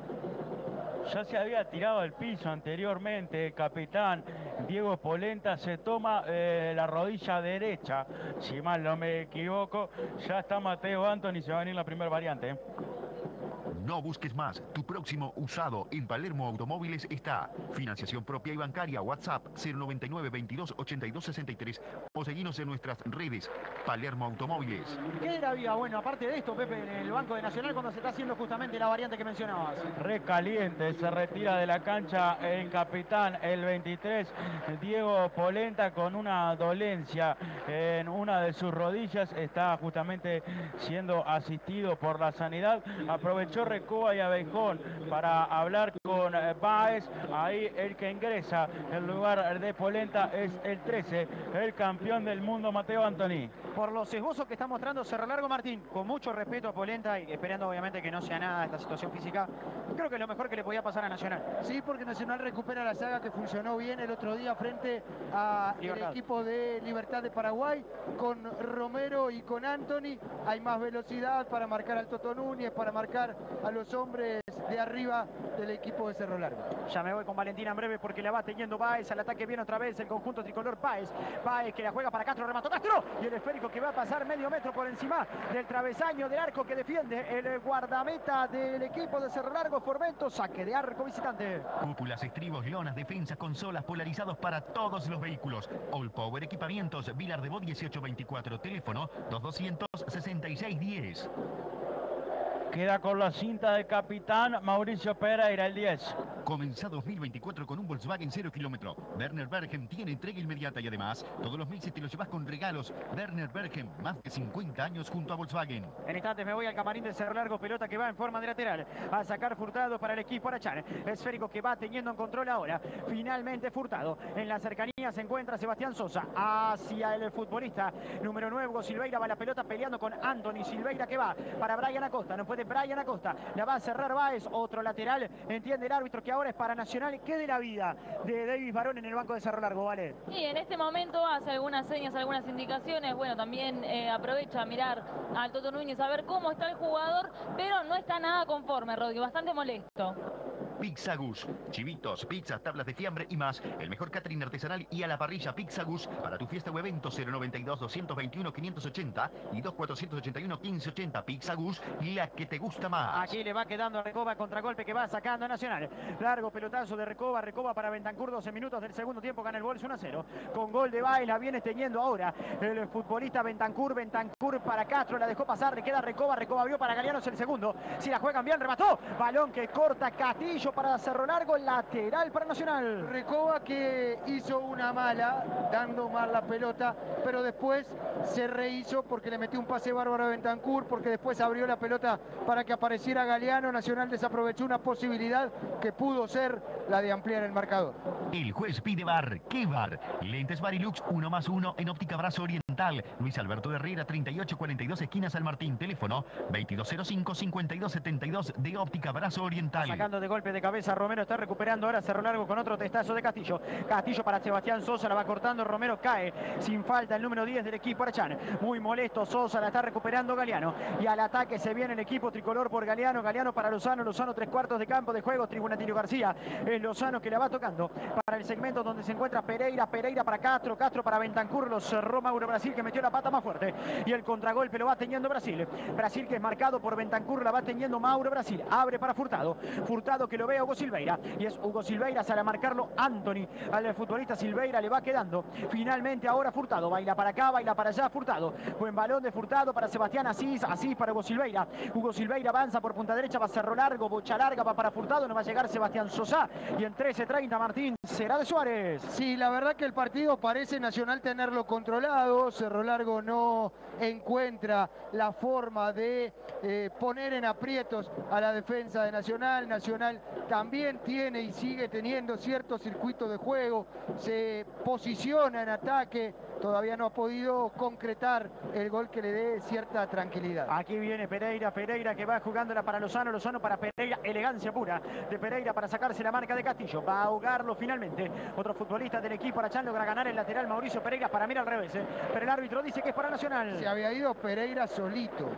Ya se había tirado al piso anteriormente el capitán Diego Polenta, se toma la rodilla derecha, si mal no me equivoco. Ya está Mateo Antoni, se va a venir la primera variante. No busques más. Tu próximo usado en Palermo Automóviles está. Financiación propia y bancaria. WhatsApp 099 22 82 63 o seguinos en nuestras redes. Palermo Automóviles. ¿Qué era vida? Bueno, aparte de esto, Pepe, en el Banco de Nacional cuando se está haciendo justamente la variante que mencionabas. Recaliente, se retira de la cancha el capitán, el 23, Diego Polenta, con una dolencia en una de sus rodillas. Está justamente siendo asistido por la sanidad. Aprovechó Recoba y Abejón para hablar con Báez. Ahí el que ingresa en lugar de Polenta es el 13, el campeón del mundo Mateo Antoni. Por los esbozos que está mostrando Cerro Largo, Martín, con mucho respeto a Polenta y esperando obviamente que no sea nada esta situación física, creo que es lo mejor que le podía pasar a Nacional. Sí, porque Nacional recupera la saga que funcionó bien el otro día frente al equipo de Libertad de Paraguay, con Romero y con Antoni. Hay más velocidad para marcar al Toto Núñez, para marcar a los hombres de arriba del equipo de Cerro Largo. Ya me voy con Valentina en breve porque la va teniendo Báez. Al ataque viene otra vez el conjunto tricolor Báez. Báez que la juega juega para Castro, remató Castro. Y el esférico que va a pasar medio metro por encima del travesaño del arco que defiende el guardameta del equipo de Cerro Largo, Formento. Saque de arco visitante. Cúpulas, estribos, lonas, defensas, consolas, polarizados para todos los vehículos. All Power Equipamientos, Vilar de Bo 1824, teléfono 226610. Queda con la cinta del capitán Mauricio Pereira, el 10. Comenzá 2024 con un Volkswagen 0 kilómetro. Werner Bergen tiene entrega inmediata y además todos los meses te lo llevas con regalos. Werner Bergen, más de 50 años junto a Volkswagen. En instantes me voy al camarín de Cerro Largo, pelota que va en forma de lateral a sacar Furtado para el equipo Arachán. Esférico que va teniendo en control ahora. Finalmente Furtado. En la cercanía se encuentra Sebastián Sosa hacia el futbolista número 9, Hugo Silveira. Va la pelota peleando con Anthony Silveira que va para Brian Acosta. No puede Brian Acosta. La va a cerrar Báez. Otro lateral. Entiende el árbitro que ahora es para Nacional. ¿Qué de la vida de Davis Barón en el banco de Cerro Largo, vale? Y en este momento hace algunas señas, algunas indicaciones. Bueno, también aprovecha a mirar al Toto Núñez a ver cómo está el jugador, pero no está nada conforme, Rodri, bastante molesto. Pizza Gus, chivitos, pizzas, tablas de fiambre y más. El mejor catering artesanal y a la parrilla Pizza Gus para tu fiesta o evento. 092-221-580 y 2481-1580. Pizza Gus, la que te gusta más. Aquí le va quedando a Recoba, contragolpe que va sacando a Nacional. Largo pelotazo de Recoba, Recoba para Bentancur, 12 minutos del segundo tiempo, gana el bolso 1-0. Con gol de Baez, la viene teniendo ahora el futbolista Bentancur, Bentancur para Castro, la dejó pasar, le queda Recoba, Recoba vio para Galeano, es el segundo. Si la juegan bien, remató. Balón que corta Castillo para Cerro Largo, lateral para Nacional. Recoba que hizo una mala, dando mal la pelota, pero después se rehizo porque le metió un pase bárbaro a Bentancur, porque después abrió la pelota para que apareciera Galeano. Nacional desaprovechó una posibilidad que pudo ser la de ampliar el marcador. El juez pide VAR. ¿Qué VAR? Lentes Varilux 1+1 en óptica Brazo Oriental. Luis Alberto Herrera, 3842 esquina San Martín. Teléfono 2205-5272 de óptica Brazo Oriental. Sacando de golpe de cabeza Romero, está recuperando ahora Cerro Largo con otro testazo de Castillo. Castillo para Sebastián Sosa, la va cortando, Romero cae sin falta el número 10 del equipo Arachán. Muy molesto Sosa, la está recuperando Galeano. Y al ataque se viene el equipo tricolor por Galeano. Galeano para Lozano, Lozano 3/4 de campo de juego, Tribuna Tilio García. Es Lozano que la va tocando para el segmento donde se encuentra Pereira, Pereira para Castro, Castro para Bentancur, lo cerró Mauro Brasil que metió la pata más fuerte. Y el contragolpe lo va teniendo Brasil. Brasil que es marcado por Bentancur, la va teniendo Mauro Brasil. Abre para Furtado. Furtado que lo ve a Hugo Silveira. Y es Hugo Silveira, sale a marcarlo Anthony. Al futbolista Silveira le va quedando. Finalmente ahora Furtado. Baila para acá, baila para allá Furtado. Buen balón de Furtado para Sebastián Asís. Asís para Hugo Silveira. Hugo Silveira avanza por punta derecha, va a Cerro Largo. Bocha larga va para Furtado. No va a llegar Sebastián Sosa. Y en 13:30 Martín será de Suárez. Sí, la verdad que el partido parece Nacional tenerlo controlado. Cerro Largo no encuentra la forma de poner en aprietos a la defensa de Nacional. Nacional también tiene y sigue teniendo cierto circuito de juego. Se posiciona en ataque. Todavía no ha podido concretar el gol que le dé cierta tranquilidad. Aquí viene Pereira, Pereira que va jugándola para Lozano, Lozano para Pereira, elegancia pura de Pereira para sacarse la marca de Castillo, va a ahogarlo finalmente. Otro futbolista del equipo Arachán logra ganar el lateral Mauricio Pereira, para mí al revés, pero el árbitro dice que es para Nacional. Se había ido Pereira solito.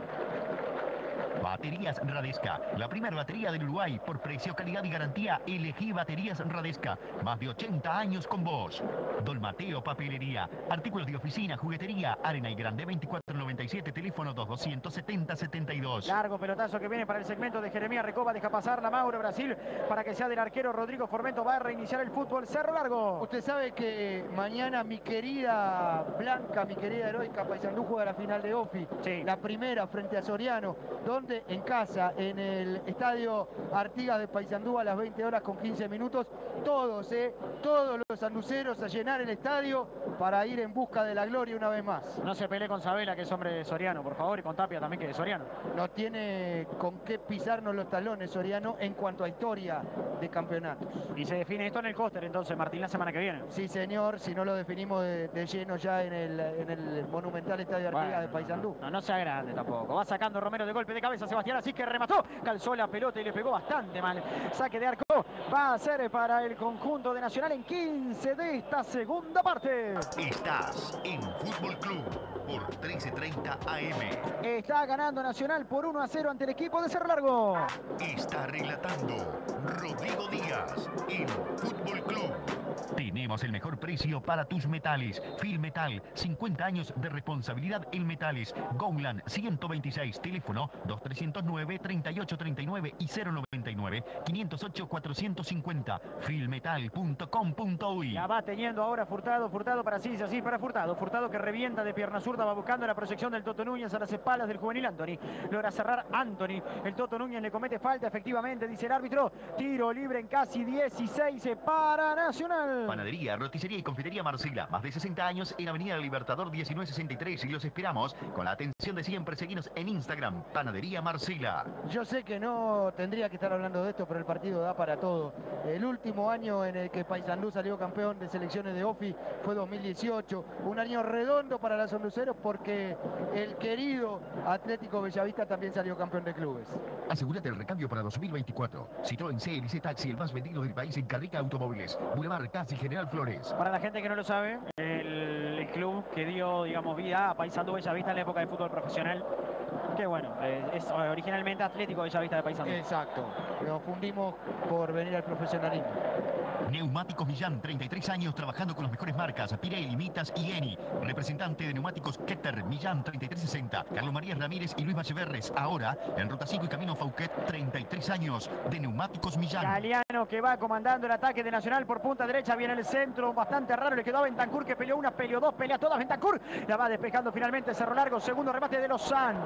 Baterías Radesca, la primera batería del Uruguay. Por precio, calidad y garantía, elegí Baterías Radesca. Más de 80 años con vos. Don Mateo Papelería, artículos de oficina, juguetería, Arena y Grande 2497, teléfono 2270-72. Largo pelotazo que viene para el segmento de Jeremías Recoba, deja pasar la Mauro Brasil para que sea del arquero Rodrigo Formento. Va a reiniciar el fútbol Cerro Largo. Usted sabe que mañana mi querida Blanca, mi querida heroica Paysandú juega la final de OFI. Sí. La primera frente a Soriano, donde en casa, en el estadio Artigas de Paysandú a las 20 horas con 15 minutos, todos los sanduceros a llenar el estadio para ir en busca de la gloria una vez más. No se pelee con Sabela, que es hombre de Soriano, por favor, y con Tapia también, que es Soriano. No tiene con qué pisarnos los talones Soriano en cuanto a historia de campeonatos. Y se define esto en el cóster entonces, Martín, la semana que viene. Sí, señor, si no lo definimos de lleno ya en el monumental estadio Artigas de Paysandú. No sea grande tampoco. Va sacando Romero de golpe de cabeza. Sebastián, así que remató, calzó la pelota y le pegó bastante mal. Saque de arco va a ser para el conjunto de Nacional en 15 de esta segunda parte. Estás en Fútbol Club por 13:30 AM. Está ganando Nacional por 1-0 ante el equipo de Cerro Largo. Está relatando Rodrigo Díaz en Fútbol Club. Tenemos el mejor precio para tus metales. Filmetal, 50 años de responsabilidad en metales. Gowland 126, teléfono 2309-3839 y 099-508-450. Filmetal.com.uy. La va teniendo ahora Furtado para sí, así para Furtado. Furtado que revienta de pierna zurda, va buscando la proyección del Toto Núñez a las espaldas del juvenil Anthony. Logra cerrar Anthony. El Toto Núñez le comete falta, efectivamente, dice el árbitro. Tiro libre en casi 16 para Nacional. Panadería, roticería y confitería Marcela. Más de 60 años en Avenida Libertador 1963 y los esperamos con la atención de siempre. Seguinos en Instagram, Panadería Marcela. Yo sé que no tendría que estar hablando de esto, pero el partido da para todo. El último año en el que Paysandú salió campeón de selecciones de OFI fue 2018. Un año redondo para los sanluceros porque el querido Atlético Bellavista también salió campeón de clubes. Asegúrate el recambio para 2024. Citroën CLC Taxi, el más vendido del país en Carrica Automóviles. Boulevard Casi General Flores. Para la gente que no lo sabe, el club que dio, digamos, vida a Paysandú Bellavista en la época del fútbol profesional, que bueno, es originalmente Atlético Bellavista de Paysandú. Exacto, nos fundimos por venir al profesionalismo. Neumáticos Millán, 33 años trabajando con las mejores marcas, Pirelli, Mitas y Eni. Representante de Neumáticos Keter, Millán, 3360. Carlos María Ramírez y Luis Valleverres. Ahora, en Ruta 5 y Camino Fauquet, 33 años de Neumáticos Millán. Galeano que va comandando el ataque de Nacional por punta derecha, viene el centro, bastante raro, le quedó a Bentancur que peleó una, peleó dos, pelea todas Bentancur. La va despejando finalmente Cerro Largo, segundo remate de Lozano.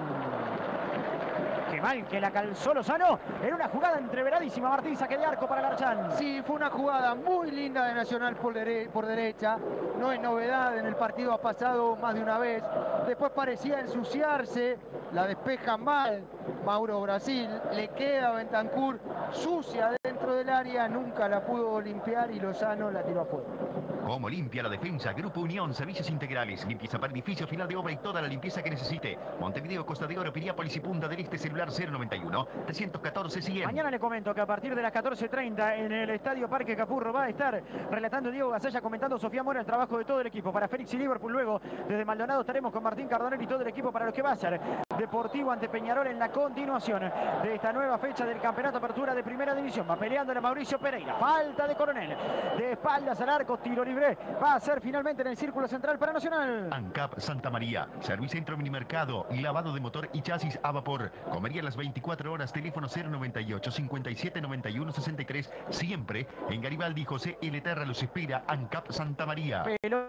Qué mal que la calzó Lozano en una jugada entreveradísima. Martín, saque de arco para Larchán. Sí, fue una jugada muy linda de Nacional por derecha. No es novedad, en el partido ha pasado más de una vez. Después parecía ensuciarse, la despeja mal Mauro Brasil. Le queda a Bentancur sucia dentro del área, nunca la pudo limpiar y Lozano la tiró afuera. Como limpia la defensa, Grupo Unión, servicios integrales, limpieza para edificio, final de obra y toda la limpieza que necesite. Montevideo, Costa de Oro, Piriápolis y Punta del Este, celular 091-314-100. Mañana le comento que a partir de las 14:30 en el Estadio Parque Capurro va a estar relatando Diego Gasalla, comentando Sofía Mora el trabajo de todo el equipo. Para Félix y Liverpool, luego desde Maldonado estaremos con Martín Cardonel y todo el equipo para lo que va a ser Deportivo ante Peñarol en la continuación de esta nueva fecha del Campeonato Apertura de Primera División. Va peleando Mauricio Pereira, falta de Coronel, de espaldas al arco, tiro libre, va a ser finalmente en el círculo central para Nacional. ANCAP Santa María, Servicentro Minimercado, lavado de motor y chasis a vapor. Comería las 24 horas, teléfono 098 57 91 63, siempre en Garibaldi. José L. Terra los espera, ANCAP Santa María.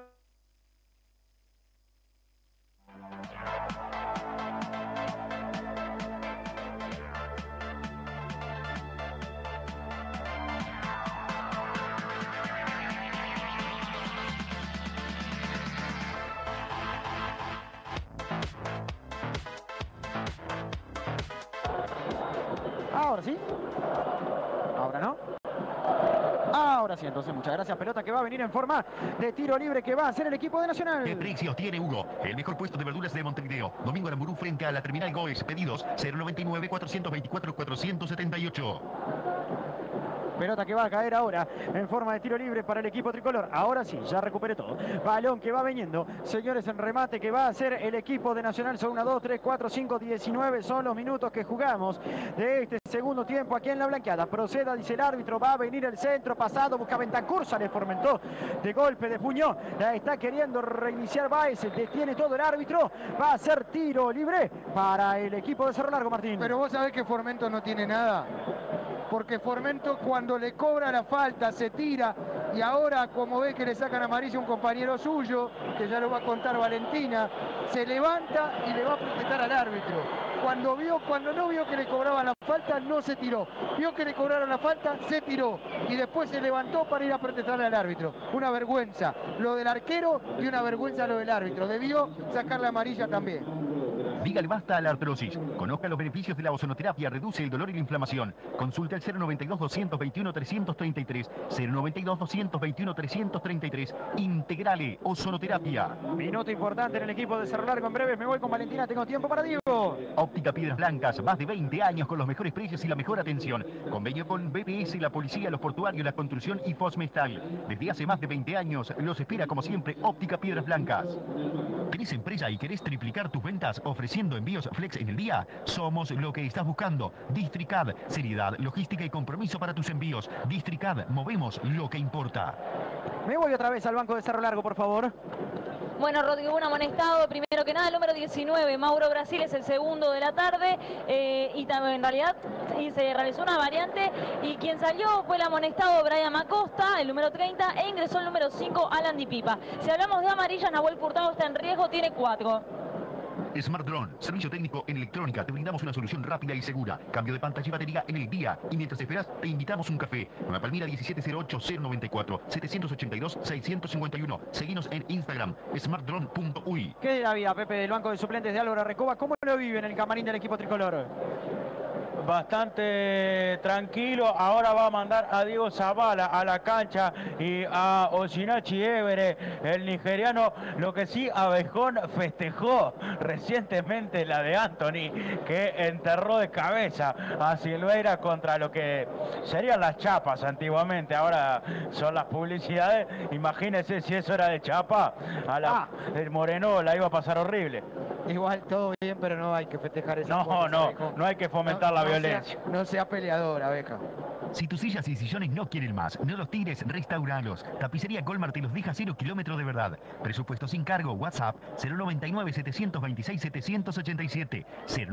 Ahora sí. Ahora no. Ahora sí, entonces muchas gracias. Pelota que va a venir en forma de tiro libre que va a hacer el equipo de Nacional. ¿Qué precios tiene Hugo? El mejor puesto de verduras de Montevideo. Domingo Aramburú frente a la Terminal Goes. Pedidos 099-424-478. Pelota que va a caer ahora en forma de tiro libre para el equipo tricolor. Ahora sí, ya recuperé todo. Balón que va viniendo. Señores, en remate que va a hacer el equipo de Nacional. Son 1, 2, 3, 4, 5, 19. Son los minutos que jugamos de este segundo tiempo aquí en la blanqueada. Proceda, dice el árbitro. Va a venir el centro pasado. Busca Bentancur. Sale Formentó de golpe de puño. La está queriendo reiniciar Baez. Detiene todo el árbitro. Va a ser tiro libre para el equipo de Cerro Largo, Martín. Pero vos sabés que Formento no tiene nada. Porque Formento cuando le cobra la falta se tira y ahora como ve que le sacan amarilla a un compañero suyo, que ya lo va a contar Valentina, se levanta y le va a protestar al árbitro. Cuando no vio que le cobraban la falta, no se tiró. Vio que le cobraron la falta, se tiró. Y después se levantó para ir a protestarle al árbitro. Una vergüenza lo del arquero y una vergüenza lo del árbitro. Debió sacar la amarilla también. Dígale basta a la artrosis. Conozca los beneficios de la ozonoterapia, reduce el dolor y la inflamación. Consulte al 092-221-333, 092-221-333. Integrale Ozonoterapia. Minuto importante en el equipo de Cerro Largo. En breve me voy con Valentina. Tengo tiempo para Diego. Óptica Piedras Blancas, más de 20 años con los mejores precios y la mejor atención. Convenio con BPS, la policía, los portuarios, la construcción y Fosmestal. Desde hace más de 20 años los espera como siempre Óptica Piedras Blancas. ¿Tenés empresa y querés triplicar tus ventas ofreciendo envíos flex en el día? Somos lo que estás buscando. Districad, seriedad, logística y compromiso para tus envíos. Districad, movemos lo que importa. Me voy otra vez al banco de Cerro Largo, por favor. Bueno, Rodrigo, un amonestado, primero que nada, el número 19, Mauro Brasil, es el segundo de la tarde, y también en realidad se realizó una variante, y quien salió fue el amonestado Brian Acosta, el número 30, e ingresó el número 5, Alan Di Pipa. Si hablamos de amarillas, Nahuel Furtado está en riesgo, tiene 4. Smart Drone, servicio técnico en electrónica. Te brindamos una solución rápida y segura. Cambio de pantalla y batería en el día. Y mientras esperas, te invitamos un café. Con la Palmira 1708-094, 782-651. Seguinos en Instagram, smartdrone.uy. ¿Qué de la vida, Pepe, del banco de suplentes de Álvaro Recoba? ¿Cómo lo vive en el camarín del equipo tricolor? Bastante tranquilo. Ahora va a mandar a Diego Zavala a la cancha y a Osinachi Evere, el nigeriano. Lo que sí, Abejón festejó recientemente la de Anthony, que enterró de cabeza a Silveira contra lo que serían las chapas antiguamente. Ahora son las publicidades. Imagínense si eso era de chapa. El Moreno la iba a pasar horrible. Igual todo bien, pero no hay que festejar esa cosa. No hay que fomentar la violencia. No sea peleador, Abeja. Si tus sillas y sillones no quieren más, no los tires, restauralos. Tapicería Goldmar te los deja 0 kilómetros de verdad. Presupuesto sin cargo, WhatsApp 099-726-787.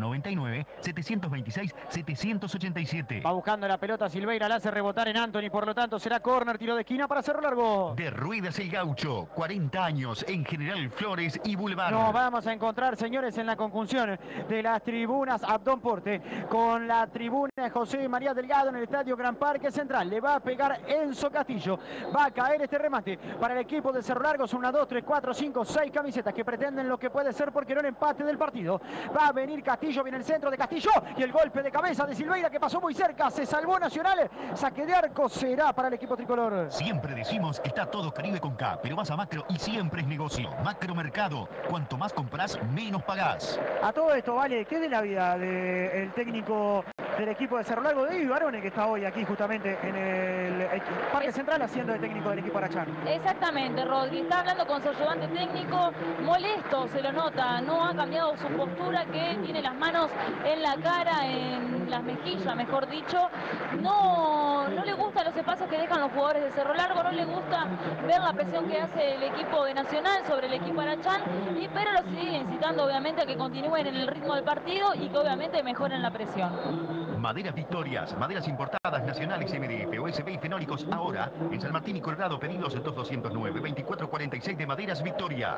099-726-787. Va buscando la pelota Silveira, la hace rebotar en Anthony, por lo tanto será córner, tiro de esquina para Cerro Largo. De Ruedas el Gaucho, 40 años en General Flores y Boulevard. Nos vamos a encontrar, señores, en la conjunción de las tribunas Abdón Porte con la tribuna José María Delgado en el estadio Gran Parque Central. Le va a pegar Enzo Castillo. Va a caer este remate para el equipo de Cerro Largo. Son 1, 2, 3, 4, 5, 6 camisetas que pretenden lo que puede ser, porque no el empate del partido. Va a venir Castillo, viene el centro de Castillo y el golpe de cabeza de Silveira, que pasó muy cerca. Se salvó Nacional. Saque de arco será para el equipo tricolor. Siempre decimos que está todo Caribe con K, pero vas a Macro y siempre es negocio. Macro Mercado. Cuanto más compras, menos pagás. A todo esto, vale, ¿qué de la vida del técnico del equipo de Cerro Largo, David Barone, que está hoy aquí justamente en el Parque Central haciendo de técnico del equipo Arachán? Exactamente, Rodri. Está hablando con su ayudante técnico, molesto, se lo nota. No ha cambiado su postura, que tiene las manos en la cara, en las mejillas, mejor dicho. No le gustan los espacios que dejan los jugadores de Cerro Largo, no le gusta ver la presión que hace el equipo de Nacional sobre el equipo Arachán, pero lo sigue incitando obviamente a que continúen en el ritmo del partido y que obviamente mejoren la presión. Maderas Victorias, maderas importadas, nacionales, MDF, OSB y fenólicos. Ahora, en San Martín y Colorado, pedidos 2209-2446 de Maderas Victoria.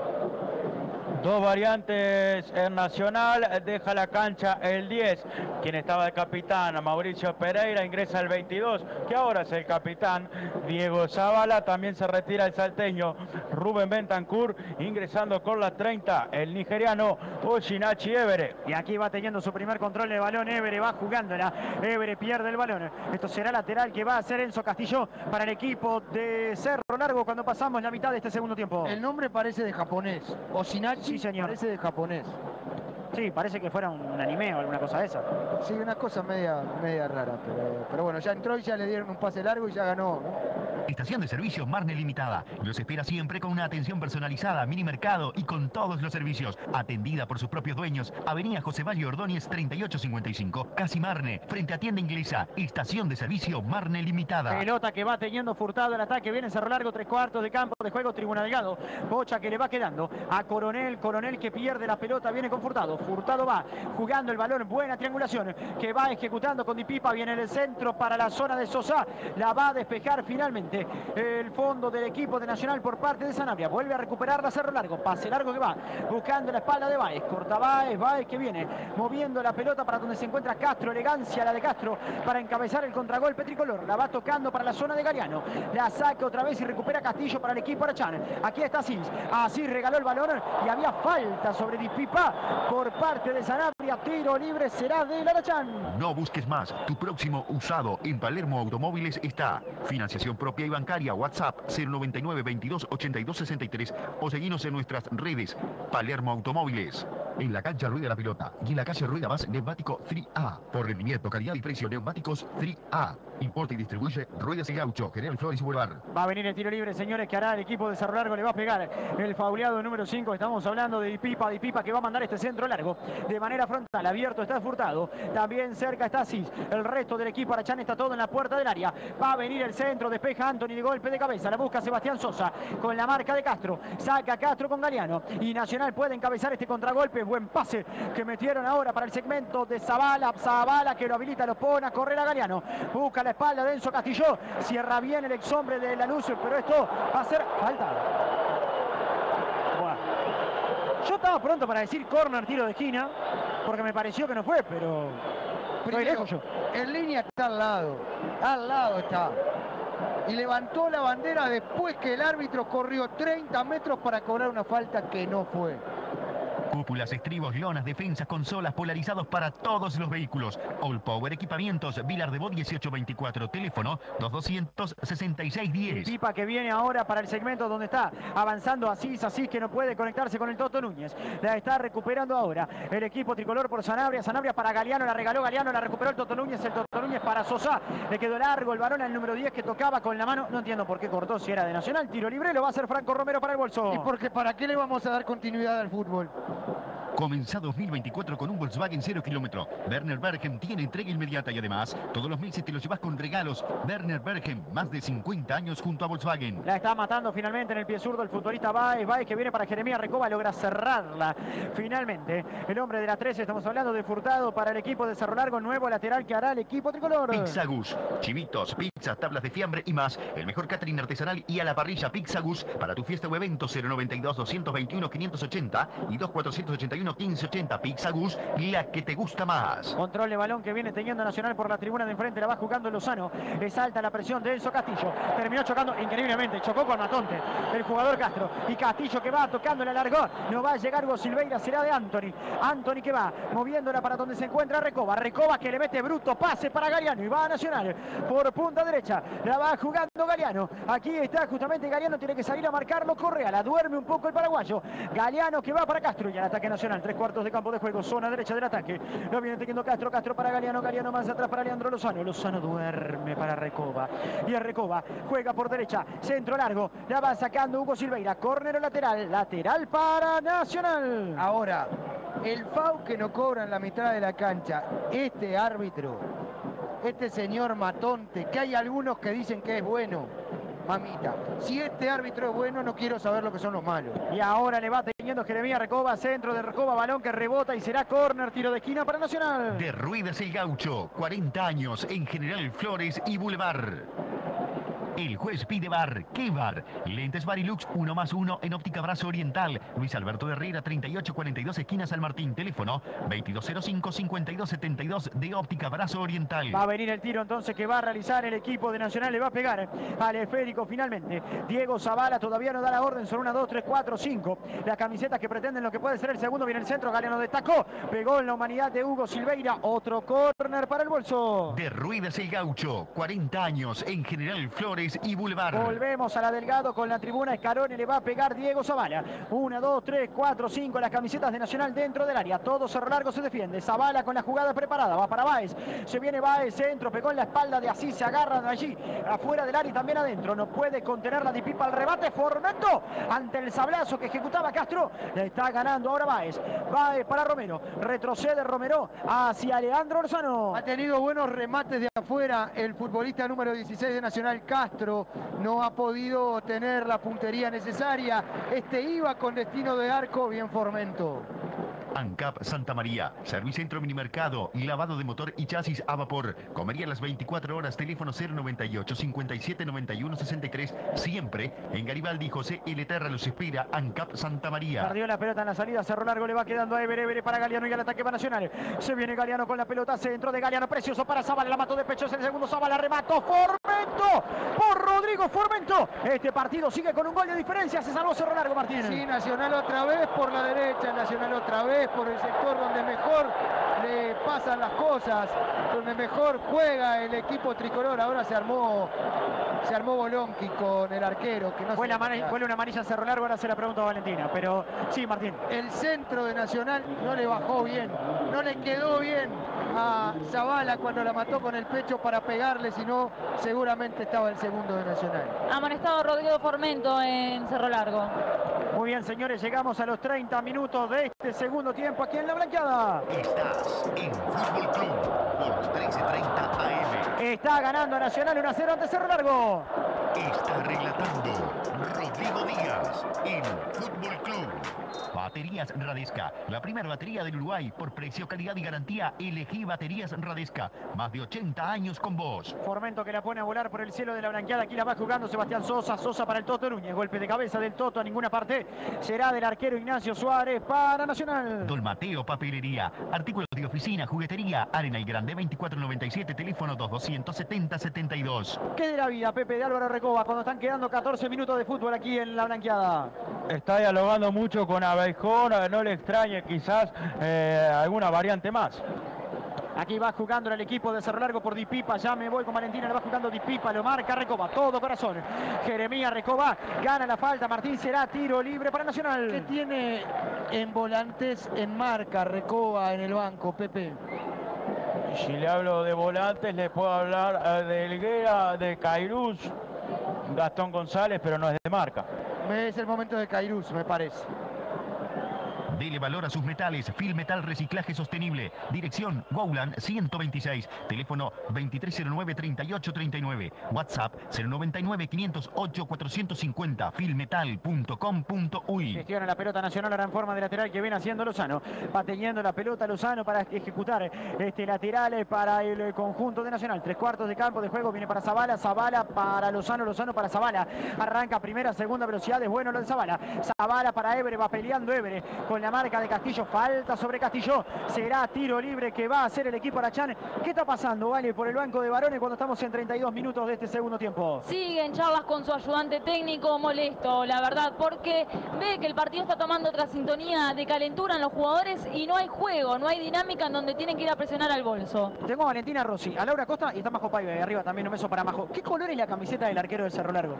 Dos variantes en Nacional, deja la cancha el 10, quien estaba de capitán, Mauricio Pereira, ingresa el 22, que ahora es el capitán, Diego Zavala. También se retira el salteño Rubén Bentancur, ingresando con la 30, el nigeriano Osinachi Evere. Y aquí va teniendo su primer control de balón, Evere va jugándola, Evere pierde el balón. Esto será lateral que va a hacer Enzo Castillo para el equipo de Cerro Largo cuando pasamos la mitad de este segundo tiempo. El nombre parece de japonés, Osinachi. Sí, señor. Parece de japonés. Sí, parece que fuera un anime o alguna cosa de esa. Sí, una cosa media rara, pero bueno, ya entró y ya le dieron un pase largo y ya ganó, ¿no? Estación de servicio Marne Limitada. Los espera siempre con una atención personalizada, mini mercado y con todos los servicios. Atendida por sus propios dueños. Avenida José Valle Ordóñez 3855. Casi Marne, frente a tienda inglesa. Estación de servicio Marne Limitada. Pelota que va teniendo Furtado, el ataque viene Cerro Largo, 3/4 de campo de juego, Tribuna Delgado. Bocha que le va quedando a Coronel, Coronel que pierde la pelota, viene con Furtado. Furtado va jugando el balón, buena triangulación que va ejecutando con Di Pipa, viene el centro para la zona de Sosa, la va a despejar finalmente finalmente el fondo del equipo de Nacional por parte de Sanabria. Vuelve a recuperarla Cerro Largo. Pase largo que va buscando la espalda de Báez. Corta Báez. Báez que viene moviendo la pelota para donde se encuentra Castro. Elegancia la de Castro para encabezar el contragolpe tricolor. La va tocando para la zona de Galeano. La saca otra vez y recupera Castillo para el equipo Arachán. Aquí está Asís. Asís regaló el balón y había falta sobre Di Pipa por parte de Sanabria. Tiro libre será del Arachán. No busques más. Tu próximo usado en Palermo Automóviles está. Financiación propia y bancaria. WhatsApp 099 22 82 63 o seguinos en nuestras redes. Palermo Automóviles. En la cancha rueda la pelota y en la calle rueda más neumático 3A. Por rendimiento, calidad y precio, neumáticos 3A. Importa y distribuye Ruedas El Gaucho, General Flores y Boulevard. Va a venir el tiro libre, señores, que hará el equipo de Cerro Largo. Le va a pegar el fauleado número 5. Estamos hablando de Di Pipa que va a mandar este centro largo de manera frontal. Abierto está Furtado. También cerca está Asís. El resto del equipo Arachán está todo en la puerta del área. Va a venir el centro, despeja Anthony de golpe de cabeza. La busca Sebastián Sosa con la marca de Castro. Saca Castro con Galeano. Y Nacional puede encabezar este contragolpe. Buen pase que metieron ahora para el segmento de Zavala. Zavala que lo habilita, lo pone a correr a Galeano. Busca la espalda de Enzo Castillo. Cierra bien el ex hombre de Lanús, pero esto va a ser falta. Bueno. Yo estaba pronto para decir córner, tiro de esquina, porque me pareció que no fue, pero estoy lejos yo. En línea está al lado está. Y levantó la bandera después que el árbitro corrió 30 metros para cobrar una falta que no fue. Cúpulas, estribos, lonas, defensas, consolas, polarizados para todos los vehículos. All Power Equipamientos, Vilar de Bo 1824, teléfono 226610. Pipa que viene ahora para el segmento donde está avanzando Asís que no puede conectarse con el Toto Núñez. La está recuperando ahora el equipo tricolor por Sanabria. Sanabria para Galeano, la regaló Galeano, la recuperó el Toto Núñez para Sosa. Le quedó largo el varón al número 10 que tocaba con la mano. No entiendo por qué cortó si era de Nacional. Tiro libre, lo va a hacer Franco Romero para el bolso. ¿Y porque para qué le vamos a dar continuidad al fútbol? Comenzá 2024 con un Volkswagen 0 kilómetro. Werner Bergen tiene entrega inmediata y además todos los meses te los llevas con regalos. Werner Bergen, más de 50 años junto a Volkswagen. La está matando finalmente en el pie zurdo el futbolista Báez que viene para Jeremías Recoba, logra cerrarla. Finalmente, el hombre de la 13, estamos hablando de Furtado para el equipo de Cerro Largo, nuevo lateral que hará el equipo tricolor. Pizza Gus, chivitos, pizzas, tablas de fiambre y más. El mejor catering artesanal y a la parrilla Pizza Gus para tu fiesta o evento 092 221 580 y 2481 1580. Pizza Gus, la que te gusta más. Control de balón que viene teniendo Nacional por la tribuna de enfrente, la va jugando Lozano. Es alta la presión de Enzo Castillo. Terminó chocando increíblemente, chocó con Matonte el jugador Castro. Y Castillo que va tocando la largó. No va a llegar Hugo Silveira, será de Anthony. Anthony que va moviéndola para donde se encuentra Recoba. Recoba que le mete bruto pase para Galeano y va a Nacional por punta derecha. La va jugando Galeano. Aquí está justamente Galeano, tiene que salir a marcarlo Correa. La duerme un poco el paraguayo. Galeano que va para Castro y al ataque Nacional. 3/4 de campo de juego, zona derecha del ataque. Lo viene teniendo Castro, Castro para Galeano, Galeano más atrás para Leandro Lozano. Lozano duerme para Recoba. Y el Recoba juega por derecha, centro largo. La va sacando Hugo Silveira. Córner lateral, lateral para Nacional. Ahora, el foul que no cobra en la mitad de la cancha, este árbitro, este señor Matonte, que hay algunos que dicen que es bueno. Mamita, si este árbitro es bueno, no quiero saber lo que son los malos. Y ahora le va teniendo Jeremías Recoba, centro de Recoba, balón que rebota y será córner, tiro de esquina para Nacional. De Ruedas El Gaucho, 40 años en General Flores y Boulevard. El juez pide bar. ¿Qué bar? Lentes Barilux 1+1 en óptica Brazo Oriental. Luis Alberto Herrera 3842 esquina San Martín. Teléfono 2205-5272 de óptica Brazo Oriental. Va a venir el tiro entonces que va a realizar el equipo de Nacional. Le va a pegar al esférico finalmente. Diego Zavala todavía no da la orden. Son 1, 2, 3, 4, 5. Las camisetas que pretenden lo que puede ser el segundo. Viene el centro. Galeano destacó. Pegó en la humanidad de Hugo Silveira. Otro córner para el bolso. De Ruedas El Gaucho. 40 años en General Flores y Boulevard. Volvemos a la Delgado con la tribuna. Escarone le va a pegar Diego Zavala. 1, 2, 3, 4, 5. Las camisetas de Nacional dentro del área. Todo Cerro Largo se defiende. Zavala con la jugada preparada. Va para Báez. Se viene Báez. Centro. Pegó en la espalda de Asís. Se agarran allí. Afuera del área y también adentro. No puede contener la Di Pipa al rebate. Formento ante el sablazo que ejecutaba Castro. Le está ganando ahora Báez. Báez para Romero. Retrocede Romero hacia Leandro Lozano. Ha tenido buenos remates de afuera el futbolista número 16 de Nacional, Castro. No ha podido tener la puntería necesaria. Este iba con destino de arco. Bien Formento. ANCAP Santa María, Servicentro Minimercado, lavado de motor y chasis a vapor. Comería las 24 horas, teléfono 098 57 91 63. Siempre en Garibaldi. José L. Terra los espera. ANCAP Santa María. Perdió la pelota en la salida, cerró largo, le va quedando a Ever para Galeano y al ataque va Nacional. Se viene Galeano con la pelota, centro de Galeano, precioso para Zavala, la mató de pecho, es el segundo Zavala, remató Formento por Rodrigo Formento. Este partido sigue con un gol de diferencia, se salvó Cerro Largo, Martín. Sí, Nacional otra vez por la derecha, Nacional otra vez por el sector donde mejor le pasan las cosas, donde mejor juega el equipo tricolor. Ahora se armó Bolonqui con el arquero, que no fue una amarilla en Cerro Largo, ahora se la pregunto a Valentina, pero sí, Martín. El centro de Nacional no le bajó bien, no le quedó bien a Zavala cuando la mató con el pecho para pegarle, si no seguramente estaba el segundo de Nacional. Amonestado Rodrigo Formento en Cerro Largo. Muy bien, señores, llegamos a los 30 minutos de este segundo tiempo aquí en La Blanqueada. Estás en Fútbol Club por 13:30 AM. Está ganando Nacional 1-0 ante Cerro Largo. Está relatando Rodrigo Díaz en Fútbol Club. Baterías Radesca, la primera batería del Uruguay. Por precio, calidad y garantía, elegí Baterías Radesca. Más de 80 años con vos. Formento que la pone a volar por el cielo de La Blanqueada. Aquí la va jugando Sebastián Sosa. Sosa para el Toto Núñez. Golpe de cabeza del Toto a ninguna parte. Será del arquero Ignacio Suárez para Nacional. Don Mateo Papelería. Artículos de oficina, juguetería. Arena y Grande 2497. Teléfono 2270-72. ¿Qué de la vida, Pepe, de Álvaro Recoba, cuando están quedando 14 minutos de fútbol aquí en La Blanqueada? Está dialogando mucho con Abeijón, no le extrañe quizás alguna variante más. Aquí va jugando el equipo de Cerro Largo por Di Pipa. Ya me voy con Valentina, le va jugando Di Pipa, lo marca Recoba, todo corazón. Jeremías Recoba gana la falta. Martín, será tiro libre para Nacional. ¿Qué tiene en volantes en marca Recoba en el banco, Pepe? Si le hablo de volantes, le puedo hablar de Helguera, de Cairuz, Gastón González, pero no es de marca. Es el momento de Cairuz, me parece. Dele valor a sus metales. Filmetal Reciclaje Sostenible. Dirección Gowland 126. Teléfono 2309-3839. WhatsApp 099-508-450. Filmetal.com.uy. Gestiona la pelota Nacional ahora en forma de lateral que viene haciendo Lozano. Va teniendo la pelota Lozano para ejecutar este lateral para el conjunto de Nacional. 3/4 de campo de juego. Viene para Zavala. Zavala para Lozano. Lozano para Zavala. Arranca primera, segunda velocidad. Es bueno lo de Zavala. Zavala para Évere. Va peleando Évere con la marca de Castillo, falta sobre Castillo, será tiro libre que va a hacer el equipo Arachán. ¿Qué está pasando, Vale, por el banco de varones cuando estamos en 32 minutos de este segundo tiempo? Siguen charlas con su ayudante técnico, molesto, la verdad, porque ve que el partido está tomando otra sintonía de calentura en los jugadores y no hay juego, no hay dinámica en donde tienen que ir a presionar al bolso. Tengo a Valentina Rossi, a Laura Costa y está Majo Paiva, arriba también un beso para Majo. ¿Qué color es la camiseta del arquero del Cerro Largo?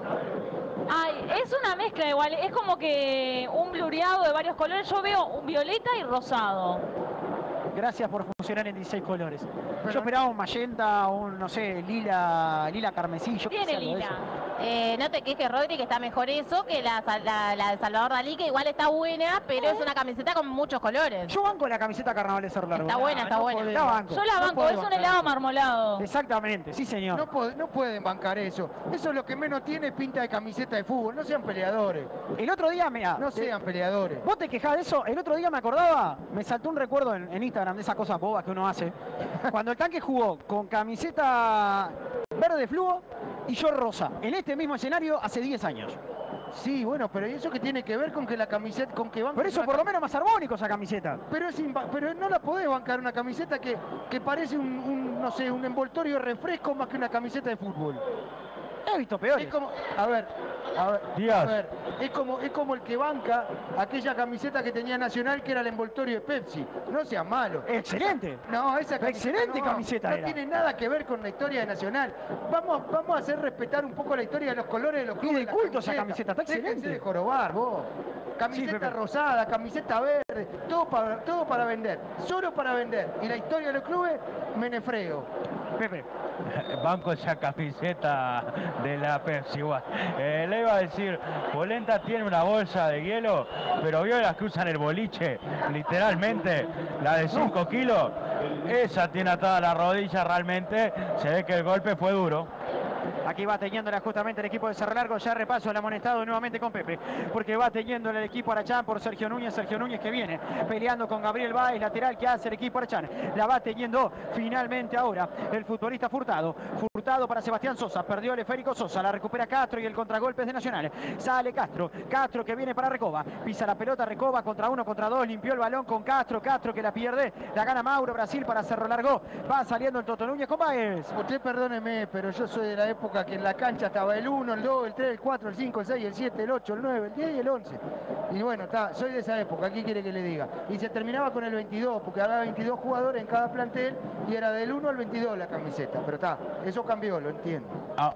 Ay, es una mezcla igual, es como que un blureado de varios colores. Yo veo un violeta y rosado. Gracias por funcionar en 16 colores. Yo esperaba un magenta, un, no sé, lila carmesí. Tiene lila. No te quejes, Rodri, que está mejor eso que la de Salvador Dalí, que igual está buena, pero es una camiseta con muchos colores. Yo banco la camiseta Carnaval de Cerro Largo. Está buena, está buena. La banco. Yo la banco, es un helado marmolado. Exactamente, sí señor. No pueden bancar eso. Eso es lo que menos tiene pinta de camiseta de fútbol. No sean peleadores. El otro día, no sean peleadores. Vos te quejás de eso. El otro día me acordaba, me saltó un recuerdo en Instagram de esas cosas bobas que uno hace. Cuando el Tanque jugó con camiseta verde fluo y yo rosa, en este mismo escenario hace 10 años. Sí, bueno, pero ¿eso qué tiene que ver con que la camiseta, con que banca? Pero eso por lo menos más armónico esa camiseta. Pero no la podés bancar una camiseta que parece no sé, un envoltorio de refresco más que una camiseta de fútbol. He visto peores. Es como, a ver, es como el que banca aquella camiseta que tenía Nacional, que era el envoltorio de Pepsi. No sea malo. Excelente. No, esa camiseta excelente camiseta no era. tiene nada que ver con la historia de Nacional. Vamos a hacer respetar un poco la historia de los colores de los clubes. Y de culto esa camiseta, está excelente. Déjense de jorobar, vos. Camiseta rosada, camiseta verde, todo para vender. Solo para vender. Y la historia de los clubes, menefreo. Pepe. Banco esa camiseta de la Pepsi igual. Le iba a decir, Polenta tiene una bolsa de hielo, pero vio las que usan el boliche, literalmente, la de 5 kilos. Esa tiene atada la rodilla realmente, se ve que el golpe fue duro. Aquí va teniéndola justamente el equipo de Cerro Largo. Ya repaso el amonestado nuevamente con Pepe, porque va teniéndole el equipo Arachán por Sergio Núñez que viene peleando con Gabriel Báez, lateral que hace el equipo Arachán. La va teniendo finalmente ahora el futbolista Furtado. Furtado para Sebastián Sosa, perdió el esférico Sosa, la recupera Castro y el contragolpe es de Nacional. Sale Castro que viene para Recoba, pisa la pelota Recoba contra 1 contra 2, limpió el balón con Castro que la pierde, la gana Mauro Brasil para Cerro Largo, va saliendo el Toto Núñez con Báez. Usted perdóneme, pero yo soy de la época que en la cancha estaba el 1, el 2, el 3, el 4, el 5, el 6, el 7, el 8, el 9, el 10 y el 11. Y bueno, soy de esa época, ¿qué quiere que le diga? Y se terminaba con el 22, porque había 22 jugadores en cada plantel y era del 1 al 22 la camiseta. Pero eso cambió, lo entiendo.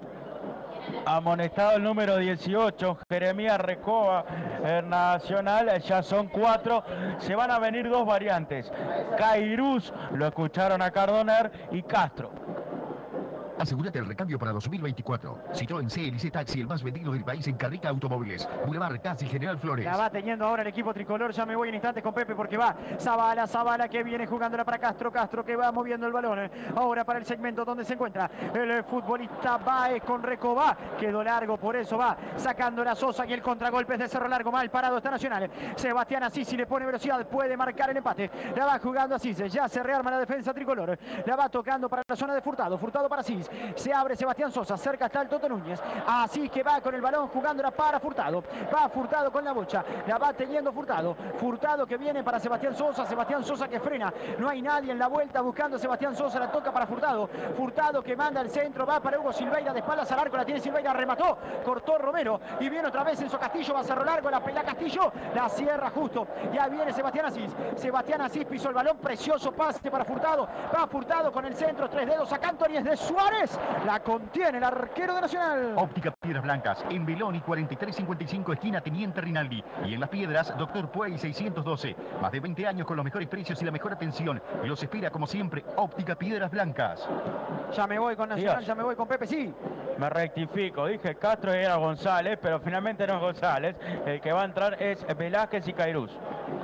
Amonestado el número 18, Jeremías Recoba, Nacional, ya son 4, se van a venir 2 variantes, Cairús, lo escucharon a Cardoner, y Castro. Asegúrate el recambio para 2024. Citroën CLC Taxi, el más vendido del país en Carrica Automóviles. Boulevard Casi General Flores. La va teniendo ahora el equipo tricolor. Ya me voy en instantes con Pepe porque va Zavala que viene jugándola para Castro que va moviendo el balón. Ahora para el segmento donde se encuentra el futbolista Báez con Recoba. Quedó largo, por eso va sacando la Sosa y el contragolpe es de Cerro Largo. Mal parado está Nacional. Sebastián Asís, si le pone velocidad, puede marcar el empate. La va jugando Asís. Ya se rearma la defensa tricolor. La va tocando para la zona de Furtado. Furtado para Asís. Se abre Sebastián Sosa, cerca está el Toto Núñez, así que va con el balón jugándola para Furtado, va Furtado con la bocha, la va teniendo Furtado que viene para Sebastián Sosa que frena, no hay nadie en la vuelta buscando a Sebastián Sosa, la toca para Furtado que manda al centro, va para Hugo Silveira, de espaldas al arco, la tiene Silveira, remató, cortó Romero y viene otra vez Enzo Castillo, va a Cerro Largo, la pelea Castillo, la cierra justo, ya viene Sebastián Asís pisó el balón, precioso pase para Furtado, va Furtado con el centro, 3 dedos, acá Antoni es de Suárez, la contiene el arquero de Nacional. Óptica Piedras Blancas, en Beloni 4355 esquina Teniente Rinaldi. Y en Las Piedras, Dr. Puey 612. Más de 20 años con los mejores precios y la mejor atención. Los espera como siempre, Óptica Piedras Blancas. Ya me voy con Nacional, ya me voy con Pepe, sí. Me rectifico, dije Castro y era González, pero finalmente no es González. El que va a entrar es Velázquez y Cairús.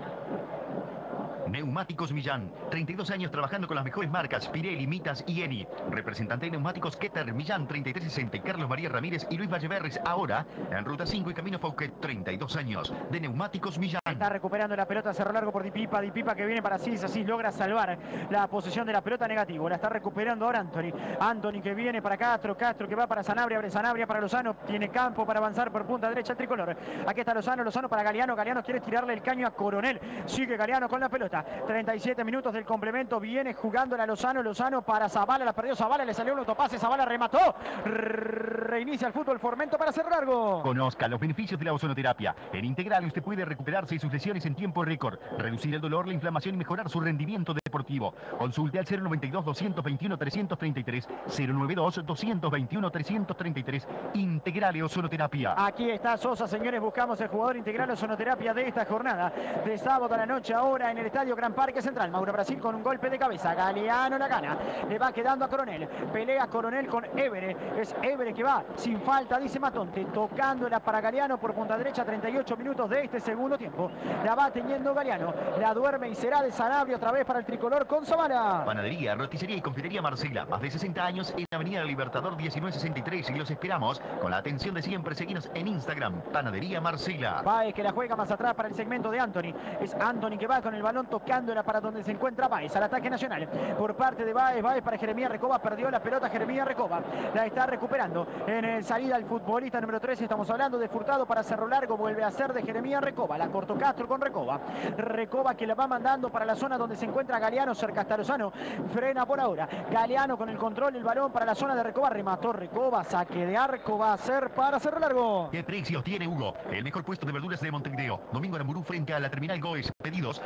Neumáticos Millán, 32 años trabajando con las mejores marcas Pirelli, Mitas y Eni. Representante de Neumáticos Keter, Millán 3360 y Carlos María Ramírez y Luis Valleverres, ahora en Ruta 5 y Camino Fauquet, 32 años de Neumáticos Millán. Está recuperando la pelota Cerro Largo por Di Pipa que viene para Asís logra salvar la posesión de la pelota, negativo, la está recuperando ahora Antoni que viene para Castro que va para Sanabria, abre Sanabria para Lozano, tiene campo para avanzar por punta derecha el tricolor, aquí está Lozano para Galeano quiere tirarle el caño a Coronel, sigue Galeano con la pelota, 37 minutos del complemento, viene jugándola Lozano para Zavala, la perdió Zavala, le salió un autopase, Zavala remató, reinicia el fútbol Formento para Cerro Largo. Conozca los beneficios de la ozonoterapia. En Integral usted puede recuperarse de sus lesiones en tiempo récord, reducir el dolor, la inflamación y mejorar su rendimiento deportivo. Consulte al 092-221-333, 092-221-333, Integral Ozonoterapia. Aquí está Sosa, señores, buscamos el jugador Integral Ozonoterapia de esta jornada de sábado a la noche, ahora en el Estadio Gran Parque Central. Mauro Brasil con un golpe de cabeza, Galeano la gana, le va quedando a Coronel, pelea Coronel con Évere, es Évere que va sin falta, dice Matonte, tocándola para Galeano por punta derecha, 38 minutos de este segundo tiempo, la va teniendo Galeano, la duerme y será de Sanabria otra vez para el tricolor con Zavala. Panadería, roticería y confitería Marcela, más de 60 años en Avenida Libertador 1963 y los esperamos con la atención de siempre. Seguinos en Instagram, Panadería Marcela. Báez que la juega más atrás para el segmento de Antoni, es Antoni que va con el balón tocándola para donde se encuentra Báez, al ataque Nacional por parte de Báez para Jeremías Recoba, perdió la pelota Jeremías Recoba, la está recuperando en salida el futbolista número 13, estamos hablando de Furtado para Cerro Largo, vuelve a ser de Jeremías Recoba, la cortó Castro con Recoba que la va mandando para la zona donde se encuentra Galeano, cerca hasta Lozano, frena por ahora, Galeano con el control, el balón para la zona de Recoba, remató Recoba, saque de arco va a ser para Cerro Largo. ¿Qué precios tiene Hugo? El mejor puesto de verduras de Montevideo, Domingo Aramburú frente a la Terminal Goes, pedidos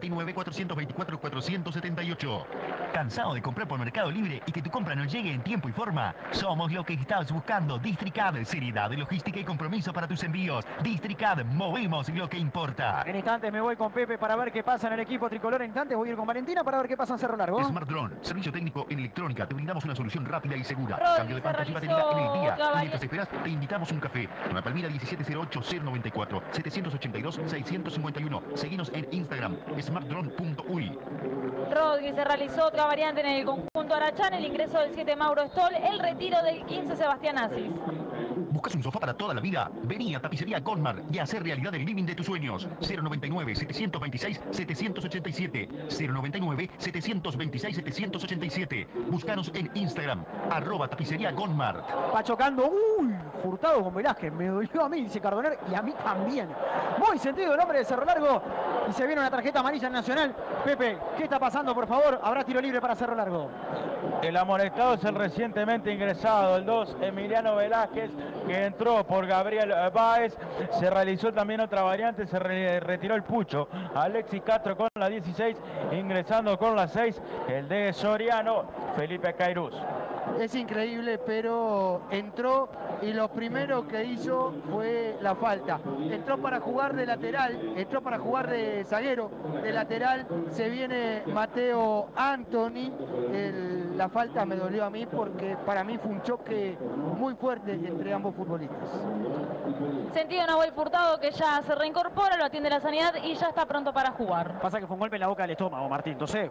099-424-478. ¿Cansado de comprar por Mercado Libre y que tu compra no llegue en tiempo y forma? Somos lo que estabas buscando. Districad, seriedad, logística y compromiso para tus envíos. Districad, movemos lo que importa. En instantes me voy con Pepe para ver qué pasa en el equipo tricolor. En instantes voy a ir con Valentina para ver qué pasa en Cerro Largo. Smart Drone, servicio técnico en electrónica. Te brindamos una solución rápida y segura. Rodri, Cambio de pantalla y batería en el día. Y mientras esperas, te invitamos un café. Nueva Palmira 1708-094, 782-651. Seguinos en en Instagram, smartdrone.uy. Rodri, se realizó otra variante en el conjunto Arachán, el ingreso del 7 Mauro Stoll, el retiro del 15 Sebastián Asis. ¿Buscas un sofá para toda la vida? Vení a Tapicería Gonmar y hacer realidad el living de tus sueños. 099-726-787. 099-726-787. Búscanos en Instagram, @Tapicería Gonmar. Va chocando, Furtado con Velázquez, me dolió a mí, dice Cardoner, y a mí también. Muy sentido el hombre de Cerro Largo, y se viene una tarjeta amarilla en Nacional. Pepe, ¿qué está pasando, por favor? Habrá tiro libre para Cerro Largo. El amonestado es el recientemente ingresado, el 2, Emiliano Velázquez, que entró por Gabriel Báez. Se realizó también otra variante, se retiró el Pucho. Alexis Castro con la 16, ingresando con la 6, el de Soriano, Felipe Cairuz. Es increíble, pero entró y lo primero que hizo fue la falta. Entró para jugar de lateral, entró para jugar de zaguero. De lateral se viene Mateo Anthony. La falta me dolió a mí porque para mí fue un choque muy fuerte entre ambos futbolistas. Sentido Nahuel Furtado, que ya se reincorpora, lo atiende la sanidad y ya está pronto para jugar. Pasa que fue un golpe en la boca del estómago, Martín. Entonces,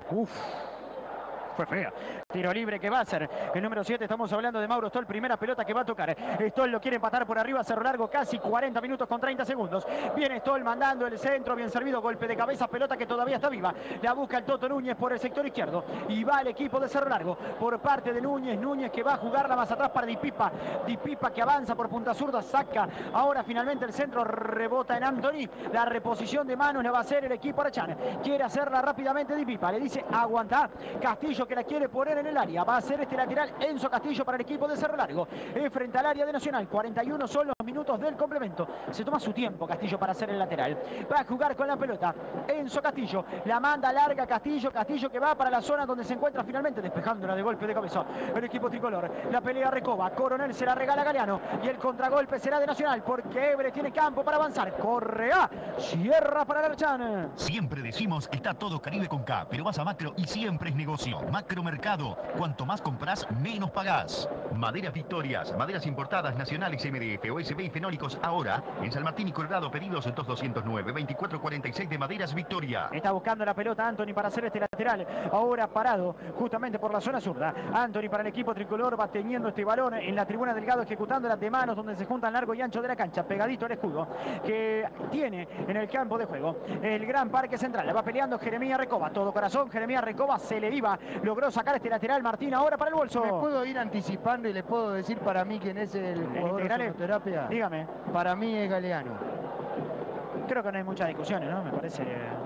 fue fea. Tiro libre que va a ser el número 7. Estamos hablando de Mauro Stoll. Primera pelota que va a tocar. Stoll lo quiere empatar por arriba. Cerro Largo, casi 40 minutos con 30 segundos. Viene Stoll mandando el centro. Bien servido. Golpe de cabeza. Pelota que todavía está viva. La busca el Toto Núñez por el sector izquierdo. Y va el equipo de Cerro Largo por parte de Núñez. Núñez que va a jugarla más atrás para Di Pipa. Di Pipa que avanza por punta zurda. Saca ahora finalmente el centro. Rebota en Anthony. La reposición de manos la va a hacer el equipo Arachán. Quiere hacerla rápidamente Di Pipa. Le dice aguanta. Castillo que la quiere poner en el área. Va a ser este lateral Enzo Castillo para el equipo de Cerro Largo. Frente al área de Nacional. 41 son los minutos del complemento. Se toma su tiempo Castillo para hacer el lateral. Va a jugar con la pelota. Enzo Castillo. La manda larga Castillo. Castillo que va para la zona donde se encuentra finalmente despejándola de golpe de cabeza. El equipo tricolor. La pelea Recoba. Coronel se la regala a Galeano. Y el contragolpe será de Nacional porque Ebre tiene campo para avanzar. Correa. Cierra para el Arachán. Siempre decimos que está todo Caribe con K, pero vas a Macro y siempre es negocio. Macro Mercado. Cuanto más compras, menos pagás. Maderas Victorias, maderas importadas nacionales MDF, OSB y fenólicos ahora. En San Martín y Colorado, pedidos en 2209-2446 de Maderas Victoria. Está buscando la pelota Anthony para hacer este lateral. Ahora parado justamente por la zona zurda. Anthony para el equipo tricolor va teniendo este balón en la tribuna Delgado, ejecutándola de manos donde se juntan largo y ancho de la cancha. Pegadito al escudo que tiene en el campo de juego el gran parque central. La va peleando Jeremías Recoba. Todo corazón, Jeremías Recoba se le iba. Logró sacar este lateral Martín ahora para el bolso. Me puedo ir anticipando y le puedo decir para mí quién es el jugador de sonoterapia. Dígame. Para mí es Galeano. Creo que no hay muchas discusiones, ¿no? Me parece.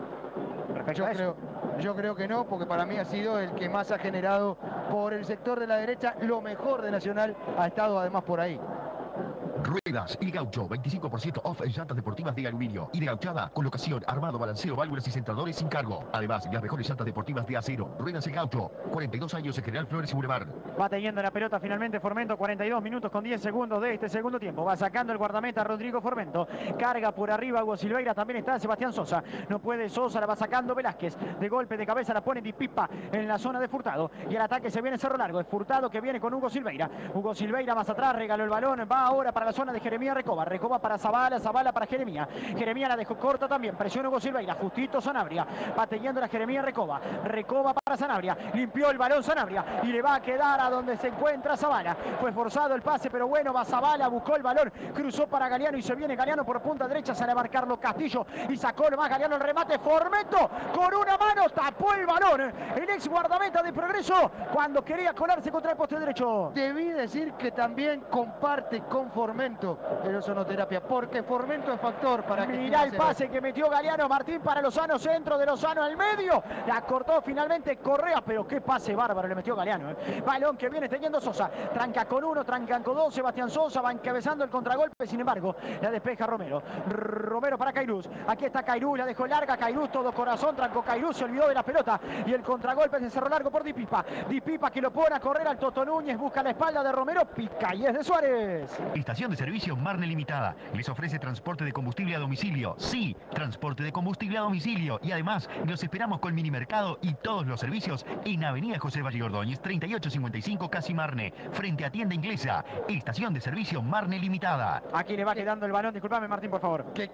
Yo creo que no, porque para mí ha sido el que más ha generado por el sector de la derecha. Lo mejor de Nacional ha estado además por ahí. Ruedas y Gaucho, 25% off en llantas deportivas de aluminio y de gauchada, colocación, armado, balanceo, válvulas y centradores sin cargo. Además, las mejores llantas deportivas de acero. Ruedas y Gaucho, 42 años en General Flores y Boulevard. Va teniendo la pelota finalmente Formento, 42 minutos con 10 segundos de este segundo tiempo. Va sacando el guardameta Rodrigo Formento. Carga por arriba Hugo Silveira, también está Sebastián Sosa. No puede Sosa, la va sacando Velázquez. De golpe de cabeza la pone Di Pipa en la zona de Furtado. Y al ataque se viene Cerro Largo. Es Furtado que viene con Hugo Silveira. Hugo Silveira más atrás, regaló el balón. Va ahora para la zona de Jeremías Recoba. Recoba para Zavala, Zavala para Jeremías. Jeremías la dejó corta también. Presiona Hugo Silveira. Justito Sanabria. Va teniendo la Jeremías Recoba. Recoba para Sanabria. Limpió el balón Sanabria. Y le va a quedar a donde se encuentra Zavala. Fue forzado el pase, pero bueno, va Zavala. Buscó el balón. Cruzó para Galeano y se viene Galeano por punta derecha. Sale a marcarlo Castillo. Y sacó nomás Galeano el remate. Formento con una mano tapó el balón. El ex guardameta de Progreso cuando quería colarse contra el poste derecho. Debí decir que también comparte con Formento el ozonoterapia, porque Formento es factor para que... Mirá el pase que metió Galeano Martín para Lozano, centro de Lozano al medio, la cortó finalmente Correa, pero qué pase bárbaro le metió Galeano. Balón que viene teniendo Sosa, tranca con uno, trancan con dos, Sebastián Sosa va encabezando el contragolpe, sin embargo, la despeja Romero. Romero para Cairuz, aquí está Cairuz, la dejó larga, Cairuz todo corazón, trancó Cairuz, se olvidó de la pelota y el contragolpe se cerró largo por Di Pipa. Di Pipa que lo pone a correr al Toto Núñez, busca la espalda de Romero, pica y es de Suárez. Estación de servicio Marne Limitada. Les ofrece transporte de combustible a domicilio. Sí, transporte de combustible a domicilio. Y además, los esperamos con mini mercado y todos los servicios en Avenida José Valle Ordóñez, 3855 Casi Marne, frente a Tienda Inglesa. Estación de servicio Marne Limitada. Aquí le va quedando el balón, disculpame Martín, por favor. Que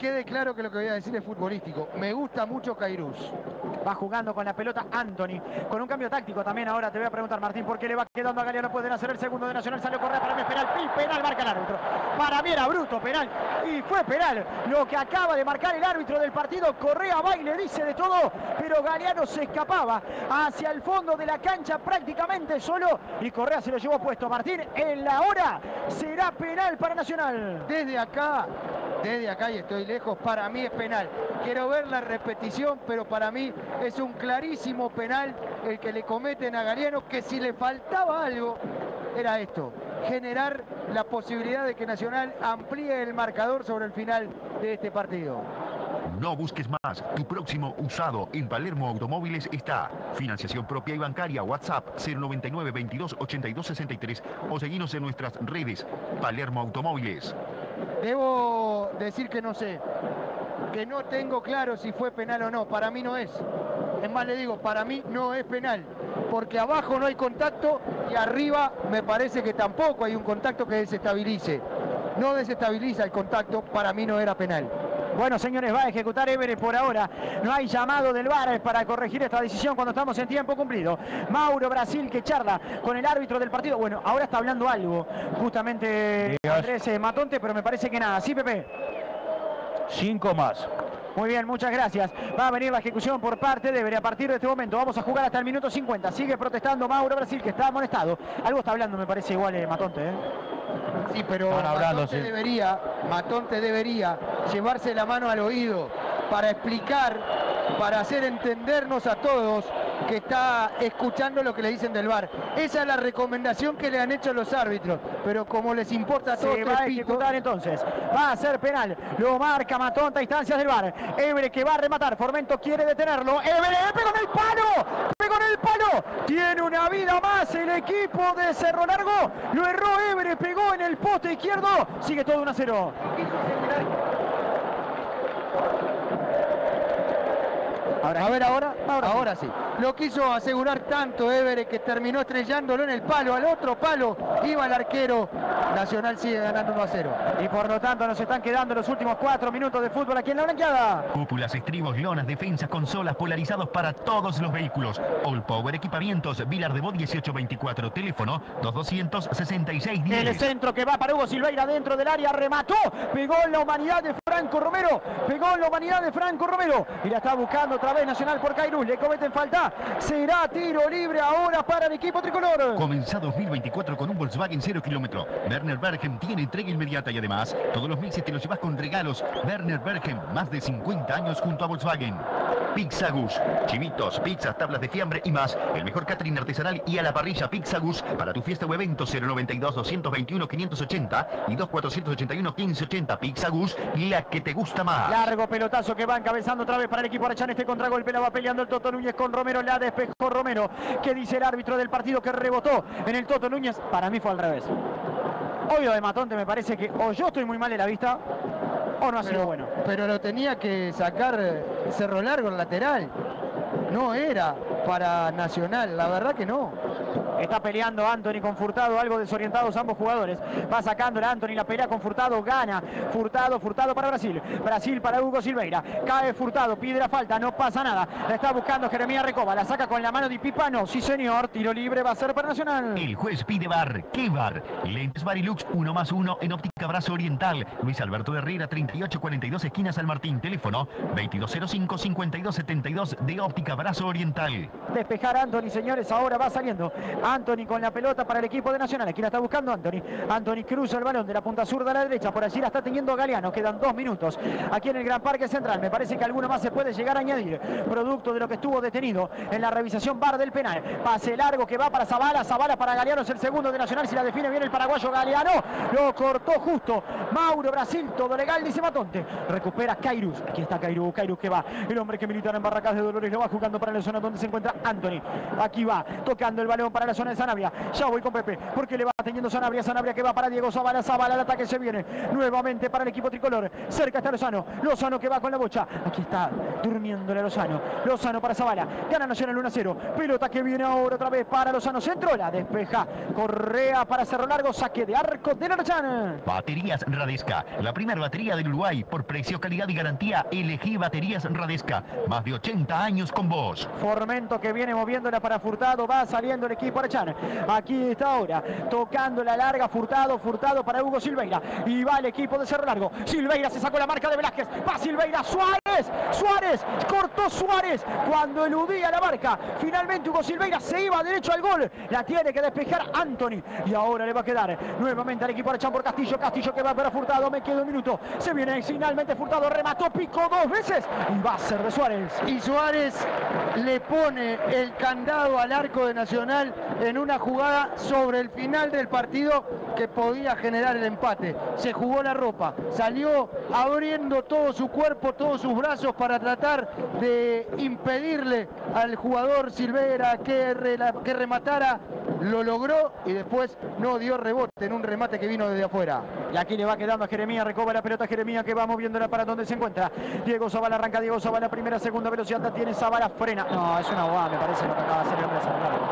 quede claro que lo que voy a decir es futbolístico. Me gusta mucho Kairos. Va jugando con la pelota Anthony, con un cambio táctico también. Ahora te voy a preguntar, Martín, ¿por qué le va quedando a Galeano? Pueden hacer el segundo de Nacional, salió Correa, para mí es penal, penal marca el árbitro. Para mí era bruto, penal, y fue penal. Lo que acaba de marcar el árbitro del partido, Correa va y le dice de todo, pero Galeano se escapaba hacia el fondo de la cancha prácticamente solo, y Correa se lo llevó puesto. Martín, en la hora será penal para Nacional. Desde acá, y estoy lejos, para mí es penal. Quiero ver la repetición, pero para mí es un clarísimo penal el que le cometen a Galeano, que si le faltaba algo era esto, generar la posibilidad de que Nacional amplíe el marcador sobre el final de este partido. No busques más. Tu próximo usado en Palermo Automóviles está. Financiación propia y bancaria. WhatsApp 099 22 82 63 o seguinos en nuestras redes. Palermo Automóviles. Debo decir que no sé, que no tengo claro si fue penal o no. Para mí no es. Es más, le digo, para mí no es penal, porque abajo no hay contacto y arriba me parece que tampoco hay un contacto que desestabilice. No desestabiliza el contacto, para mí no era penal. Bueno, señores, va a ejecutar Évere por ahora. No hay llamado del VAR para corregir esta decisión cuando estamos en tiempo cumplido. Mauro Brasil, que charla con el árbitro del partido. Bueno, ahora está hablando algo, justamente Andrés Matonte, pero me parece que nada. ¿Sí, Pepe? 5 más. Muy bien, muchas gracias. Va a venir la ejecución por parte de Évere a partir de este momento. Vamos a jugar hasta el minuto 50. Sigue protestando Mauro Brasil, que está amonestado. Algo está hablando, me parece igual Matonte, ¿eh? Sí, pero Matonte debería llevarse la mano al oído para explicar, para hacer entendernos a todos que está escuchando lo que le dicen del VAR. Esa es la recomendación que le han hecho los árbitros, pero como les importa a todos, se va a ejecutar entonces. Va a ser penal. Lo marca Matonte a instancias del VAR. Évere que va a rematar. Formento quiere detenerlo. Évere pegó en el palo. Pegó en el palo. Tiene una vida más el equipo de Cerro Largo. Lo erró Évere. Pegó en el poste izquierdo. Sigue todo 1-0. Ahora sí. Lo quiso asegurar tanto Évere que terminó estrellándolo en el palo. Al otro palo iba el arquero. Nacional sigue ganando 1-0. Y por lo tanto nos están quedando los últimos 4 minutos de fútbol aquí en la blanqueada. Cúpulas, estribos, lonas, defensas, consolas, polarizados para todos los vehículos. All Power Equipamientos, Vilar de Bo 1824, teléfono 226610. El centro que va para Hugo Silveira dentro del área, remató, pegó en la humanidad de Franco Romero, y la está buscando otra vez Nacional por Kairos, le cometen falta, será tiro libre ahora para el equipo tricolor. Comenzá 2024 con un Volkswagen 0 kilómetro. Werner Bergen tiene entrega inmediata y además todos los meses te los llevas con regalos. Werner Bergen, más de 50 años junto a Volkswagen. Pizza Gus, chivitos, pizzas, tablas de fiambre y más. El mejor catering artesanal y a la parrilla Pizza Gus para tu fiesta o evento 092 221 580 y 2481 1580. Pizza Gus, la que te gusta más. Largo pelotazo que va encabezando otra vez para el equipo Arachán. Este contragolpe la va peleando el Toto Núñez con Romero, la despejó Romero. ¿Qué dice el árbitro del partido que rebotó en el Toto Núñez? Para mí fue al revés. Obvio de Matonte, me parece que o yo estoy muy mal de la vista o no ha sido bueno. Pero lo tenía que sacar Cerro Largo, el lateral. No era para Nacional, la verdad que no. Está peleando Anthony con Furtado, algo desorientados ambos jugadores. Va sacando el Anthony, la pelea con Furtado, gana. Furtado para Brasil. Brasil para Hugo Silveira. Cae Furtado, pide la falta, no pasa nada. La está buscando Jeremías Recoba, la saca con la mano de Pipano. Sí señor, tiro libre va a ser para Nacional. El juez pide VAR. ¿Qué VAR? Lentes Varilux 1+1 en óptica Brazo Oriental. Luis Alberto Herrera 3842 esquina San Martín. Teléfono 2205-5272 de óptica Brazo Oriental. Despejar Anthony, señores, ahora va saliendo Anthony con la pelota para el equipo de Nacional. Aquí la está buscando Anthony. Anthony cruza el balón de la punta zurda a la derecha. Por allí la está teniendo Galeano. Quedan 2 minutos aquí en el Gran Parque Central. Me parece que alguno más se puede llegar a añadir. Producto de lo que estuvo detenido en la revisión VAR del penal. Pase largo que va para Zavala. Zavala para Galeano. Es el segundo de Nacional. Si la define bien el paraguayo Galeano. Lo cortó justo. Mauro Brasil. Todo legal, dice Matonte. Recupera Kairos. Aquí está Kairos. Kairos que va. El hombre que milita en Barracas de Dolores. Lo va jugando para la zona donde se encuentra Anthony. Aquí va. Tocando el balón para la zona de Sanabria. Ya voy con Pepe, porque le va teniendo Sanabria. Sanabria que va para Diego Zavala. Zavala, el ataque se viene nuevamente para el equipo tricolor. Cerca está Lozano. Lozano que va con la bocha. Aquí está durmiéndole a Lozano. Lozano para Zavala. Gana Nacional 1-0. Pelota que viene ahora otra vez para Lozano. Centro, la despeja Correa para Cerro Largo. Saque de arco de Larachán. Baterías Radesca, la primera batería del Uruguay. Por precio, calidad y garantía, elegí Baterías Radesca. Más de 80 años con vos. Formento que viene moviéndola para Furtado. Va saliendo el equipo Arachán. Aquí está ahora. Tocando la larga. Furtado para Hugo Silveira. Y va el equipo de Cerro Largo. Silveira se sacó la marca de Velázquez. Va Silveira. Suárez. Cortó Suárez cuando eludía la marca. Finalmente Hugo Silveira se iba derecho al gol. La tiene que despejar Anthony. Y ahora le va a quedar nuevamente al equipo Arachán por Castillo. Castillo que va para Furtado. Me quedo un minuto. Se viene finalmente Furtado. Remató, picó 2 veces. Y va a ser de Suárez. Y Suárez le pone el candado al arco de Nacional en una jugada sobre el final del partido que podía generar el empate. Se jugó la ropa. Salió abriendo todo su cuerpo, todos sus brazos para tratar de impedirle al jugador Silveira que rematara. Lo logró y después no dio rebote en un remate que vino desde afuera. Y aquí le va quedando a Jeremías, recoba la pelota Jeremías que va moviéndola para donde se encuentra. Diego Zavala arranca, Diego Zavala, primera, segunda velocidad, la tiene Zavala, frena. No, es una bobada, me parece lo que acaba de hacer el hombre de Cerro Largo.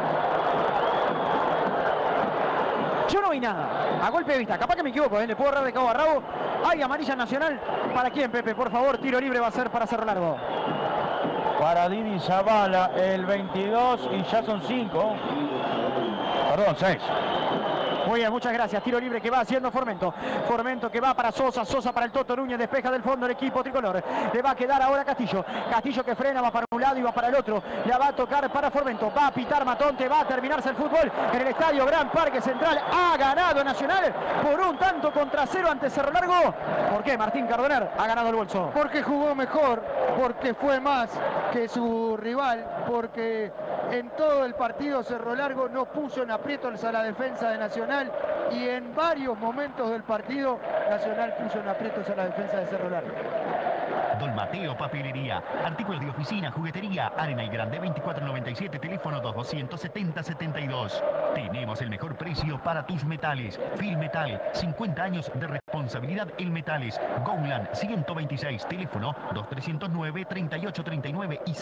Yo no vi nada, a golpe de vista, capaz que me equivoco, le puedo agarrar de cabo a rabo. Hay amarilla Nacional, ¿para quién, Pepe? Por favor, tiro libre va a ser para Cerro Largo. Para Didi Zavala, el 22 y ya son 5. Perdón, 6. Muy bien, muchas gracias. Tiro libre que va haciendo Formento. Formento que va para Sosa. Sosa para el Toto Núñez. Despeja del fondo el equipo tricolor. Le va a quedar ahora Castillo. Castillo que frena, va para un lado y va para el otro. La va a tocar para Formento. Va a pitar Matonte. Va a terminarse el fútbol en el estadio Gran Parque Central. Ha ganado Nacional por un tanto contra 0 ante Cerro Largo. ¿Por qué? Martín Cardoner ha ganado el bolso. Porque jugó mejor. Porque fue más que su rival. Porque en todo el partido Cerro Largo no puso en aprietos a la defensa de Nacional. Y en varios momentos del partido Nacional puso en aprietos a la defensa de Cerro Largo. Don Mateo Papelería, artículos de oficina, juguetería, Arena y Grande 2497, teléfono 2270-72. Tenemos el mejor precio para tus metales. Filmetal, 50 años de responsabilidad en metales. Gowland 126, teléfono 2309-3839 y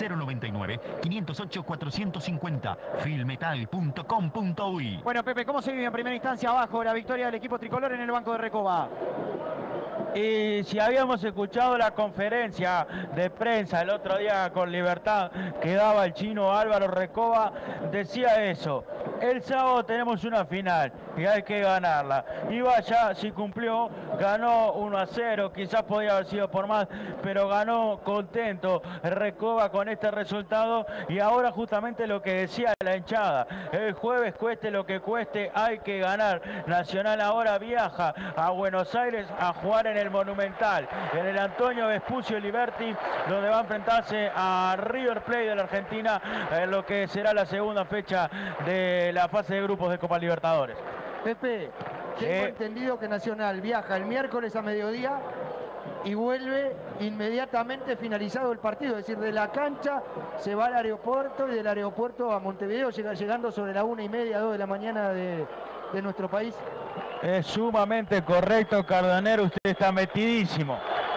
099-508-450. Filmetal.com.uy. Bueno, Pepe, ¿cómo se vive en primera instancia abajo la victoria del equipo tricolor en el banco de Recoba? Y si habíamos escuchado la conferencia de prensa el otro día con Libertad que daba el chino Álvaro Recoba, decía eso: el sábado tenemos una final y hay que ganarla. Y vaya, si cumplió, ganó 1-0, quizás podía haber sido por más, pero ganó contento Recoba con este resultado. Y ahora justamente lo que decía la hinchada: el jueves, cueste lo que cueste, hay que ganar. Nacional ahora viaja a Buenos Aires a jugar en el Monumental, en el Antonio Vespucio Liberty, donde va a enfrentarse a River Plate de la Argentina en lo que será la segunda fecha de la fase de grupos de Copa Libertadores. Pepe, tengo entendido que Nacional viaja el miércoles a mediodía y vuelve inmediatamente finalizado el partido, es decir, de la cancha se va al aeropuerto y del aeropuerto a Montevideo, llegando sobre la 1:30, 2 de la mañana de nuestro país. Es sumamente correcto, Cardoner, usted está metidísimo.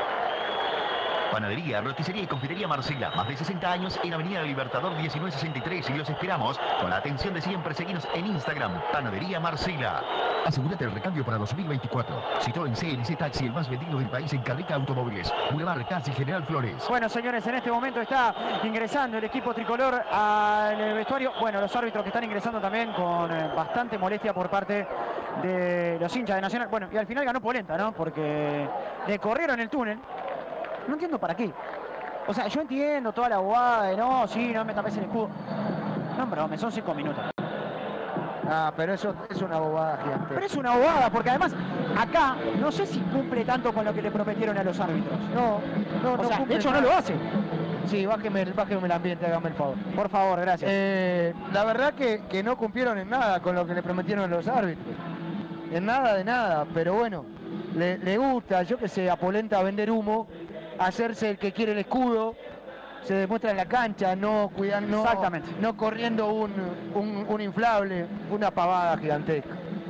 Panadería, roticería y confitería Marcela. Más de 60 años en Avenida Libertador 1963 y los esperamos con la atención de siempre. Seguinos en Instagram, Panadería Marcela. Asegúrate el recambio para 2024. Citroën CLC Taxi, el más vendido del país en Carrica Automóviles. Boulevard Casi General Flores. Bueno, señores, en este momento está ingresando el equipo tricolor al vestuario. Bueno, los árbitros que están ingresando también con bastante molestia por parte de los hinchas de Nacional. Bueno, y al final ganó Polenta, ¿no? Porque le corrieron el túnel. No entiendo para qué. O sea, yo entiendo toda la bobada de no, sí, no me tapes el escudo. No, pero me son 5 minutos. Ah, pero eso es una bobada gigante. Pero es una bobada, porque además acá no sé si cumple tanto con lo que le prometieron a los árbitros. No, o sea, de hecho nada. no lo hace. Sí, bájeme el ambiente, hágame el favor. Por favor, gracias. La verdad que no cumplieron en nada con lo que le prometieron a los árbitros. En nada de nada, pero bueno, le gusta, yo que sé, a Polenta vender humo, hacerse el que quiere el escudo, se demuestra en la cancha, no cuidando, Exactamente. no corriendo un inflable, una pavada gigantesca.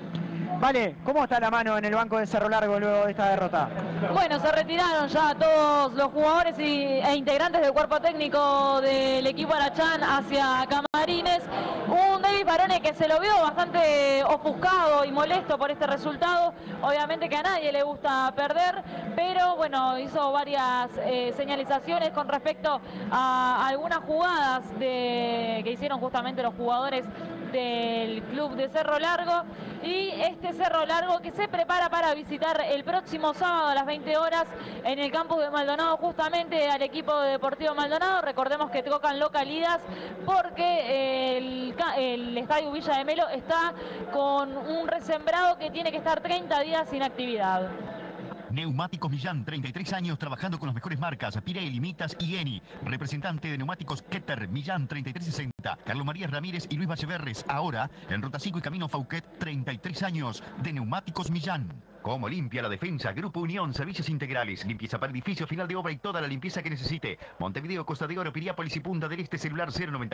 Vale, ¿cómo está la mano en el banco de Cerro Largo luego de esta derrota? Bueno, se retiraron ya todos los jugadores e integrantes del cuerpo técnico del equipo Arachán hacia Camarines. Un David Barone que se lo vio bastante ofuscado y molesto por este resultado. Obviamente que a nadie le gusta perder, pero bueno, hizo varias señalizaciones con respecto a algunas jugadas que hicieron justamente los jugadores del club de Cerro Largo, y este Cerro Largo que se prepara para visitar el próximo sábado a las 20 horas en el campus de Maldonado justamente al equipo de Deportivo Maldonado. Recordemos que tocan localidades porque el estadio Villa de Melo está con un resembrado que tiene que estar 30 días sin actividad. Neumáticos Millán, 33 años trabajando con las mejores marcas, Pirelli, Mitas y Eni. Representante de Neumáticos Ketter, Millán, 3360. Carlos María Ramírez y Luis Valleverres, ahora en Ruta 5 y Camino Fauquet, 33 años de Neumáticos Millán. Como limpia la defensa, Grupo Unión, servicios integrales, limpieza para edificio, final de obra y toda la limpieza que necesite. Montevideo, Costa de Oro, Piriápolis y Punta del Este, celular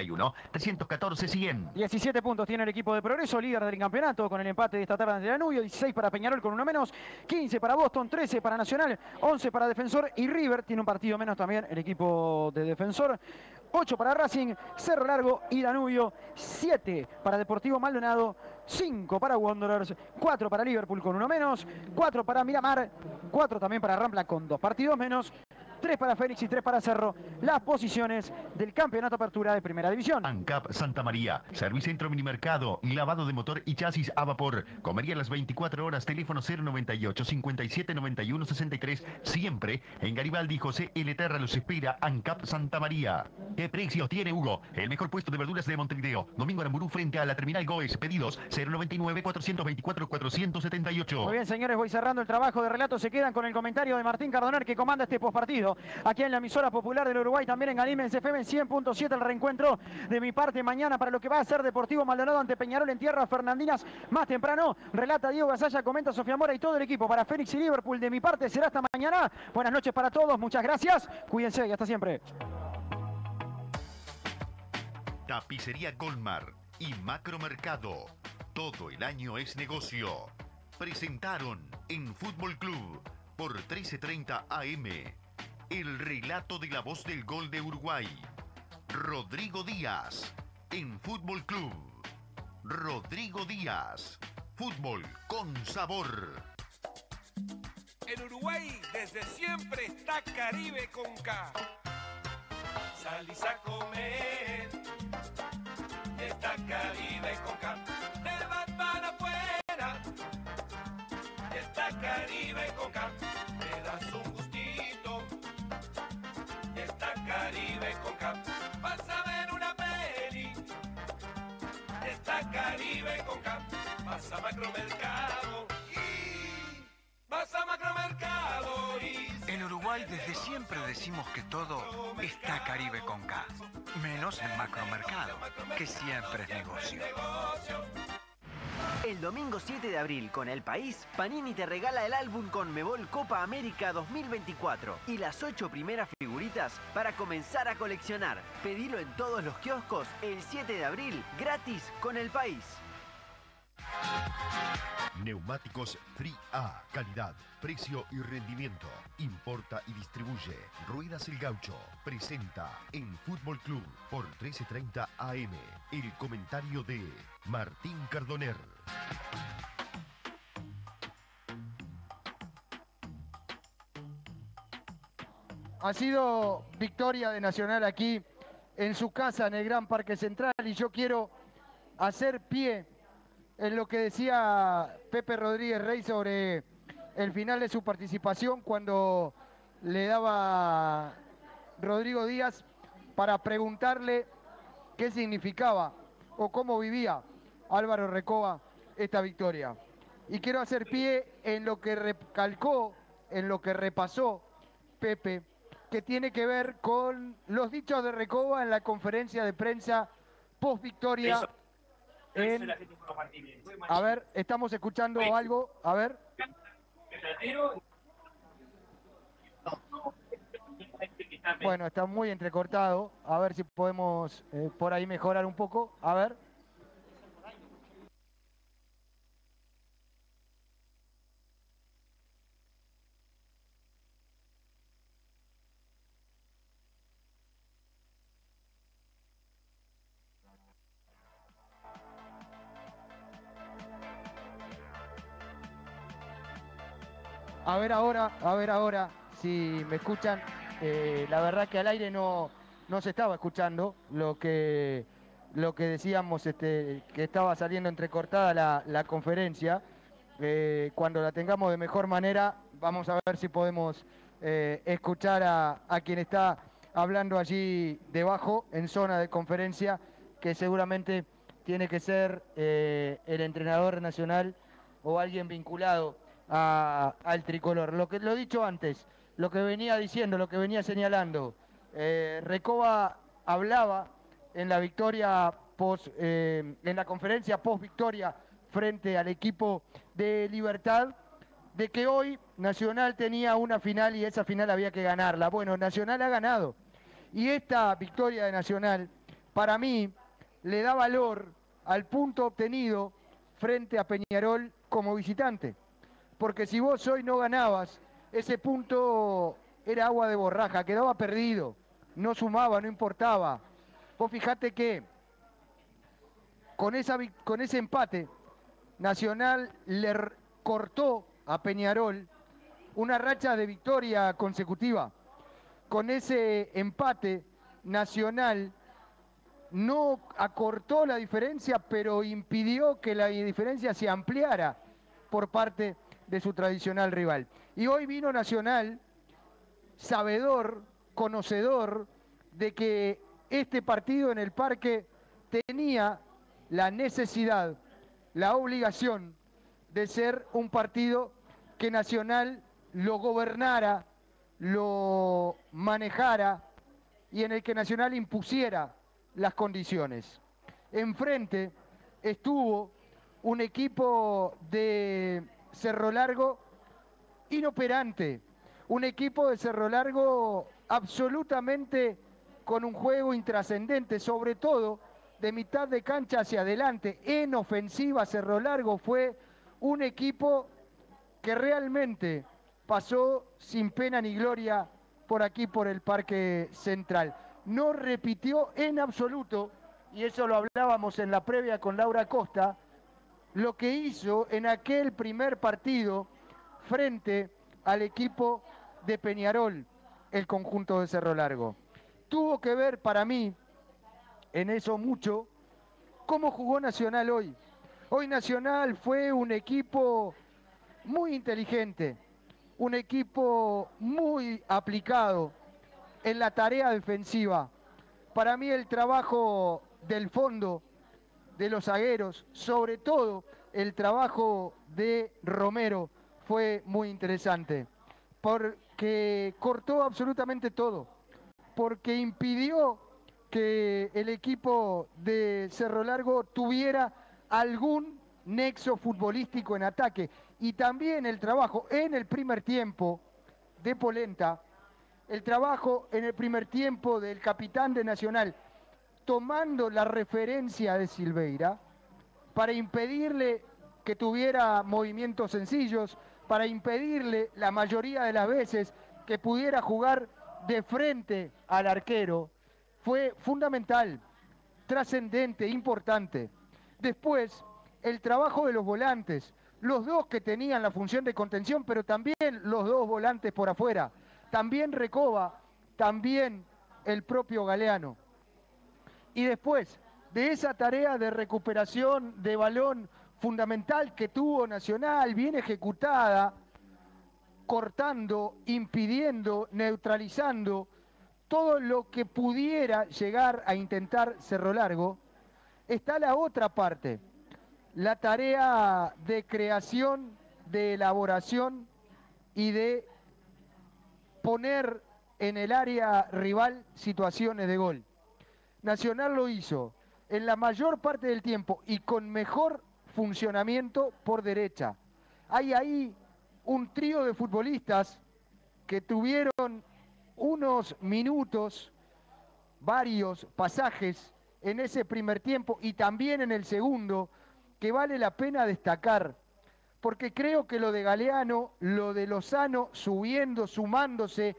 091-314-100. 17 puntos tiene el equipo de Progreso, líder del campeonato con el empate de esta tarde ante Danubio. 16 para Peñarol con uno menos, 15 para Boston, 13 para Nacional, 11 para Defensor y River tiene un partido menos también el equipo de Defensor. 8 para Racing, Cerro Largo y Danubio, 7 para Deportivo Maldonado, 5 para Wanderers, 4 para Liverpool con uno menos, 4 para Miramar, 4 también para Rampla con 2 partidos menos, 3 para Fénix y 3 para Cerro, las posiciones del campeonato apertura de primera división. ANCAP Santa María, Servicentro Minimercado, lavado de motor y chasis a vapor, comería las 24 horas, teléfono 098 57 91 63, siempre en Garibaldi. José L. Terra los espera. ANCAP Santa María. ¿Qué precios tiene Hugo? El mejor puesto de verduras de Montevideo. Domingo Aramburú frente a la terminal Goes. Pedidos 099 424 478. Muy bien, señores, voy cerrando el trabajo de relato. Se quedan con el comentario de Martín Cardoner, que comanda este postpartido aquí en la emisora popular del Uruguay, también en Galímez FM 100.7. El reencuentro de mi parte mañana para lo que va a ser Deportivo Maldonado ante Peñarol en tierras fernandinas. Más temprano, relata Diego Gasalla, comenta Sofía Mora y todo el equipo para Fénix y Liverpool. De mi parte será hasta mañana. Buenas noches para todos, muchas gracias, cuídense y hasta siempre. Tapicería Goldmar y Macromercado. Todo el año es negocio. Presentaron en Fútbol Club por 13:30 AM. El relato de la voz del gol de Uruguay. Rodrigo Díaz en Fútbol Club. Rodrigo Díaz. Fútbol con sabor. En Uruguay desde siempre está Caribe con K. Salís a comer. Está Caribe con K. Te vas para afuera. Está Caribe con K. Te das un gustito. Está Caribe con K. Vas a ver una peli. Está Caribe con K. Vas a Macromercado. Vas a Macromercado y... En Uruguay desde siempre decimos que todo está Caribe con K. Menos en Macromercado, que siempre es negocio. El domingo 7 de abril, con El País, Panini te regala el álbum Conmebol Copa América 2024 y las 8 primeras figuritas para comenzar a coleccionar. Pedilo en todos los kioscos el 7 de abril, gratis con El País. Neumáticos Free A. Calidad, precio y rendimiento. Importa y distribuye. Ruedas El Gaucho. Presenta en Fútbol Club por 13:30 AM. El comentario de Martín Cardoner. Ha sido victoria de Nacional aquí en su casa en el Gran Parque Central y yo quiero hacer pie en lo que decía Pepe Rodríguez Rey sobre el final de su participación cuando le daba Rodrigo Díaz para preguntarle qué significaba o cómo vivía Álvaro Recoba esta victoria. Y quiero hacer pie en lo que recalcó, en lo que repasó Pepe, que tiene que ver con los dichos de Recoba en la conferencia de prensa post victoria. A ver, estamos escuchando algo, a ver. Bueno, está muy entrecortado. A ver si podemos por ahí mejorar un poco. A ver. A ver ahora, si me escuchan. La verdad que al aire no se estaba escuchando lo que decíamos, que estaba saliendo entrecortada la conferencia. Cuando la tengamos de mejor manera, vamos a ver si podemos escuchar a quien está hablando allí debajo, en zona de conferencia, que seguramente tiene que ser el entrenador nacional o alguien vinculado al tricolor. Lo he dicho antes, lo que venía diciendo, lo que venía señalando, Recoba hablaba en la victoria en la conferencia post victoria frente al equipo de Libertad, de que hoy Nacional tenía una final y esa final había que ganarla. Bueno, Nacional ha ganado. Y esta victoria de Nacional, para mí, le da valor al punto obtenido frente a Peñarol como visitante. Porque si vos hoy no ganabas, ese punto era agua de borraja, quedaba perdido, no sumaba, no importaba. Vos fijate que con ese empate, Nacional le cortó a Peñarol una racha de victoria consecutiva. Con ese empate, Nacional no acortó la diferencia, pero impidió que la diferencia se ampliara por parte de su tradicional rival. Y hoy vino Nacional, sabedor, conocedor de que este partido en el Parque tenía la necesidad, la obligación de ser un partido que Nacional lo gobernara, lo manejara y en el que Nacional impusiera las condiciones. Enfrente estuvo un equipo de Cerro Largo inoperante, un equipo de Cerro Largo absolutamente con un juego intrascendente, sobre todo de mitad de cancha hacia adelante. En ofensiva, Cerro Largo fue un equipo que realmente pasó sin pena ni gloria por aquí, por el Parque Central. No repitió en absoluto, y eso lo hablábamos en la previa con Laura Costa, lo que hizo en aquel primer partido frente al equipo de Peñarol, el conjunto de Cerro Largo. Tuvo que ver para mí, en eso mucho, cómo jugó Nacional hoy. Hoy Nacional fue un equipo muy inteligente, un equipo muy aplicado en la tarea defensiva. Para mí el trabajo del fondo, de los zagueros, sobre todo el trabajo de Romero, fue muy interesante, porque cortó absolutamente todo, porque impidió que el equipo de Cerro Largo tuviera algún nexo futbolístico en ataque. Y también el trabajo en el primer tiempo de Polenta, el trabajo en el primer tiempo del capitán de Nacional, tomando la referencia de Silveira para impedirle que tuviera movimientos sencillos, para impedirle la mayoría de las veces que pudiera jugar de frente al arquero, fue fundamental, trascendente, importante. Después, el trabajo de los volantes, los dos que tenían la función de contención, pero también los dos volantes por afuera, también Recoba, también el propio Galeano. Y después de esa tarea de recuperación de balón fundamental que tuvo Nacional, bien ejecutada, cortando, impidiendo, neutralizando todo lo que pudiera llegar a intentar Cerro Largo, está la otra parte, la tarea de creación, de elaboración y de poner en el área rival situaciones de gol. Nacional lo hizo en la mayor parte del tiempo y con mejor funcionamiento por derecha. Hay ahí un trío de futbolistas que tuvieron unos minutos, varios pasajes en ese primer tiempo y también en el segundo, que vale la pena destacar, porque creo que lo de Galeano, lo de Lozano subiendo, sumándose,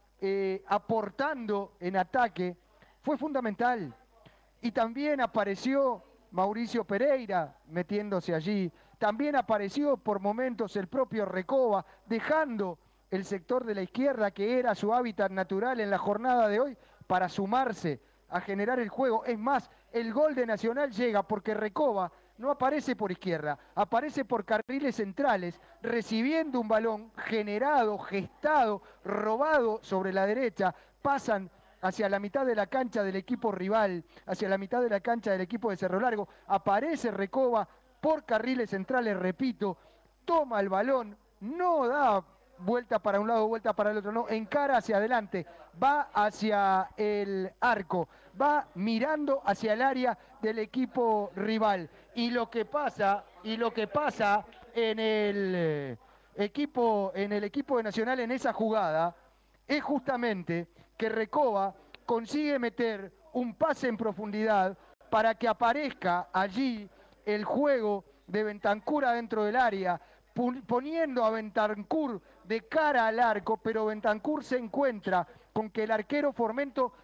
aportando en ataque, fue fundamental. Y también apareció Mauricio Pereira metiéndose allí, también apareció por momentos el propio Recoba, dejando el sector de la izquierda, que era su hábitat natural en la jornada de hoy, para sumarse a generar el juego. Es más, el gol de Nacional llega porque Recoba no aparece por izquierda, aparece por carriles centrales, recibiendo un balón generado, gestado, robado sobre la derecha, pasan hacia la mitad de la cancha del equipo rival, hacia la mitad de la cancha del equipo de Cerro Largo, aparece Recoba por carriles centrales, repito, toma el balón, no da vuelta para un lado, vuelta para el otro, no, encara hacia adelante, va hacia el arco, va mirando hacia el área del equipo rival. Y lo que pasa en el equipo de Nacional en esa jugada es justamente que Recoba consigue meter un pase en profundidad para que aparezca allí el juego de Bentancur adentro del área, poniendo a Bentancur de cara al arco, pero Bentancur se encuentra con que el arquero Formento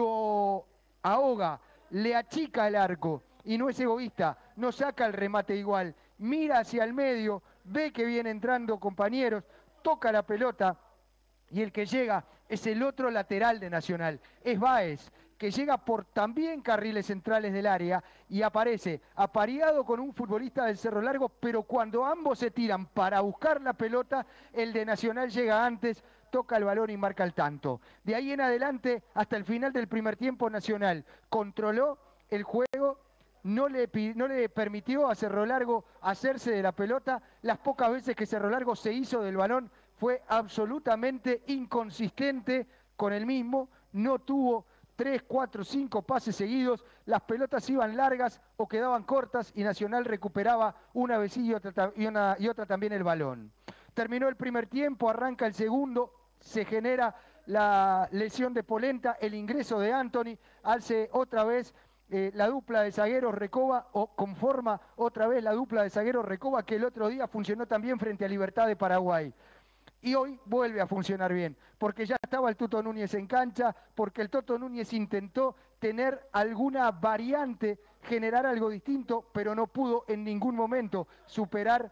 lo ahoga, le achica el arco y no es egoísta, no saca el remate igual, mira hacia el medio, ve que viene entrando compañeros, toca la pelota y el que llega es el otro lateral de Nacional, es Báez, que llega por también carriles centrales del área y aparece apareado con un futbolista del Cerro Largo, pero cuando ambos se tiran para buscar la pelota, el de Nacional llega antes, toca el balón y marca el tanto. De ahí en adelante, hasta el final del primer tiempo, Nacional controló el juego, no le permitió a Cerro Largo hacerse de la pelota. Las pocas veces que Cerro Largo se hizo del balón fue absolutamente inconsistente con el mismo, no tuvo 3, 4, 5 pases seguidos, las pelotas iban largas o quedaban cortas y Nacional recuperaba una vez y otra también el balón. Terminó el primer tiempo, arranca el segundo, se genera la lesión de Polenta, el ingreso de Anthony, hace otra vez la dupla de zagueros Recoba, o conforma otra vez la dupla de zagueros Recoba, que el otro día funcionó también frente a Libertad de Paraguay. Y hoy vuelve a funcionar bien, porque ya estaba el Tuto Núñez en cancha, porque el Toto Núñez intentó tener alguna variante, generar algo distinto, pero no pudo en ningún momento superar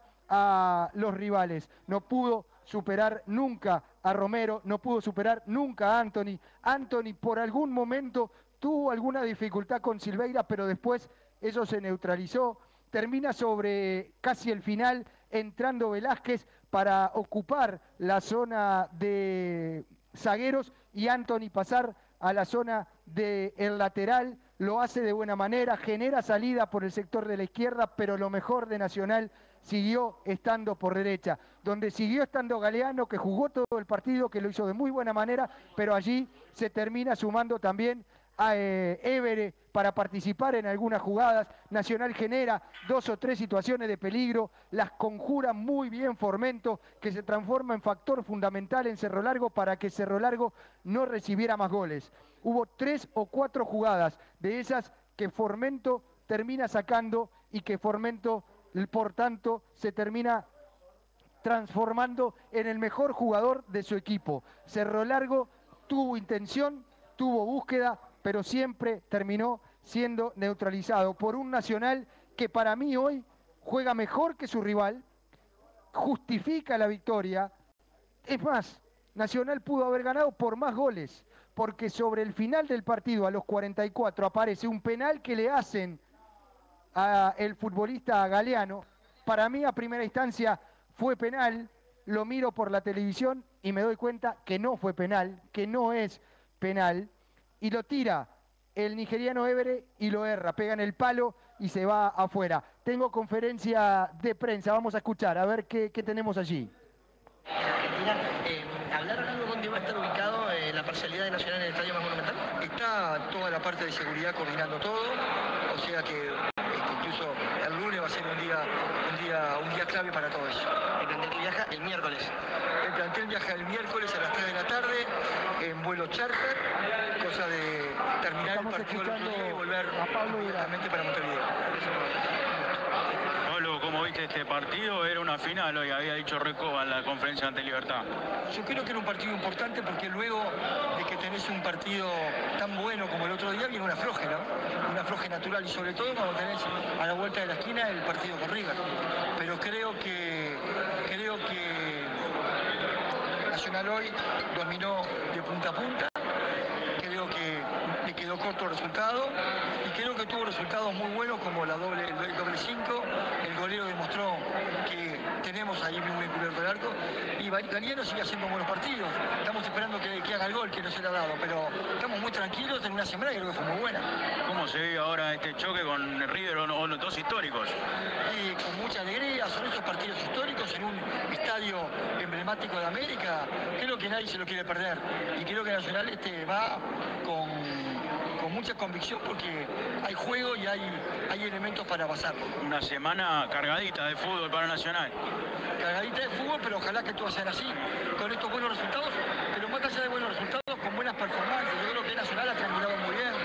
a los rivales. No pudo superar nunca a Romero, no pudo superar nunca a Anthony. Anthony por algún momento tuvo alguna dificultad con Silveira, pero después eso se neutralizó. Termina sobre casi el final entrando Velázquez para ocupar la zona de zagueros y Anthony pasar a la zona del lateral. Lo hace de buena manera, genera salida por el sector de la izquierda, pero lo mejor de Nacional siguió estando por derecha, donde siguió estando Galeano, que jugó todo el partido, que lo hizo de muy buena manera, pero allí se termina sumando también a Évere para participar en algunas jugadas. Nacional genera 2 o 3 situaciones de peligro, las conjura muy bien Formento, que se transforma en factor fundamental en Cerro Largo para que Cerro Largo no recibiera más goles. Hubo 3 o 4 jugadas de esas que Formento termina sacando y que Formento, por tanto, se termina transformando en el mejor jugador de su equipo. Cerro Largo tuvo intención, tuvo búsqueda, pero siempre terminó siendo neutralizado por un Nacional que para mí hoy juega mejor que su rival, justifica la victoria. Es más, Nacional pudo haber ganado por más goles, porque sobre el final del partido, a los 44, aparece un penal que le hacen al futbolista Galeano. Para mí, a primera instancia, fue penal. Lo miro por la televisión y me doy cuenta que no fue penal, que no es penal. Y lo tira el nigeriano Évere y lo erra, pega en el palo y se va afuera. Tengo conferencia de prensa, vamos a escuchar, a ver qué tenemos allí. ¿Hablaron algo dónde va a estar ubicado la parcialidad de Nacional en el estadio más monumental? Está toda la parte de seguridad coordinando todo, o sea que incluso el lunes va a ser un día clave para todo eso. El plantel viaja el miércoles. El plantel viaja el miércoles a las 3 de la tarde en vuelo charter, cosa de terminar el partido el otro día y volver inmediatamente para Montevideo. Pablo, ¿cómo viste este partido? Era una final hoy, había dicho Recoba en la conferencia ante Libertad. Yo creo que era un partido importante porque luego de que tenés un partido tan bueno como el otro día, viene un afloje, ¿no? Un afloje natural y sobre todo cuando tenés a la vuelta de la esquina el partido con River. Pero creo que Nacional hoy dominó de punta a punta. Creo que le quedó corto el resultado y creo que tuvo resultados muy buenos como el doble 5. El golero demostró que tenemos ahí mismo en cubierto del arco y Galiano sigue haciendo buenos partidos. Estamos esperando que haga el gol, que no se le ha dado, pero estamos muy tranquilos en una semana que creo que fue muy buena. ¿Cómo se vive ahora este choque con River o los dos históricos? Y con mucha alegría, son esos partidos históricos en un estadio emblemático de América. Creo que nadie se lo quiere perder y creo que Nacional va con mucha convicción porque hay juego y hay elementos para pasarlo. Una semana cargadita de fútbol para Nacional. Cargadita de fútbol, pero ojalá que todo sea así, con estos buenos resultados, pero más allá de buenos resultados, con buenas performances. Yo creo que Nacional ha terminado muy bien,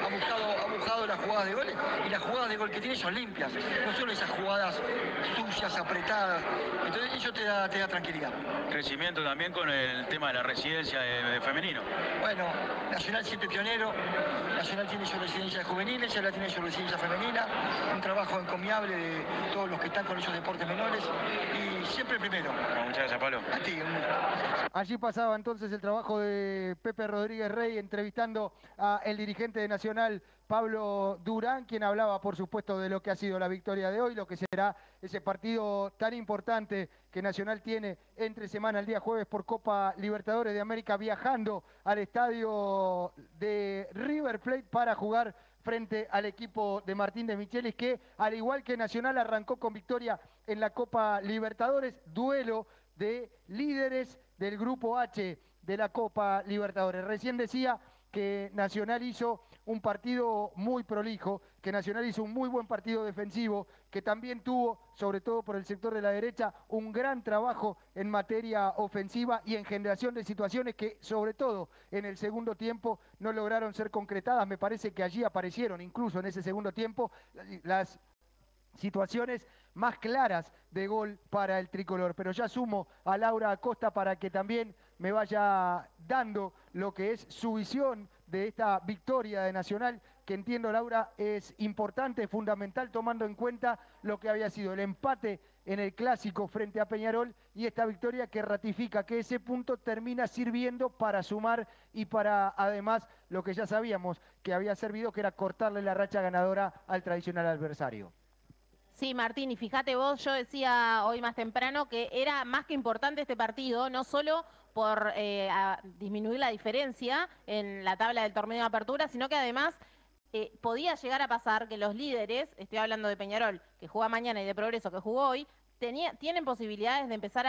ha buscado las jugadas de goles y las jugadas de gol que tiene son limpias, no son esas jugadas sucias, apretadas. Entonces eso te da tranquilidad. Crecimiento también con el tema de la residencia de femenino. Bueno, Nacional siempre pionero, Nacional tiene su residencia de juveniles, ya la tiene su residencia femenina, un trabajo encomiable de todos los que están con esos deportes menores y siempre primero. Bueno, muchas gracias, Pablo. A ti. Allí pasaba entonces el trabajo de Pepe Rodríguez Rey entrevistando al dirigente de Nacional, Pablo Durán, quien hablaba, por supuesto, de lo que ha sido la victoria de hoy, lo que será ese partido tan importante que Nacional tiene entre semana el día jueves por Copa Libertadores de América, viajando al estadio de River Plate para jugar frente al equipo de Martín de Michelis, que al igual que Nacional arrancó con victoria en la Copa Libertadores, duelo de líderes del Grupo H de la Copa Libertadores. Recién decía que Nacional hizo un partido muy prolijo, que Nacional hizo un muy buen partido defensivo, que también tuvo, sobre todo por el sector de la derecha, un gran trabajo en materia ofensiva y en generación de situaciones que, sobre todo en el segundo tiempo, no lograron ser concretadas. Me parece que allí aparecieron, incluso en ese segundo tiempo, las situaciones más claras de gol para el tricolor. Pero ya sumo a Laura Acosta para que también me vaya dando lo que es su visión de esta victoria de Nacional, que entiendo, Laura, es importante, fundamental, tomando en cuenta lo que había sido el empate en el clásico frente a Peñarol y esta victoria que ratifica que ese punto termina sirviendo para sumar y para, además, lo que ya sabíamos que había servido, que era cortarle la racha ganadora al tradicional adversario. Sí, Martín, y fíjate vos, yo decía hoy más temprano que era más que importante este partido, no solo por disminuir la diferencia en la tabla del torneo de apertura, sino que además podía llegar a pasar que los líderes, estoy hablando de Peñarol, que juega mañana, y de Progreso, que jugó hoy, tienen posibilidades de empezar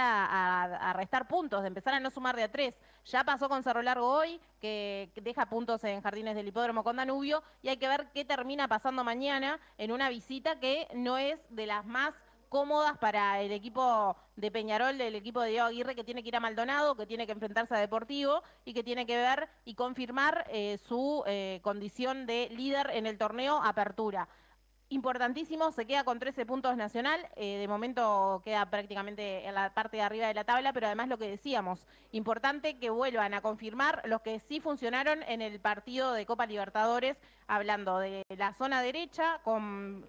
a restar puntos, de empezar a no sumar de a 3. Ya pasó con Cerro Largo hoy, que deja puntos en Jardines del Hipódromo con Danubio, y hay que ver qué termina pasando mañana en una visita que no es de las más cómodas para el equipo de Peñarol, del equipo de Diego Aguirre, que tiene que ir a Maldonado, que tiene que enfrentarse a Deportivo y que tiene que ver y confirmar su condición de líder en el torneo Apertura. Importantísimo, se queda con 13 puntos Nacional, de momento queda prácticamente en la parte de arriba de la tabla, pero además lo que decíamos, importante que vuelvan a confirmar los que sí funcionaron en el partido de Copa Libertadores, hablando de la zona derecha con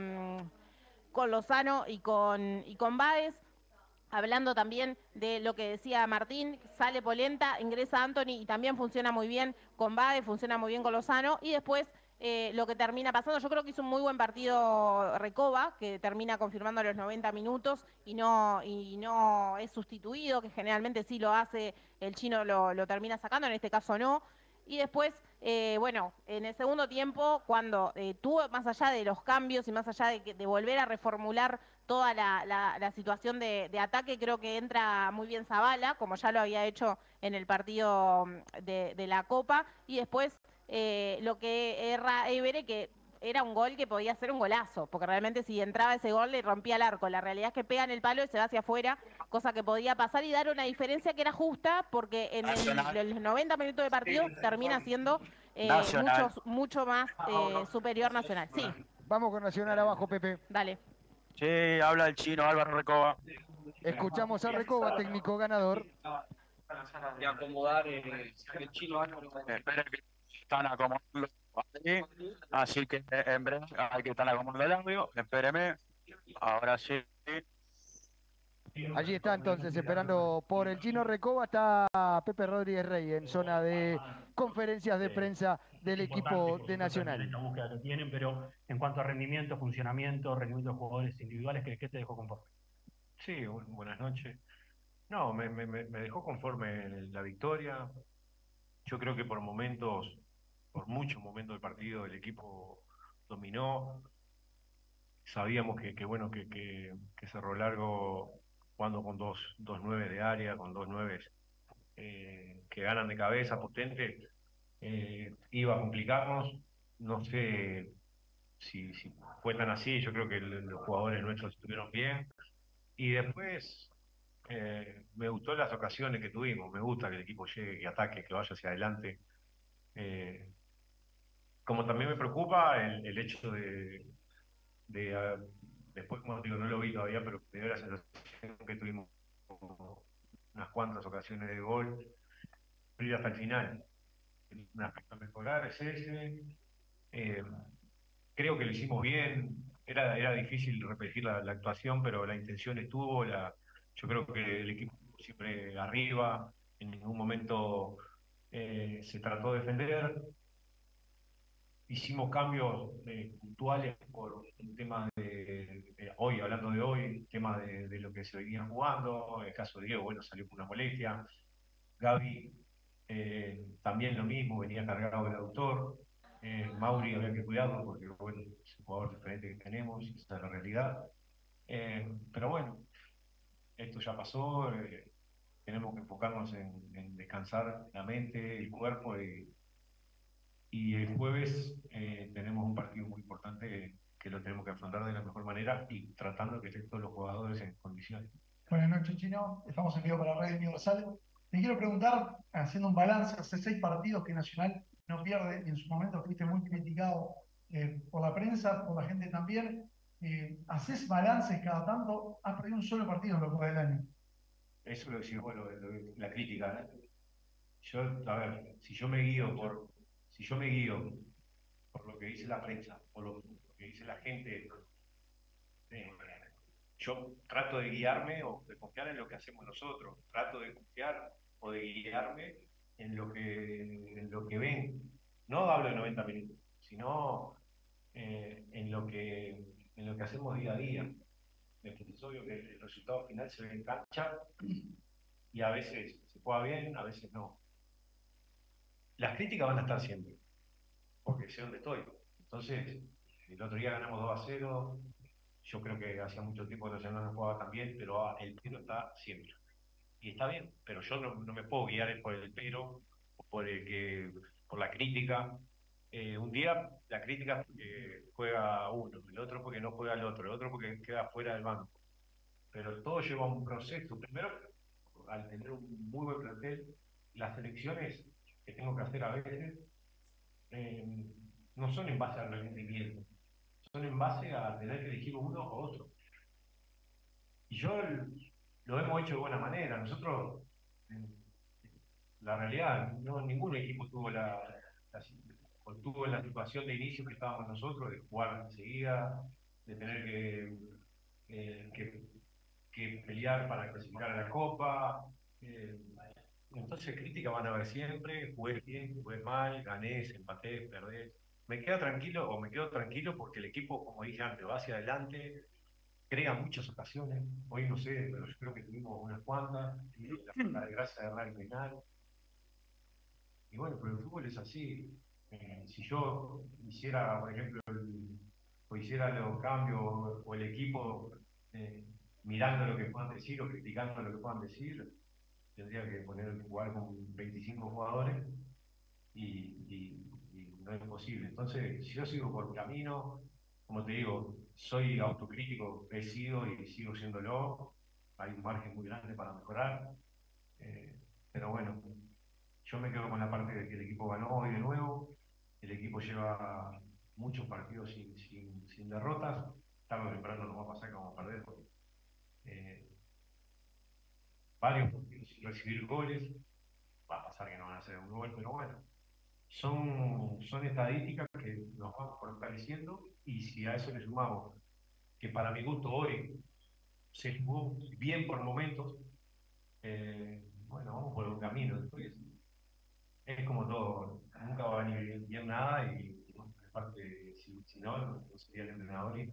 Lozano y con Báez, hablando también de lo que decía Martín, sale Polenta, ingresa Anthony y también funciona muy bien con Báez, funciona muy bien con Lozano, y después lo que termina pasando, yo creo que hizo un muy buen partido Recoba, que termina confirmando a los 90 minutos y no es sustituido, que generalmente sí lo hace, el chino lo termina sacando, en este caso no. Y después, bueno, en el segundo tiempo, cuando tuvo, más allá de los cambios y más allá de volver a reformular toda la situación de ataque, creo que entra muy bien Zavala, como ya lo había hecho en el partido de la Copa, y después lo que erra Évere, que era un gol que podía ser un golazo, porque realmente si entraba ese gol le rompía el arco. La realidad es que pega en el palo y se va hacia afuera, cosa que podía pasar y dar una diferencia que era justa, porque en los 90 minutos de partido termina siendo mucho más superior Nacional. Sí. Vamos con Nacional abajo, Pepe. Dale. Sí, habla el chino Álvaro Recoba. Escuchamos a Recoba, técnico ganador. De acomodar el chino Álvaro. Espera que están acomodando ahí, así que en breve hay que estar acomodando el audio. Espéreme. Ahora sí. Allí está entonces, esperando por el chino Recoba, está Pepe Rodríguez Rey en zona de conferencias de prensa del equipo de Nacional. La búsqueda que tienen, pero en cuanto a rendimiento, funcionamiento, rendimiento de jugadores individuales, ¿qué te dejó conforme? Sí, buenas noches. No, me dejó conforme la victoria. Yo creo que por muchos momentos del partido, el equipo dominó. Sabíamos que Cerro Largo, jugando con dos 9 de área, con dos 9 que ganan de cabeza, potente, iba a complicarnos. No sé si fue tan así. Yo creo que los jugadores nuestros estuvieron bien. Y después me gustó las ocasiones que tuvimos. Me gusta que el equipo llegue, que ataque, que vaya hacia adelante. Como también me preocupa el hecho después, como digo, no lo vi todavía, pero me dio la sensación que tuvimos unas cuantas ocasiones de gol, pero ir hasta el final. Un aspecto a mejorar es ese. Creo que lo hicimos bien. Era difícil repetir la actuación, pero la intención estuvo. Yo creo que el equipo siempre arriba, en ningún momento se trató de defender. Hicimos cambios puntuales por un tema hoy, hablando de hoy, tema de lo que se venía jugando. En el caso de Diego, bueno, salió con una molestia. Gaby también lo mismo, venía cargado del autor. Mauri había que cuidarlo porque bueno, es un jugador diferente que tenemos, y esa es la realidad. Pero bueno, esto ya pasó. Tenemos que enfocarnos en descansar la mente, el cuerpo, y el jueves tenemos un partido muy importante que lo tenemos que afrontar de la mejor manera y tratando de que estén todos los jugadores en condiciones. Buenas noches, Chino. Estamos en vivo para Radio Universal. Te quiero preguntar, haciendo un balance, hace 6 partidos que Nacional no pierde, y en su momento fuiste muy criticado por la prensa, por la gente también. ¿Haces balances cada tanto? Has perdido un solo partido en lo que va del año. Eso lo decimos, bueno, la crítica, ¿no? Yo, a ver, si yo me guío por lo que dice la prensa, por lo que dice la gente, yo trato de guiarme o de confiar en lo que hacemos nosotros. Trato de confiar o de guiarme en lo que ven. No hablo de 90 minutos, sino en lo que hacemos día a día. Es obvio que el resultado final se ve en cancha y a veces se juega bien, a veces no. Las críticas van a estar siempre, porque sé dónde estoy. Entonces, el otro día ganamos 2-0. Yo creo que hacía mucho tiempo que Nacional no jugaba tan bien, pero el pero está siempre. Y está bien, pero yo no me puedo guiar por el pero o por la crítica. Un día la crítica es porque juega uno, el otro porque no juega el otro porque queda fuera del banco. Pero todo lleva un proceso. Primero, al tener un muy buen plantel, las selecciones que tengo que hacer a veces no son en base al rendimiento, son en base a tener que elegir uno o otro. Y yo lo hemos hecho de buena manera. Nosotros, la realidad, ningún equipo tuvo la situación de inicio que estábamos nosotros, de jugar enseguida, de tener que pelear para clasificar a la Copa. Entonces críticas van a haber siempre. Jugué bien, jugué mal, gané, empaté, perdí. Me quedo tranquilo porque el equipo, como dije antes, va hacia adelante, crea muchas ocasiones. Hoy no sé, pero yo creo que tuvimos unas cuantas, y la desgracia de errar el penal. Y bueno, pero el fútbol es así. Si yo hiciera, por ejemplo, hiciera los cambios o el equipo mirando lo que puedan decir o criticando lo que puedan decir, tendría que jugar con 25 jugadores y no es posible. Entonces, si yo sigo por mi camino, como te digo, soy autocrítico, he sido y sigo siéndolo. hay un margen muy grande para mejorar. Pero bueno, yo me quedo con la parte de que el equipo ganó hoy de nuevo. El equipo lleva muchos partidos sin derrotas. Tarde o temprano nos va a pasar que vamos a perder, porque varios partidos sin recibir goles. Va a pasar que no van a hacer un gol, pero bueno, son estadísticas que nos van fortaleciendo, y si a eso le sumamos que para mi gusto hoy se jugó bien por momentos, bueno, vamos por un camino. Después es como todo, nunca va a venir bien nada, y bueno, aparte, si no, no sería el entrenador y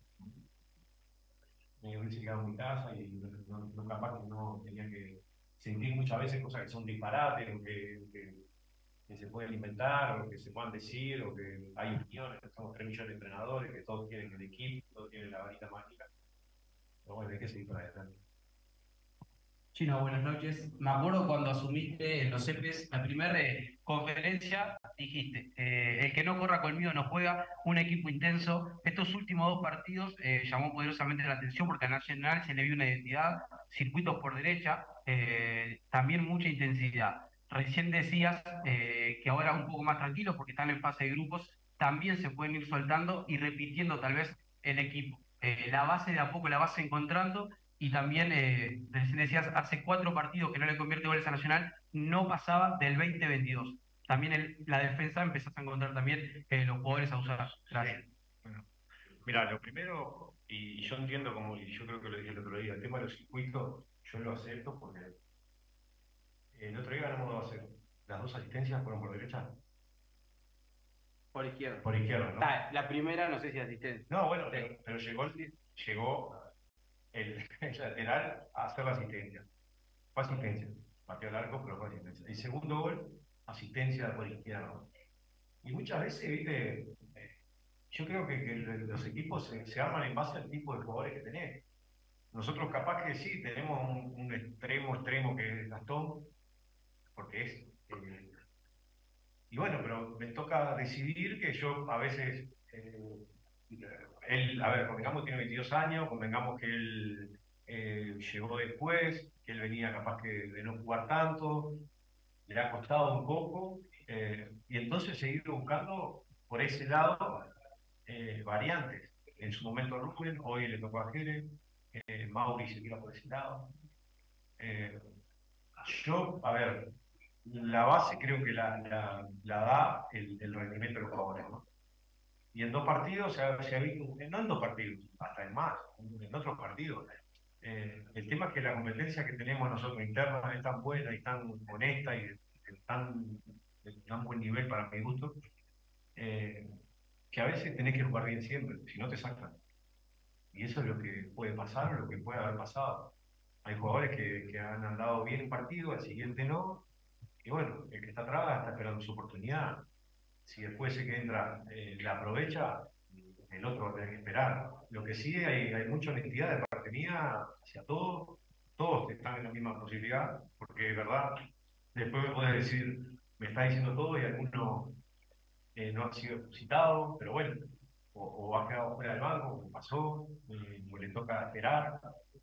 me hubiese quedado en mi casa, y no capaz que no tenía que sentir muchas veces cosas que son disparates, o que se pueden inventar, o que se puedan decir, o que hay opiniones, que somos 3 millones de entrenadores, que todos quieren el equipo, todos tienen la varita mágica. Pero bueno, hay que seguir para adelante. Chino, buenas noches. Me acuerdo cuando asumiste en los EPES, la primera conferencia, dijiste, el que no corra conmigo no juega, un equipo intenso. Estos últimos 2 partidos llamó poderosamente la atención porque a Nacional se le vio una identidad, circuitos por derecha, también mucha intensidad. Recién decías que ahora un poco más tranquilos porque están en fase de grupos, también se pueden ir soltando y repitiendo tal vez el equipo. La base de a poco la vas encontrando. Y también, recién decías, hace 4 partidos que no le convierte goles a Nacional, no pasaba del 20-22. También la defensa empezás a encontrar también los jugadores a usar. Gracias. Bueno, mira, lo primero, y yo entiendo, como y yo creo que lo dije el otro día, el tema de los circuitos, yo lo acepto porque el otro día ganamos 2-0. Las 2 asistencias fueron por derecha. Por izquierda. Por izquierda, ¿no? La primera, no sé si asistencia. No, bueno, pero llegó el lateral a hacer la asistencia. Fue asistencia. Pateó el arco, pero fue asistencia. El segundo gol, asistencia por izquierda. Y muchas veces, viste, yo creo que los equipos se arman en base al tipo de jugadores que tenés. Nosotros capaz que sí, tenemos un extremo que es Gastón, porque es... y bueno, pero me toca decidir que yo a veces... él, a ver, convengamos que tiene 22 años, convengamos que él llegó después, que él venía capaz que de no jugar tanto, le ha costado un poco, y entonces seguir buscando por ese lado variantes. En su momento Rubén, hoy le tocó a Jere, Mauri se tira por ese lado. Yo, a ver, la base creo que la da el rendimiento de los jugadores, ¿no? Y en 2 partidos se ha visto, no en 2 partidos, hasta en más, en otros partidos. El tema es que la competencia que tenemos nosotros interna es tan buena y tan honesta y de tan buen nivel para mi gusto, que a veces tenés que jugar bien siempre, si no te sacan. Y eso es lo que puede pasar o lo que puede haber pasado. Hay jugadores que han andado bien en partido, al siguiente no, y bueno, el que está atrás está esperando su oportunidad. Si después ese que entra la aprovecha, el otro va a tener que esperar. Lo que sí hay mucha honestidad de parte mía hacia todos están en la misma posibilidad, porque es verdad, después me puedes decir, me está diciendo todo y alguno no ha sido citado, pero bueno, o ha quedado fuera del banco, como pasó, o le toca esperar.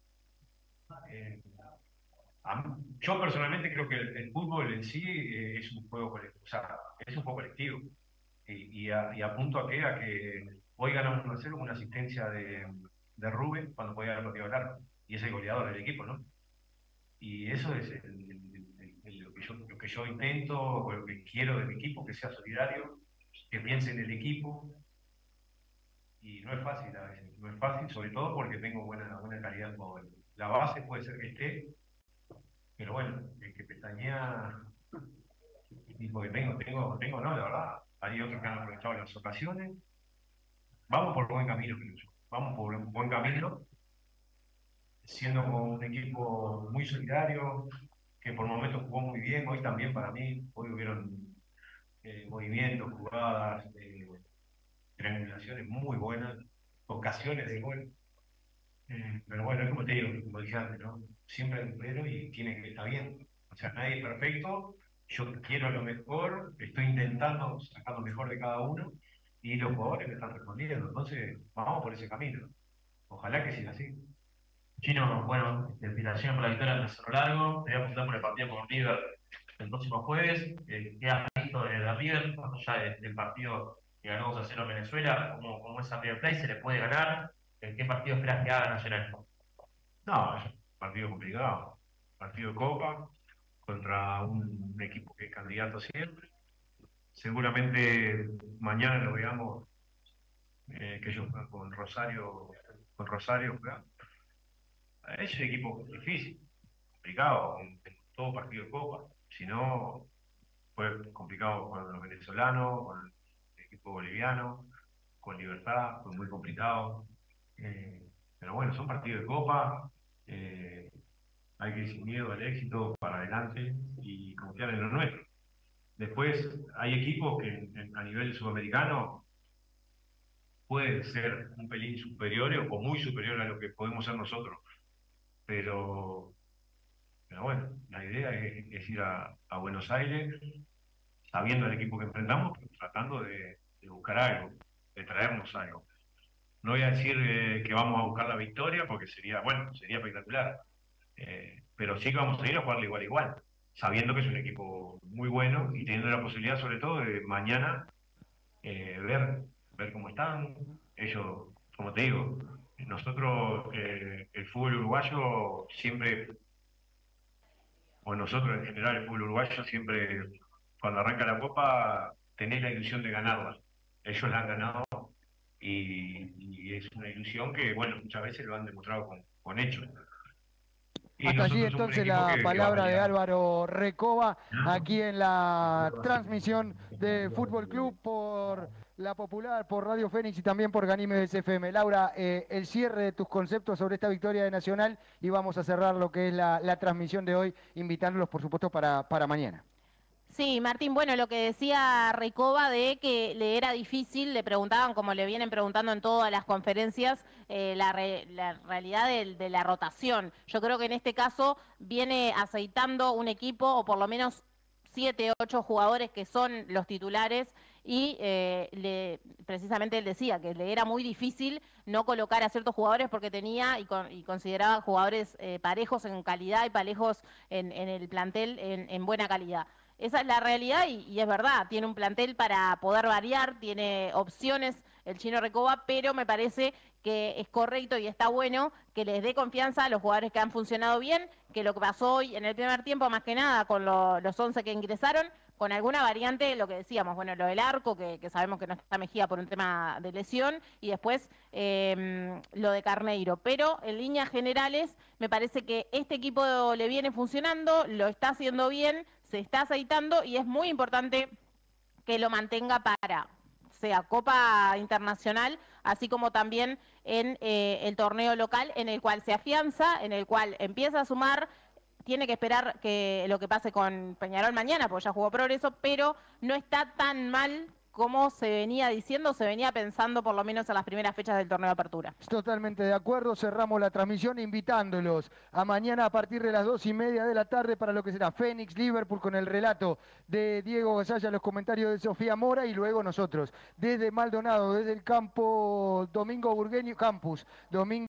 Yo personalmente creo que el fútbol en sí es un juego colectivo, o sea, es un juego colectivo. Y apunto a que hoy ganamos 1-0 con una asistencia de Rubén cuando podía haber batido el arco, y es el goleador del equipo, ¿no? Y eso es lo que yo intento, o lo que quiero de mi equipo, que sea solidario, que piense en el equipo. Y no es fácil a veces, no es fácil, sobre todo porque tengo buena calidad de jugador. La base puede ser que esté, pero bueno, el que pestañea, y porque tengo, no, la verdad. Hay otros que han aprovechado las ocasiones. Vamos por buen camino, creo yo. Vamos por un buen camino, siendo un equipo muy solidario, que por momentos jugó muy bien, hoy también para mí. Hoy hubieron movimientos, jugadas, triangulaciones muy buenas, ocasiones de gol. Pero bueno, es como te digo, como dije antes, ¿no? Siempre hay un pero y tiene que estar bien. O sea, nadie es perfecto. Yo quiero lo mejor, estoy intentando sacar lo mejor de cada uno, y los jugadores me están respondiendo. Entonces, vamos por ese camino. Ojalá que siga así. Chino, bueno, inspiración para la victoria ante Cerro Largo. Te voy a preguntar por el partido con River el próximo jueves. ¿Qué has visto de River, más allá del partido que ganó 2-0 en Venezuela? ¿Cómo es a River Plate? ¿Se le puede ganar? ¿Qué partido esperas que haga Nacional? No, es un partido complicado. Partido de Copa contra un equipo que es candidato siempre. Seguramente mañana lo veamos que ellos juegan con Rosario juegan. Es un equipo difícil, complicado, en todo partido de Copa. Si no, fue complicado con los venezolanos, con el equipo boliviano, con Libertad, fue muy complicado. Pero bueno, son partidos de Copa, hay que ir sin miedo al éxito para adelante y confiar en lo nuestro. Después hay equipos que a nivel sudamericano pueden ser un pelín superiores o muy superiores a lo que podemos ser nosotros. Pero bueno, la idea es ir a Buenos Aires sabiendo el equipo que enfrentamos, pero tratando de buscar algo, de traernos algo. No voy a decir que vamos a buscar la victoria porque sería espectacular, pero sí que vamos a ir a jugarle igual a igual, sabiendo que es un equipo muy bueno y teniendo la posibilidad sobre todo de mañana ver cómo están ellos. Como te digo, nosotros el fútbol uruguayo siempre, o nosotros en general el fútbol uruguayo siempre, cuando arranca la Copa tenés la ilusión de ganarla. Ellos la han ganado y es una ilusión que, bueno, muchas veces lo han demostrado con hechos. Y hasta allí nosotros somos un entonces equipo la que palabra va a de pelear. Álvaro Recoba aquí en la transmisión de Fútbol Club por La Popular, por Radio Fénix y también por Ganímedes FM. Laura, el cierre de tus conceptos sobre esta victoria de Nacional y vamos a cerrar lo que es la transmisión de hoy, invitándolos por supuesto para mañana. Sí, Martín, bueno, lo que decía Recoba de que le era difícil, le preguntaban, como le vienen preguntando en todas las conferencias, la realidad de la rotación. Yo creo que en este caso viene aceitando un equipo, o por lo menos 7, 8 jugadores que son los titulares, y precisamente él decía que le era muy difícil no colocar a ciertos jugadores porque tenía y consideraba jugadores parejos en calidad y parejos en el plantel en buena calidad. Esa es la realidad y es verdad, tiene un plantel para poder variar, tiene opciones el Chino Recoba, pero me parece que es correcto y está bueno que les dé confianza a los jugadores que han funcionado bien, que lo que pasó hoy en el primer tiempo, más que nada con los 11 que ingresaron, con alguna variante, lo que decíamos, bueno, lo del arco, que sabemos que no está Mejía por un tema de lesión, y después lo de Carneiro. Pero en líneas generales, me parece que este equipo le viene funcionando, lo está haciendo bien, se está aceitando y es muy importante que lo mantenga para, sea Copa Internacional, así como también en el torneo local, en el cual se afianza, en el cual empieza a sumar. Tiene que esperar que lo que pase con Peñarol mañana, porque ya jugó Progreso, pero no está tan mal como se venía diciendo, se venía pensando por lo menos en las primeras fechas del torneo de apertura. Totalmente de acuerdo, cerramos la transmisión invitándolos a mañana a partir de las 2:30 de la tarde para lo que será Fénix Liverpool con el relato de Diego Gasalla, los comentarios de Sofía Mora y luego nosotros desde Maldonado, desde el campo Domingo Burgueño Campus, Domingo